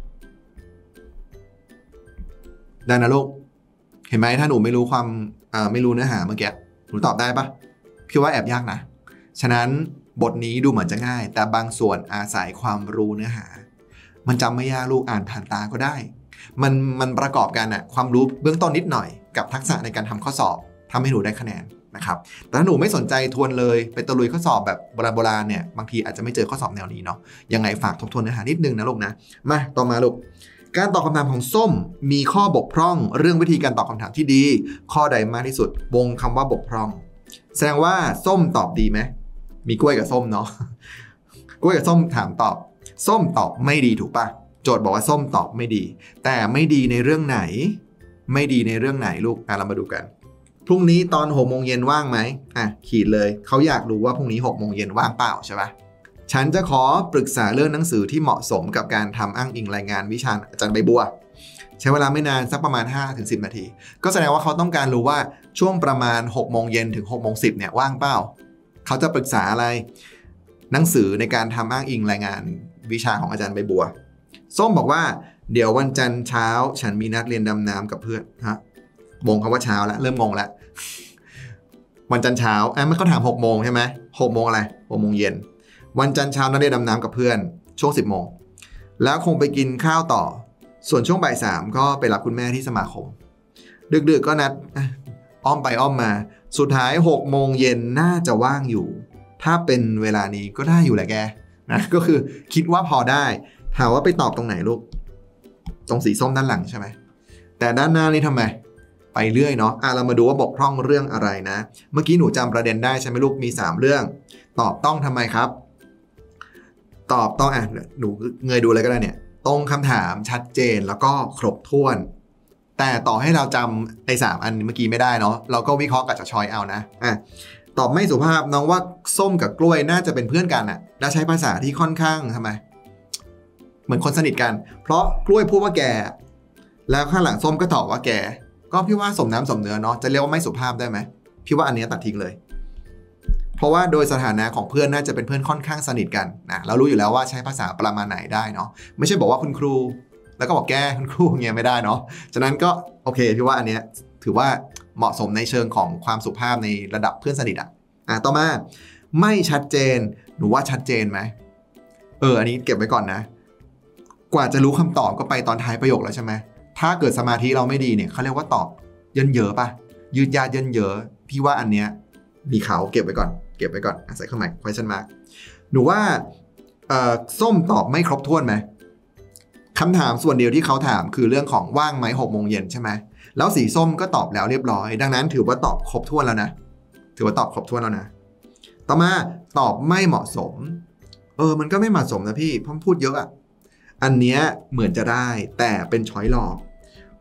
ได้นะลูกเห็นไหมถ้าหนูไม่รู้ความไม่รู้เนื้อหาเมื่อกี้หนูตอบได้ปะพี่ว่าแอบยากนะฉะนั้นบทนี้ดูเหมือนจะง่ายแต่บางส่วนอาศัยความรู้เนื้อหามันจำไม่ยากลูกอ่านผ่านตาก็ได้มันมันประกอบกันอะความรู้เบื้องต้นนิดหน่อยกับทักษะในการทำข้อสอบทำให้หนูได้คะแนนนะครับแต่ถ้าหนูไม่สนใจทวนเลยไปตะลุยข้อสอบแบบโบราณโบราณเนี่ยบางทีอาจจะไม่เจอข้อสอบแนวนี้เนาะยังไงฝากทบทวนเนื้อหานิดนึงนะลูกนะมาต่อมาลูกการตอบคำถามของส้มมีข้อบกพร่องเรื่องวิธีการตอบคำถามที่ดีข้อใดมากที่สุดวงคำว่าบกพร่องแสดงว่าส้มตอบดีไหมมีกล้วยกับส้มเนาะกล้วยกับส้มถามตอบส้มตอบไม่ดีถูกปะโจทย์บอกว่าส้มตอบไม่ดีแต่ไม่ดีในเรื่องไหนไม่ดีในเรื่องไหนลูกอ่ะเรามาดูกันพรุ่งนี้ตอนหกโมงเย็นว่างไหมอ่ะขีดเลยเขาอยากรู้ว่าพรุ่งนี้หกโมงเย็นว่างเปล่าใช่ปะฉันจะขอปรึกษาเรื่องหนังสือที่เหมาะสมกับการทำอ้างอิงรายงานวิชาอาจารย์ใบบัวใช้เวลาไม่นานสักประมาณ ห้าถึงสิบ นาทีก็แสดงว่าเขาต้องการรู้ว่าช่วงประมาณหกโมงเย็นถึงหกโมงสิบเนี่ยว่างเปล่าเขาจะปรึกษาอะไรหนังสือในการทำอ้างอิงรายงานวิชาของอาจารย์ใบบัวส้มบอกว่าเดี๋ยววันจันทร์เช้าฉันมีนัดเรียนดำน้ำกับเพื่อนฮะวงคำว่าเช้าแล้วเริ่มงงแล้ววันจันทร์เช้าอ่ะไม่เขาถามหกโมงใช่ไหมหกโมงอะไรหกโมงเย็นวันจันทร์เช้านัดเรียนดำน้ำกับเพื่อนช่วงสิบโมงแล้วคงไปกินข้าวต่อส่วนช่วงบ่ายสามก็ไปรับคุณแม่ที่สมาคมดึกๆก็นัดอ้อมไปอ้อมมาสุดท้ายหกโมงเย็นน่าจะว่างอยู่ถ้าเป็นเวลานี้ก็ได้อยู่แหละแกนะก็คือคิดว่าพอได้ถามว่าไปตอบตรงไหนลูกตรงสีส้มด้านหลังใช่ไหมแต่ด้านหน้านี่ทำไมไปเรื่อยเนาะอ่ะเรามาดูว่าบกพร่องเรื่องอะไรนะเมื่อกี้หนูจำประเด็นได้ใช่ไหมลูกมีสามเรื่องตอบต้องทำไมครับตอบต้องอ่ะหนูเงยดูเลยก็ได้เนี่ยตรงคำถามชัดเจนแล้วก็ครบถ้วนแต่ต่อให้เราจำไอ้สามอันเมื่อกี้ไม่ได้เนาะเราก็วิเคราะห์กับจะชอยเอานะอ่ะตอบไม่สุภาพน้องว่าส้มกับกล้วยน่าจะเป็นเพื่อนกันอ่ะแล้วใช้ภาษาที่ค่อนข้างทำไมเหมือนคนสนิทกันเพราะกล้วยพูดว่าแกแล้วข้างหลังส้มก็ตอบว่าแกก็พี่ว่าสมน้ำสมเนื้อเนาะจะเรียกว่าไม่สุภาพได้ไหมพี่ว่าอันนี้ตัดทิ้งเลยเพราะว่าโดยสถานะของเพื่อนน่าจะเป็นเพื่อนค่อนข้างสนิทกันนะเรารู้อยู่แล้วว่าใช้ภาษาประมาณไหนได้เนาะไม่ใช่บอกว่าคุณครูแล้วก็บอกแกคุณครูเงี้ยไม่ได้เนาะฉะนั้นก็โอเคพี่ว่าอันนี้ถือว่าเหมาะสมในเชิงของความสุภาพในระดับเพื่อนสนิทอ่ะอ่ะต่อมาไม่ชัดเจนหนูว่าชัดเจนไหมเอออันนี้เก็บไว้ก่อนนะกว่าจะรู้คำตอบก็ไปตอนท้ายประโยคแล้วใช่ไหมถ้าเกิดสมาธิเราไม่ดีเนี่ยเขาเรียกว่าตอบเยินเยอะป่ะยืดยาดเยินเยอะพี่ว่าอันเนี้ยมีเขาเก็บไว้ก่อนเก็บไว้ก่อนใส่เครื่องหมาย question mark หนูว่าส้มตอบไม่ครบถ้วนไหมคำถามส่วนเดียวที่เขาถามคือเรื่องของว่างไหมหกโมงเย็นใช่ไหมแล้วสีส้มก็ตอบแล้วเรียบร้อยดังนั้นถือว่าตอบครบถ้วนแล้วนะถือว่าตอบครบถ้วนแล้วนะต่อมาตอบไม่เหมาะสมเออมันก็ไม่เหมาะสมนะพี่เพราะพูดเยอะอะอันเนี้ยเหมือนจะได้แต่เป็นช้อยหลอก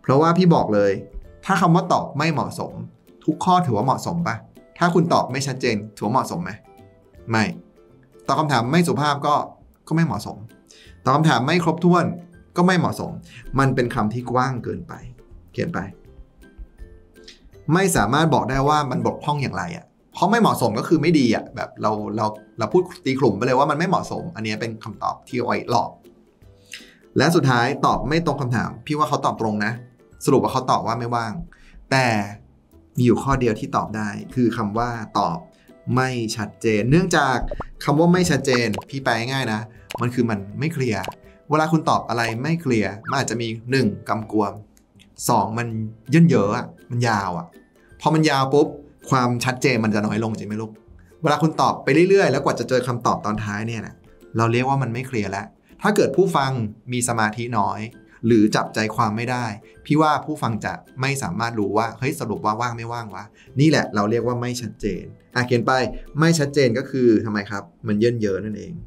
เพราะว่าพี่บอกเลยถ้าคำว่าตอบไม่เหมาะสมทุกข้อถือว่าเหมาะสมปะถ้าคุณตอบไม่ชัดเจนถือว่าเหมาะสมไหมไม่ตอบคำถามไม่สุภาพก็ก็ไม่เหมาะสมตอบคำถามไม่ครบถ้วนก็ไม่เหมาะสมมันเป็นคำที่กว้างเกินไปเขียนไปไม่สามารถบอกได้ว่ามันบกพร่องอย่างไรอ่ะเพราะไม่เหมาะสมก็คือไม่ดีอ่ะแบบเราเราเราพูดตีกลุ่มไปเลยว่ามันไม่เหมาะสมอันนี้เป็นคำตอบที่เอาไว้หลอกและสุดท้ายตอบไม่ตรงคำถามพี่ว่าเขาตอบตรงนะสรุปว่าเขาตอบว่าไม่ว่างแต่มีอยู่ข้อเดียวที่ตอบได้คือคำว่าตอบไม่ชัดเจนเนื่องจากคำว่าไม่ชัดเจนพี่แปลง่ายๆนะมันคือมันไม่เคลียร์เวลาคุณตอบอะไรไม่เคลียร์มันอาจจะมีหนึ่งกำกวมสองมันเยินเยอะอ่ะมันยาวอ่ะพอมันยาวปุ๊บความชัดเจนมันจะน้อยลงจริงไหมลูกเวลาคุณตอบไปเรื่อยๆแล้วกว่าจะเจอคำตอบตอนท้ายเนี่ยนะเราเรียกว่ามันไม่เคลียร์แล้วถ้าเกิดผู้ฟังมีสมาธิน้อยหรือจับใจความไม่ได้พี่ว่าผู้ฟังจะไม่สามารถรู้ว่าเฮ้ยสรุปว่าว่างไม่ว่างวะนี่แหละเราเรียกว่าไม่ชัดเจนอ่ะเขียนไปไม่ชัดเจนก็คือทำไมครับมันเยินเยอะนั่นเอง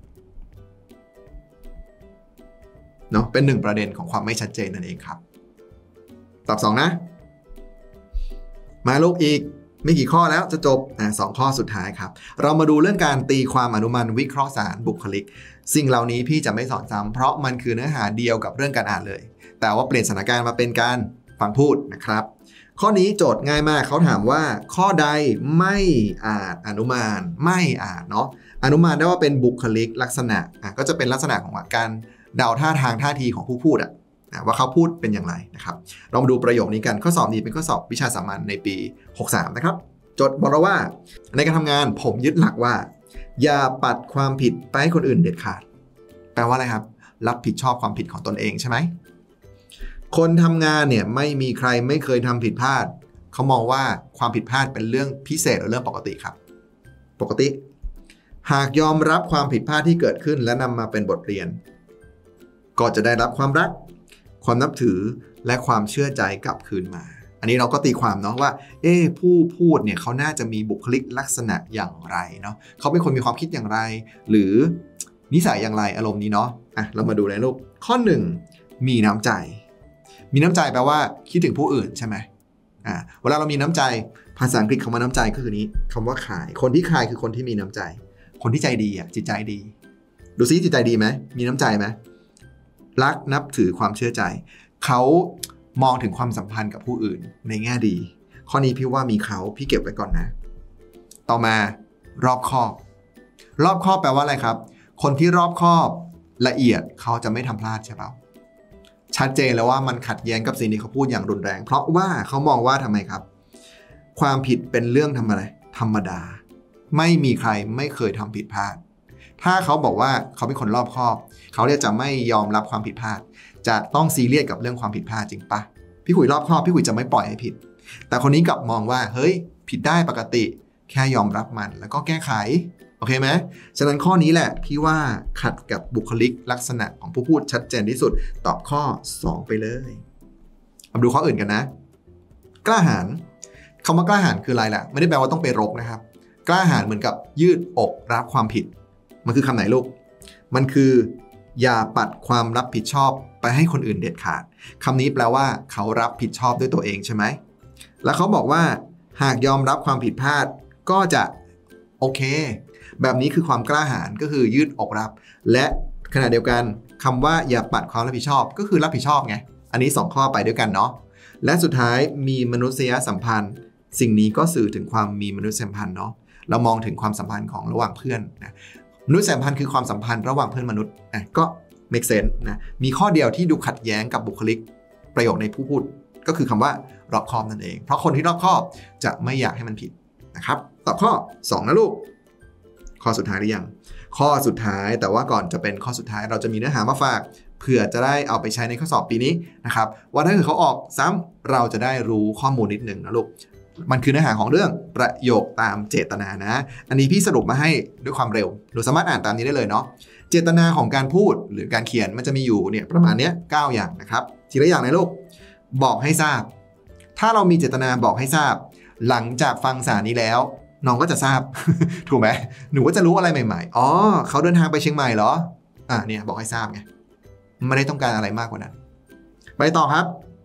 เนาะเป็นหนึ่งประเด็นของความไม่ชัดเจนนั่นเองครับตอบสองนะมาลูกอีกไม่กี่ข้อแล้วจะจบอ่ะสองข้อสุดท้ายครับเรามาดูเรื่องการตีความอนุมานวิเคราะห์สารบุคลิกสิ่งเหล่านี้พี่จะไม่สอนซ้ำเพราะมันคือเนื้อหาเดียวกับเรื่องการอ่านเลยแต่ว่าเปลี่ยนสถานการณ์มาเป็นการฟังพูดนะครับข้อนี้โจทย์ง่ายมากเขาถามว่าข้อใดไม่อาจอนุมานไม่อาจเนาะอนุมานได้ว่าเป็นบุคลิกลักษณะอ่ะก็จะเป็นลักษณะของการเดาท่าทางท่าทีของผู้พูดอ่ะว่าเขาพูดเป็นอย่างไรนะครับเรามาดูประโยคนี้กันข้อสอบนี้เป็นข้อสอบวิชาสามัญในปีหกสามนะครับโจทย์บอกเราว่าในการทำงานผมยึดหลักว่าอย่าปัดความผิดไปให้คนอื่นเด็ดขาดแปลว่าอะไรครับรับผิดชอบความผิดของตนเองใช่ไหมคนทำงานเนี่ยไม่มีใครไม่เคยทำผิดพลาดเขามองว่าความผิดพลาดเป็นเรื่องพิเศษหรือเรื่องปกติครับปกติหากยอมรับความผิดพลาดที่เกิดขึ้นและนำมาเป็นบทเรียนก็จะได้รับความรักความนับถือและความเชื่อใจกลับคืนมาอันนี้เราก็ตีความเนาะว่าเอ๊ะผู้พูดเนี่ยเขาน่าจะมีบุคลิกลักษณะอย่างไรเนาะเขาเป็นคนมีความคิดอย่างไรหรือนิสัยอย่างไรอารมณ์นี้เนาะอ่ะเรามาดูเลยลูกข้อหนึ่งมีน้ำใจมีน้ำใจแปลว่าคิดถึงผู้อื่นใช่ไหมอ่าเวลาเรามีน้ำใจภาษาอังกฤษคำว่าน้ำใจก็คือนี้คำว่าขายคนที่ขายคือคนที่มีน้ำใจคนที่ใจดีอ่ะจิตใจดีดูซิจิตใจดีไหมมีน้ำใจไหมรักนับถือความเชื่อใจเขามองถึงความสัมพันธ์กับผู้อื่นในแง่ดีข้อนี้พี่ว่ามีเขาพี่เก็บไว้ก่อนนะต่อมารอบคอบรอบคอบแปลว่าอะไรครับคนที่รอบคอบละเอียดเขาจะไม่ทำพลาดใช่เปล่าชัดเจนแล้วว่ามันขัดแย้งกับสิ่งที่เขาพูดอย่างรุนแรงเพราะว่าเขามองว่าทำไมครับความผิดเป็นเรื่องทำอะไรธรรมดาไม่มีใครไม่เคยทำผิดพลาดถ้าเขาบอกว่าเขาเป็นคนรอบคอบเขาเนี่ยจะไม่ยอมรับความผิดพลาดจะต้องซีเรียสกับเรื่องความผิดพลาดจริงปะพี่ขุยรอบคอบพี่ขุยจะไม่ปล่อยให้ผิดแต่คนนี้กลับมองว่าเฮ้ยผิดได้ปกติแค่ยอมรับมันแล้วก็แก้ไขโอเคไหมฉะนั้นข้อนี้แหละพี่ว่าขัดกับบุคลิกลักษณะของผู้พูดชัดเจนที่สุดตอบข้อสองไปเลยมาดูข้ออื่นกันนะกล้าหาญคำว่ากล้าหาญคืออะไรล่ะไม่ได้แปลว่าต้องไปรบนะครับกล้าหาญเหมือนกับยืดอกรับความผิดมันคือคำไหนลูกมันคืออย่าปัดความรับผิดชอบไปให้คนอื่นเด็ดขาดคำนี้แปลว่าเขารับผิดชอบด้วยตัวเองใช่ไหมแล้วเขาบอกว่าหากยอมรับความผิดพลาดก็จะโอเคแบบนี้คือความกล้าหาญก็คือยืดอกรับและขณะเดียวกันคำว่าอย่าปัดความรับผิดชอบก็คือรับผิดชอบไงอันนี้สองข้อไปด้วยกันเนาะและสุดท้ายมีมนุษยสัมพันธ์สิ่งนี้ก็สื่อถึงความมีมนุษยสัมพันธ์เนาะเรามองถึงความสัมพันธ์ของระหว่างเพื่อนนะมนุษยสัมพันธ์คือความสัมพันธ์ระหว่างเพื่อนมนุษย์นะก็ make sense นะมีข้อเดียวที่ดูขัดแย้งกับบุคลิกประโยคในผู้พูดก็คือคำว่ารอบคอบนั่นเองเพราะคนที่รอบคอบจะไม่อยากให้มันผิดนะครับตอบข้อสองนะลูกข้อสุดท้ายหรือยังข้อสุดท้ายแต่ว่าก่อนจะเป็นข้อสุดท้ายเราจะมีเนื้อหามาฝากเผื่อจะได้เอาไปใช้ในข้อสอบปีนี้นะครับว่าถ้าเกิดเขาออกซ้ำเราจะได้รู้ข้อมูลนิดหนึ่งนะลูกมันคือเนื้อหาของเรื่องประโยคตามเจตนานะอันนี้พี่สรุปมาให้ด้วยความเร็วหนูสามารถอ่านตามนี้ได้เลยเนาะเจตนาของการพูดหรือการเขียนมันจะมีอยู่เนี่ยประมาณนี้เก้าอย่างนะครับทีละอย่างนะลูกบอกให้ทราบถ้าเรามีเจตนาบอกให้ทราบหลังจากฟังสารนี้แล้วน้องก็จะทราบ ถูกไหมหนูก็จะรู้อะไรใหม่ๆอ๋อเขาเดินทางไปเชียงใหม่เหรออ่ะเนี่ยบอกให้ทราบไงไม่ได้ต้องการอะไรมากกว่านั้นไปต่อครับ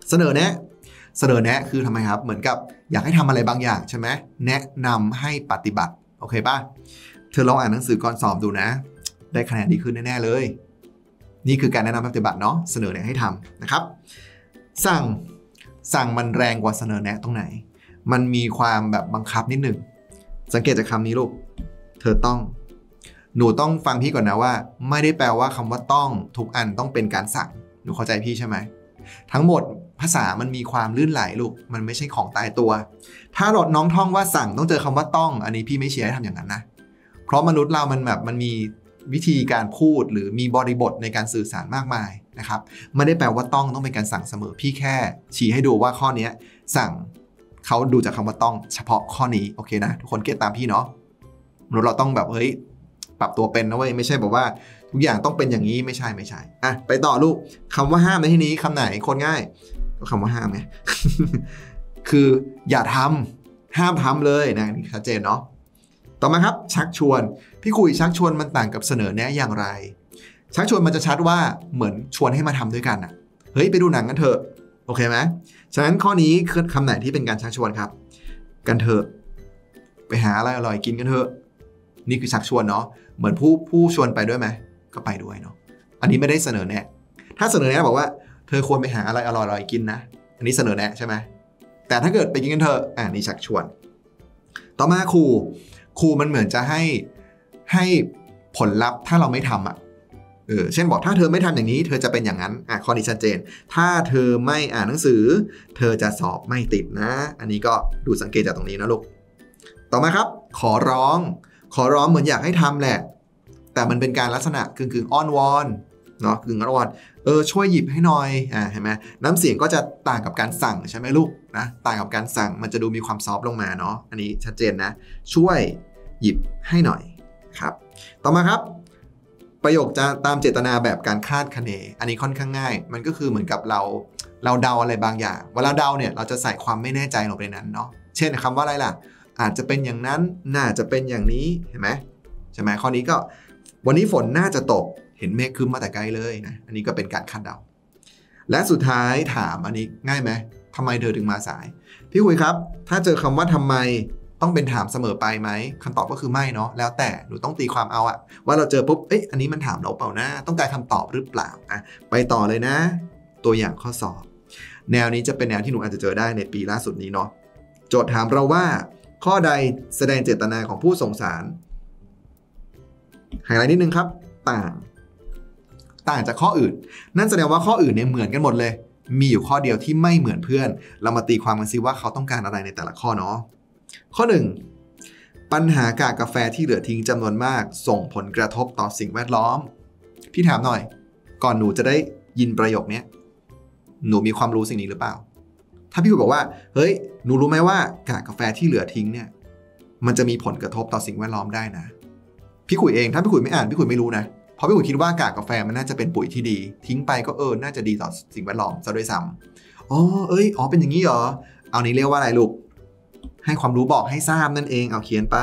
เสนอแนะเสนอแนะคือทำไมครับเหมือนกับอยากให้ทำอะไรบางอย่างใช่ไหมแนะนำให้ปฏิบัติโอเคป่ะเธอลองอ่านหนังสือก่อนสอบดูนะได้คะแนนดีขึ้นแน่ๆเลยนี่คือการแนะนำปฏิบัติเนาะเสนอแนะให้ทำนะครับสั่งสั่งมันแรงกว่าเสนอแนะตรงไหนมันมีความแบบบังคับนิดหนึ่งสังเกตจากคำนี้ลูกเธอต้องหนูต้องฟังพี่ก่อนนะว่าไม่ได้แปลว่าคำว่าต้องทุกอันต้องเป็นการสั่งหนูเข้าใจพี่ใช่ไหมทั้งหมดภาษามันมีความลื่นไหลลูกมันไม่ใช่ของตายตัวถ้าหลดน้องท่องว่าสั่งต้องเจอคำว่าต้องอันนี้พี่ไม่เชียร์ให้ทำอย่างนั้นนะเพราะมนุษย์เรามันแบบมันมีวิธีการพูดหรือมีบริบทในการสื่อสารมากมายนะครับไม่ได้แปลว่าต้องต้องเป็นการสั่งเสมอพี่แค่ชี้ให้ดูว่าข้อนี้สั่งเขาดูจากคำว่าต้องเฉพาะข้อนี้โอเคนะทุกคนเก็ตตามพี่เนาะมนุษย์เราต้องแบบเฮ้ยปรับตัวเป็นนะเว้ยไม่ใช่แบบว่าทุกอย่างต้องเป็นอย่างนี้ไม่ใช่ไม่ใช่อ่ะไปต่อลูกคำว่าห้ามในที่นี้คำไหนคนง่ายก็คำว่าห้ามไง คืออย่าทำห้ามทำเลยนะนี่ชัดเจนเนาะต่อมาครับชักชวนพี่คุยชักชวนมันต่างกับเสนอแนะอย่างไรชักชวนมันจะชัดว่าเหมือนชวนให้มาทำด้วยกันอ่ะเฮ้ยไปดูหนังกันเถอะโอเคไหมฉะนั้นข้อนี้คือคำไหนที่เป็นการชักชวนครับกันเถอะไปหาอะไรอร่อยกินกันเถอะนี่คือชักชวนเนาะเหมือนผู้ผู้ชวนไปด้วยไหมก็ไปด้วยเนาะอันนี้ไม่ได้เสนอแนะถ้าเสนอแนะบอกว่าเธอควรไปหาอะไรอร่อยๆกินนะอันนี้เสนอแนะใช่ไหมแต่ถ้าเกิดไปกินกันเถอะอ่านี่ชักชวนต่อมาครูครูมันเหมือนจะให้ให้ผลลัพธ์ถ้าเราไม่ทำอ่ะเออเช่นบอกถ้าเธอไม่ทำอย่างนี้เธอจะเป็นอย่างนั้นอ่ะข้อนี้ชัดเจนถ้าเธอไม่อ่านหนังสือเธอจะสอบไม่ติดนะอันนี้ก็ดูสังเกตจากตรงนี้นะลูกต่อมาครับขอร้องขอร้องเหมือนอยากให้ทำแหละแต่มันเป็นการลักษณะกึ่งกึ่งอ้อนวอนเนาะกึ่งอ้อนวอนเออช่วยหยิบให้หน่อยอ่าเห็นไหมน้ำเสียงก็จะต่างกับการสั่งใช่ไหมลูกนะต่างกับการสั่งมันจะดูมีความซอฟต์ลงมาเนาะอันนี้ชัดเจนนะช่วยหยิบให้หน่อยครับต่อมาครับประโยคจะตามเจตนาแบบการคาดคะเนอันนี้ค่อนข้างง่ายมันก็คือเหมือนกับเราเราเดาอะไรบางอย่างเวลาเดาเนี่ยเราจะใส่ความไม่แน่ใจลงไปในนั้นเนาะเช่นคำว่าอะไรล่ะอาจจะเป็นอย่างนั้นน่าจะเป็นอย่างนี้เห็นไหมใช่ไหมข้อนี้ก็วันนี้ฝนน่าจะตกเห็นเมฆคึ้มมาแต่ไกลเลยนะอันนี้ก็เป็นการคาดเดาและสุดท้ายถามอันนี้ง่ายไหมทำไมเธอถึงมาสายพี่คุยครับถ้าเจอคำว่าทำไมต้องเป็นถามเสมอไปไหมคำตอบก็คือไม่เนาะแล้วแต่หนูต้องตีความเอาอะว่าเราเจอปุ๊บเอ๊ะอันนี้มันถามเราเปล่านะต้องการคำตอบหรือเปล่าอะไปต่อเลยนะตัวอย่างข้อสอบแนวนี้จะเป็นแนวที่หนูอาจจะเจอได้ในปีล่าสุดนี้เนาะโจทย์ถามเราว่าข้อใดแสดงเจตนาของผู้ส่งสารไฮไลท์นิดนึงครับต่างต่างจากข้ออื่นนั่นแสดงว่าข้ออื่นเนี่ยเหมือนกันหมดเลยมีอยู่ข้อเดียวที่ไม่เหมือนเพื่อนเรามาตีความกันซิว่าเขาต้องการอะไรในแต่ละข้อเนาะข้อหนึ่งปัญหากากกาแฟที่เหลือทิ้งจำนวนมากส่งผลกระทบต่อสิ่งแวดล้อมพี่ถามหน่อยก่อนหนูจะได้ยินประโยคนี้หนูมีความรู้สิ่งนี้หรือเปล่าถ้าพี่คุยบอกว่าเฮ้ยหนูรู้ไหมว่ากากกาแฟที่เหลือทิ้งเนี่ยมันจะมีผลกระทบต่อสิ่งแวดล้อมได้นะพี่คุยเองถ้าพี่คุยไม่อ่านพี่คุยไม่รู้นะเพราะพี่คุยคิดว่ากากกาแฟมันน่าจะเป็นปุ๋ยที่ดีทิ้งไปก็เออน่าจะดีต่อสิ่งแวดล้อมซะด้วยซ้ำอ๋อเอ้ยอ๋อเป็นอย่างนี้เหรอเอานี้เรียกว่าอะไรลูกให้ความรู้บอกให้ทราบนั่นเองเอาเขียนไป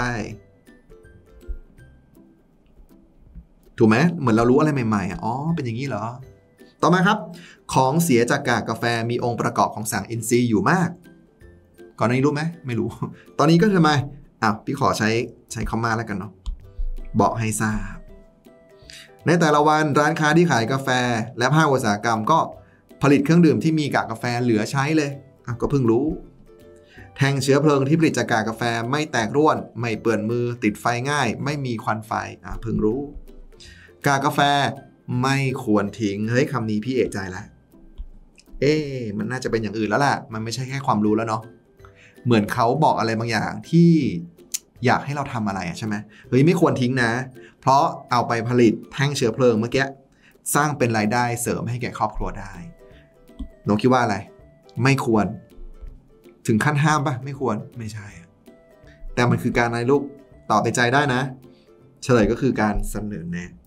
ถูกไหมเหมือนเรารู้อะไรใหม่ๆอ๋อเป็นอย่างนี้เหรอต่อมาครับของเสียจากกากกาแฟมีองค์ประกอบของสารอินทรีย์อยู่มากก่อนหน้านี้รู้ไหมไม่รู้ตอนนี้ก็ทำไมอ่ะพี่ขอใช้ใช้คำมาแล้วกันเนาะบอกให้ทราบในแต่ละวันร้านค้าที่ขายกาแฟและภาคอุตสาหกรรมก็ผลิตเครื่องดื่มที่มีกากกาแฟเหลือใช้เลยอ่ะก็เพิ่งรู้แทงเชื้อเพลิงที่ผลิตจากกากกาแฟไม่แตกร่วนไม่เปื้อนมือติดไฟง่ายไม่มีควันไฟอ่ะเพิ่งรู้กากกาแฟไม่ควรทิ้งเฮ้ยคำนี้พี่เอกใจแล้วเอ๊ะมันน่าจะเป็นอย่างอื่นแล้วล่ะมันไม่ใช่แค่ความรู้แล้วเนาะเหมือนเขาบอกอะไรบางอย่างที่อยากให้เราทำอะไรใช่ไหมเฮ้ยไม่ควรทิ้งนะเพราะเอาไปผลิตแท่งเชื้อเพลิงเมื่อกี้สร้างเป็นรายได้เสริมให้แก่ครอบครัวได้หนูคิดว่าอะไรไม่ควรถึงขั้นห้ามปะไม่ควรไม่ใช่แต่มันคือการอะไรลูกตอบในใจได้นะเฉลยก็คือการเสนอแนะ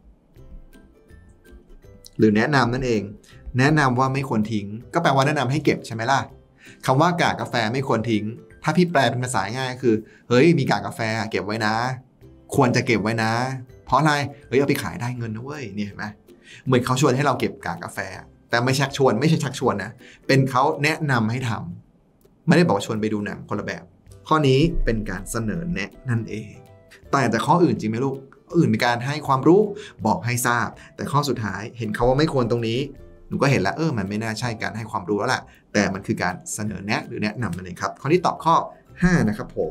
หรือแนะนำนั่นเองแนะนำว่าไม่ควรทิ้งก็แปลว่าแนะนำให้เก็บใช่ไหมล่ะคำว่ากากกาแฟไม่ควรทิ้งถ้าพี่แปลเป็นภาษาง่ายคือเฮ้ยมีกากกาแฟเก็บไว้นะควรจะเก็บไว้นะเพราะอะไรเฮ้ยเอาไปขายได้เงินนะเว้ยนี่เห็นไหมเหมือนเขาชวนให้เราเก็บกากกาแฟแต่ไม่ชักชวนไม่ใช่ชักชวนนะเป็นเขาแนะนำให้ทำไม่ได้บอกชวนไปดูหนังคนละแบบข้อนี้เป็นการเสนอแนะนั่นเองแต่แต่ข้ออื่นจริงไหมลูกอื่นเป็นการให้ความรู้บอกให้ทราบแต่ข้อสุดท้ายเห็นเขาว่าไม่ควรตรงนี้หนูก็เห็นแล้วเออมันไม่น่าใช่การให้ความรู้แล้วล่ะแต่มันคือการเสนอแนะหรือแนะนำนั่นเองครับข้อที่ตอบข้อห้านะครับผม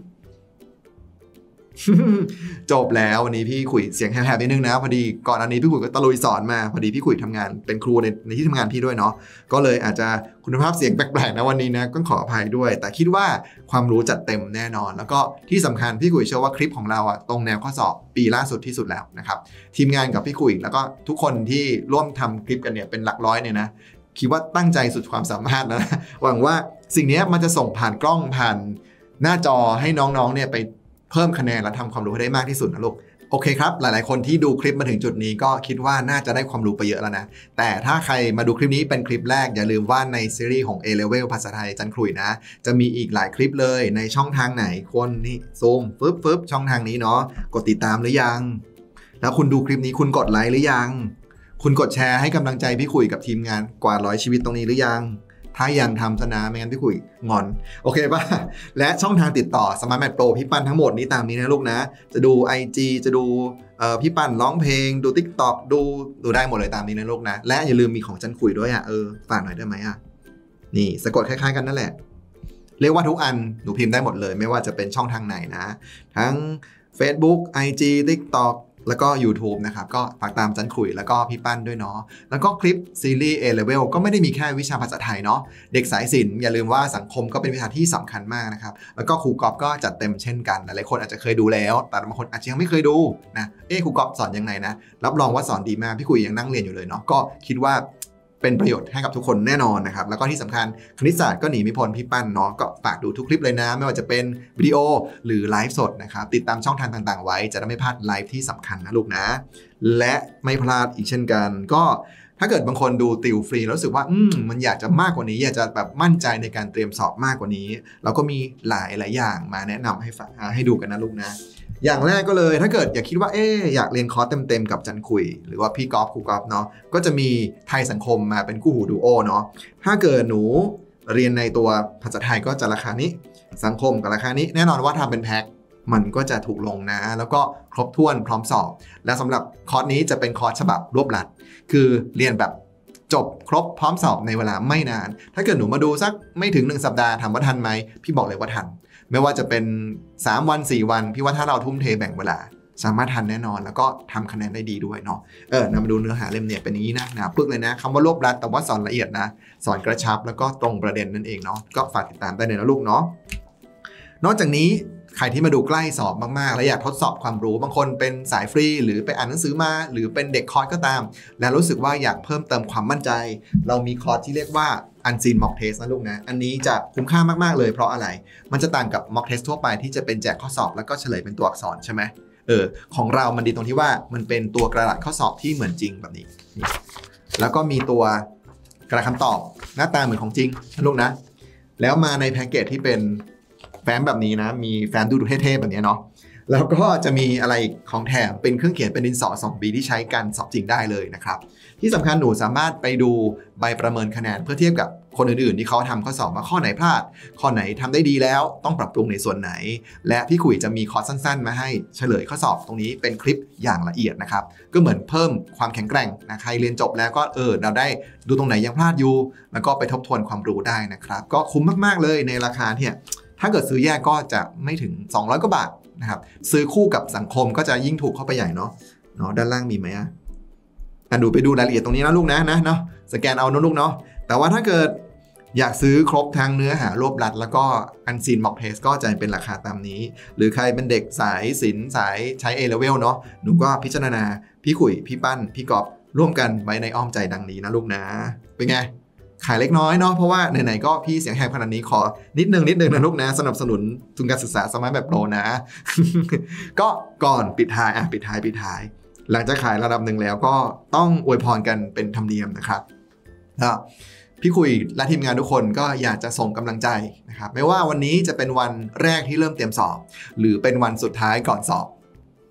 จบแล้ววันนี้พี่ขุยเสียงแหบๆนิดนึงนะพอดีก่อนอันนี้พี่ขุยก็ตะลุยสอนมาพอดีพี่ขุยทำงานเป็นครูในในที่ทำงานพี่ด้วยเนาะก็เลยอาจจะคุณภาพเสียงแปลกๆนะวันนี้นะก็ขออภัยด้วยแต่คิดว่าความรู้จัดเต็มแน่นอนแล้วก็ที่สำคัญพี่ขุยเชื่อว่าคลิปของเราอะตรงแนวข้อสอบปีล่าสุดที่สุดแล้วนะครับทีมงานกับพี่ขุยแล้วก็ทุกคนที่ร่วมทำคลิปกันเนี่ยเป็นหลักร้อยเนี่ยนะคิดว่าตั้งใจสุดความสามารถแล้วนะหวังว่าสิ่งนี้มันจะส่งผ่านกล้องผ่านหน้าจอให้น้องๆเนี่ยไปเพิ่มคะแนนและทำความรู้ให้ได้มากที่สุดนะลูกโอเคครับหลายๆคนที่ดูคลิปมาถึงจุดนี้ก็คิดว่าน่าจะได้ความรู้ไปเยอะแล้วนะแต่ถ้าใครมาดูคลิปนี้เป็นคลิปแรกอย่าลืมว่าในซีรีส์ของ A-Level ภาษาไทยจันขลุ่ยนะจะมีอีกหลายคลิปเลยในช่องทางไหนคนนี่ซูมฟึบฟึบช่องทางนี้เนาะกดติดตามหรือยังแล้วคุณดูคลิปนี้คุณกดไลค์หรือยังคุณกดแชร์ให้กำลังใจพี่ขุยกับทีมงานกว่าร้อยชีวิตตรงนี้หรือยังถ้ายังทำซะนะไม่งั้นพี่ขุยงอนโอเคป่ะและช่องทางติดต่อ Smart Math Pro พี่ปั้นทั้งหมดนี้ตามนี้นะลูกนะจะดู ไอ จี จะดูพี่ปั้นร้องเพลงดู TikTok ดูดูได้หมดเลยตามนี้นะลูกนะและอย่าลืมมีของจันขุยด้วยอ่ะเออฝากหน่อยได้ไหมอ่ะนี่สะกดคล้ายๆกันนั่นแหละเรียกว่าทุกอันหนูพิมพ์ได้หมดเลยไม่ว่าจะเป็นช่องทางไหนนะทั้ง Facebook ไอ จี TikTokแล้วก็ YouTube นะครับก็ฝากตามจันขุยแล้วก็พี่ปั้นด้วยเนาะแล้วก็คลิปซีรีส์ A-Level ก็ไม่ได้มีแค่วิชาภาษาไทยเนาะเด็กสายศิลป์อย่าลืมว่าสังคมก็เป็นวิชาที่สำคัญมากนะครับแล้วก็ครูกอล์ฟก็จัดเต็มเช่นกันหลายๆคนอาจจะเคยดูแล้วแต่บางคนอาจจะยังไม่เคยดูนะเอ๊ะครูกอล์ฟสอนยังไงนะรับรองว่าสอนดีมากพี่ขุยยังนั่งเรียนอยู่เลยเนาะก็คิดว่าเป็นประโยชน์ให้กับทุกคนแน่นอนนะครับแล้วก็ที่สำคัญคณิตศาสตร์ก็หนีไม่พ้นพี่ปั้นเนาะก็ฝากดูทุกคลิปเลยนะไม่ว่าจะเป็นวิดีโอหรือไลฟ์สดนะครับติดตามช่องทางต่างๆไว้จะได้ไม่พลาดไลฟ์ที่สำคัญนะลูกนะและไม่พลาดอีกเช่นกันก็ถ้าเกิดบางคนดูติวฟรีแล้วรู้สึกว่าอืมมันอยากจะมากกว่านี้อยากจะแบบมั่นใจในการเตรียมสอบมากกว่านี้เราก็มีหลายหลายอย่างมาแนะนำให้ฝากให้ดูกันนะลูกนะอย่างแรกก็เลยถ้าเกิดอยากคิดว่าเอ๊ะอยากเรียนคอร์สเต็มๆกับจันขุยหรือว่าพี่กอล์ฟครูกอล์ฟเนาะก็จะมีไทยสังคมมาเป็นคู่หูดูโอเนาะถ้าเกิดหนูเรียนในตัวภาษาไทยก็จะราคานี้สังคมกับราคานี้แน่นอนว่าทำเป็นแพ็คมันก็จะถูกลงนะแล้วก็ครบถ้วนพร้อมสอบและสำหรับคอร์สนี้จะเป็นคอร์สฉบับรวบรัดคือเรียนแบบจบครบพร้อมสอบในเวลาไม่นานถ้าเกิดหนูมาดูสักไม่ถึงหนึ่งสัปดาห์ถามว่าทันไหมพี่บอกเลยว่าทันไม่ว่าจะเป็นสามวันสี่วันพี่ว่าถ้าเราทุ่มเทแบ่งเวลาสามารถทันแน่นอนแล้วก็ทำคะแนนได้ดีด้วยเนาะเออนำมาดูเนื้อหาเล่มเนี่ยเป็นอย่างนี้นะหนาปึกเลยนะคำว่ารวบรัดแต่ว่าสอนละเอียดนะสอนกระชับแล้วก็ตรงประเด็นนั่นเองเนาะก็ฝากติดตามได้เลยนะลูกเนาะนอกจากนี้ใครที่มาดูใกล้สอบมากๆและอยากทดสอบความรู้บางคนเป็นสายฟรีหรือไปอ่านหนังสือมาหรือเป็นเด็กคอร์สก็ตามแล้วรู้สึกว่าอยากเพิ่มเติมความมั่นใจเรามีคอร์สที่เรียกว่า Unseen Mock Test นะลูกนะอันนี้จะคุ้มค่ามากๆเลยเพราะอะไรมันจะต่างกับ Mock Test ทั่วไปที่จะเป็นแจกข้อสอบแล้วก็เฉลยเป็นตัวอักษรใช่ไหมเออของเรามันดีตรงที่ว่ามันเป็นตัวกระดาษข้อสอบที่เหมือนจริงแบบนี้แล้วก็มีตัวกระดาษคำตอบหน้าตาเหมือนของจริงนะลูกนะแล้วมาในแพ็กเกจที่เป็นแฟ้มแบบนี้นะมีแฟ้มดูดูเท่ๆแบบนี้เนาะแล้วก็จะมีอะไรของแถมเป็นเครื่องเขียนเป็นดินสอ สองบี ที่ใช้กันสอบจริงได้เลยนะครับที่สำคัญหนูสามารถไปดูใบประเมินคะแนนเพื่อเทียบกับคนอื่นๆที่เขาทำข้อสอบมาข้อไหนพลาดข้อไหนทำได้ดีแล้วต้องปรับปรุงในส่วนไหนและพี่ขุยจะมีคอร์สสั้นๆมาให้เฉลยข้อสอบตรงนี้เป็นคลิปอย่างละเอียดนะครับก็เหมือนเพิ่มความแข็งแกร่งนะใครเรียนจบแล้วก็เออเราได้ดูตรงไหนยังพลาดอยู่แล้วก็ไปทบทวนความรู้ได้นะครับก็คุ้มมากๆเลยในราคาเนี่ยถ้าเกิดซื้อแยกก็จะไม่ถึงสองร้อยกว่าบาทนะครับซื้อคู่กับสังคมก็จะยิ่งถูกเข้าไปใหญ่เนาะเนาะด้านล่างมีไหมอ่ะดูไปดูรายละเอียดตรงนี้นะลูกนะนะเนาะสแกนเอานะลูกเนาะแต่ว่าถ้าเกิดอยากซื้อครบทั้งเนื้อหารวบรัดแล้วก็ Unseen Mock Test ก็จะเป็นราคาตามนี้หรือใครเป็นเด็กสายศิลป์สายใช้ A-Level เนาะหนูก็พิจารณาพี่ขุยพี่ปั้นพี่กอบร่วมกันไว้ในอ้อมใจดังนี้นะลูกนะเป็นไงขายเล็กน้อยเนาะเพราะว่าไหนๆก็พี่เสียงแหบขนาดนี้ขอนิดนึงนิดนึงนะลูกนะสนับสนุนทุนการศึกษาสมัยแบบโปรนะ ก็ก่อนปิดท้ายอ่ะปิดท้ายปิดท้ายหลังจากขายระดับหนึ่งแล้วก็ต้องอวยพรกันเป็นธรรมเนียมนะครับพี่คุยและทีมงานทุกคนก็อยากจะส่งกำลังใจนะครับไม่ว่าวันนี้จะเป็นวันแรกที่เริ่มเตรียมสอบหรือเป็นวันสุดท้ายก่อนสอบ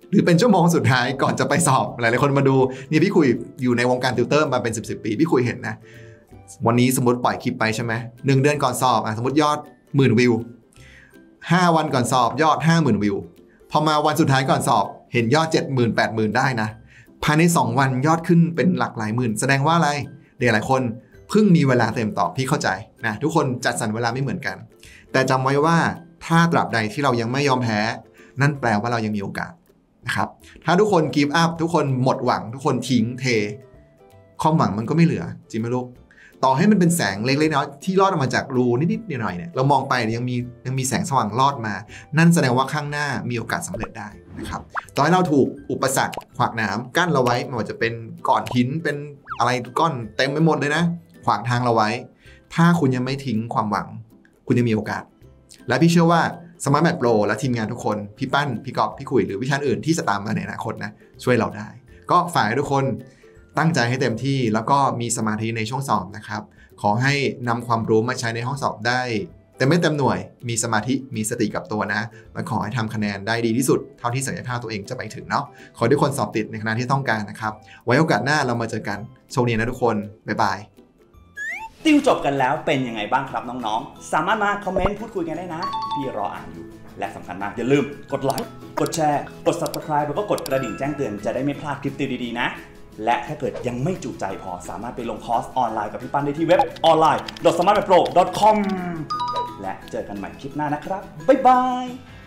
หรือเป็นชั่วโมงสุดท้ายก่อนจะไปสอบหลายๆคนมาดูนี่พี่คุยอยู่ในวงการติวเตอร์มาเป็นสิบสิบปีพี่คุยเห็นนะวันนี้สมมติปล่อยคลิปไปใช่ไหมหนึ่งเดือนก่อนสอบอ่ะสมมติยอดหมื่นวิวห้าวันก่อนสอบยอด ห้าหมื่น วิวพอมาวันสุดท้ายก่อนสอบเห็นยอด เจ็ดหมื่น แปดหมื่น ได้นะภายในสองวันยอดขึ้นเป็นหลักหลายหมื่นแสดงว่าอะไรเด็กหลายคนเพิ่งมีเวลาเต็มตอบพี่เข้าใจนะทุกคนจัดสรรเวลาไม่เหมือนกันแต่จำไว้ว่าถ้าตราบใดที่เรายังไม่ยอมแพ้นั่นแปลว่าเรายังมีโอกาสนะครับถ้าทุกคนกีฟอัพทุกคนหมดหวังทุกคนทิ้งเทความหวังมันก็ไม่เหลือจริงไหมลูกต่อให้มันเป็นแสงเล็กๆน้อยๆที่รอดออกมาจากรูนิดๆหน่อยๆเนี่ยเรามองไปยังมียังมีแสงสว่างรอดมานั่นแสดงว่าข้างหน้ามีโอกาสสำเร็จได้นะครับต่อให้เราถูกอุปสรรคขวากหนามกั้นเราไว้ไม่ว่าจะเป็นก้อนหินเป็นอะไรก้อนเต็มไปหมดเลยนะขวางทางเราไว้ถ้าคุณยังไม่ทิ้งความหวังคุณยังมีโอกาสและพี่เชื่อว่าสมาร์ทแมทโปรและทีมงานทุกคนพี่ปั้นพี่กอบพี่คุยหรือวิชาอื่นที่จะตามมาในอนาคตนะช่วยเราได้ก็ฝากให้ทุกคนตั้งใจให้เต็มที่แล้วก็มีสมาธิในช่วงสอบนะครับขอให้นำความรู้มาใช้ในห้องสอบได้แต่ไม่เต็มหน่วยมีสมาธิมีสติกับตัวนะและขอให้ทำคะแนนได้ดีที่สุดเท่าที่ศักยภาพตัวเองจะไปถึงเนาะขอให้ทุกคนสอบติดในคณะที่ต้องการนะครับไว้โอกาสหน้าเรามาเจอกันโชคดีนะทุกคนบ๊ายบายติวจบกันแล้วเป็นยังไงบ้างครับน้องๆสามารถมาคอมเมนต์พูดคุยกันได้นะพี่รออ่านอยู่และสำคัญมากอย่าลืมกดไลค์กดแชร์กด ซับสไครบ์ แล้วก็กดกระดิ่งแจ้งเตือนจะได้ไม่พลาดคลิปติวดีๆนะและถ้าเกิดยังไม่จุใจพอสามารถไปลงคอร์สออนไลน์กับพี่ปั้นได้ที่เว็บ ออนไลน์ ดอท สมาร์ทแมทโปร ดอท คอม และเจอกันใหม่คลิปหน้านะครับบ๊ายบาย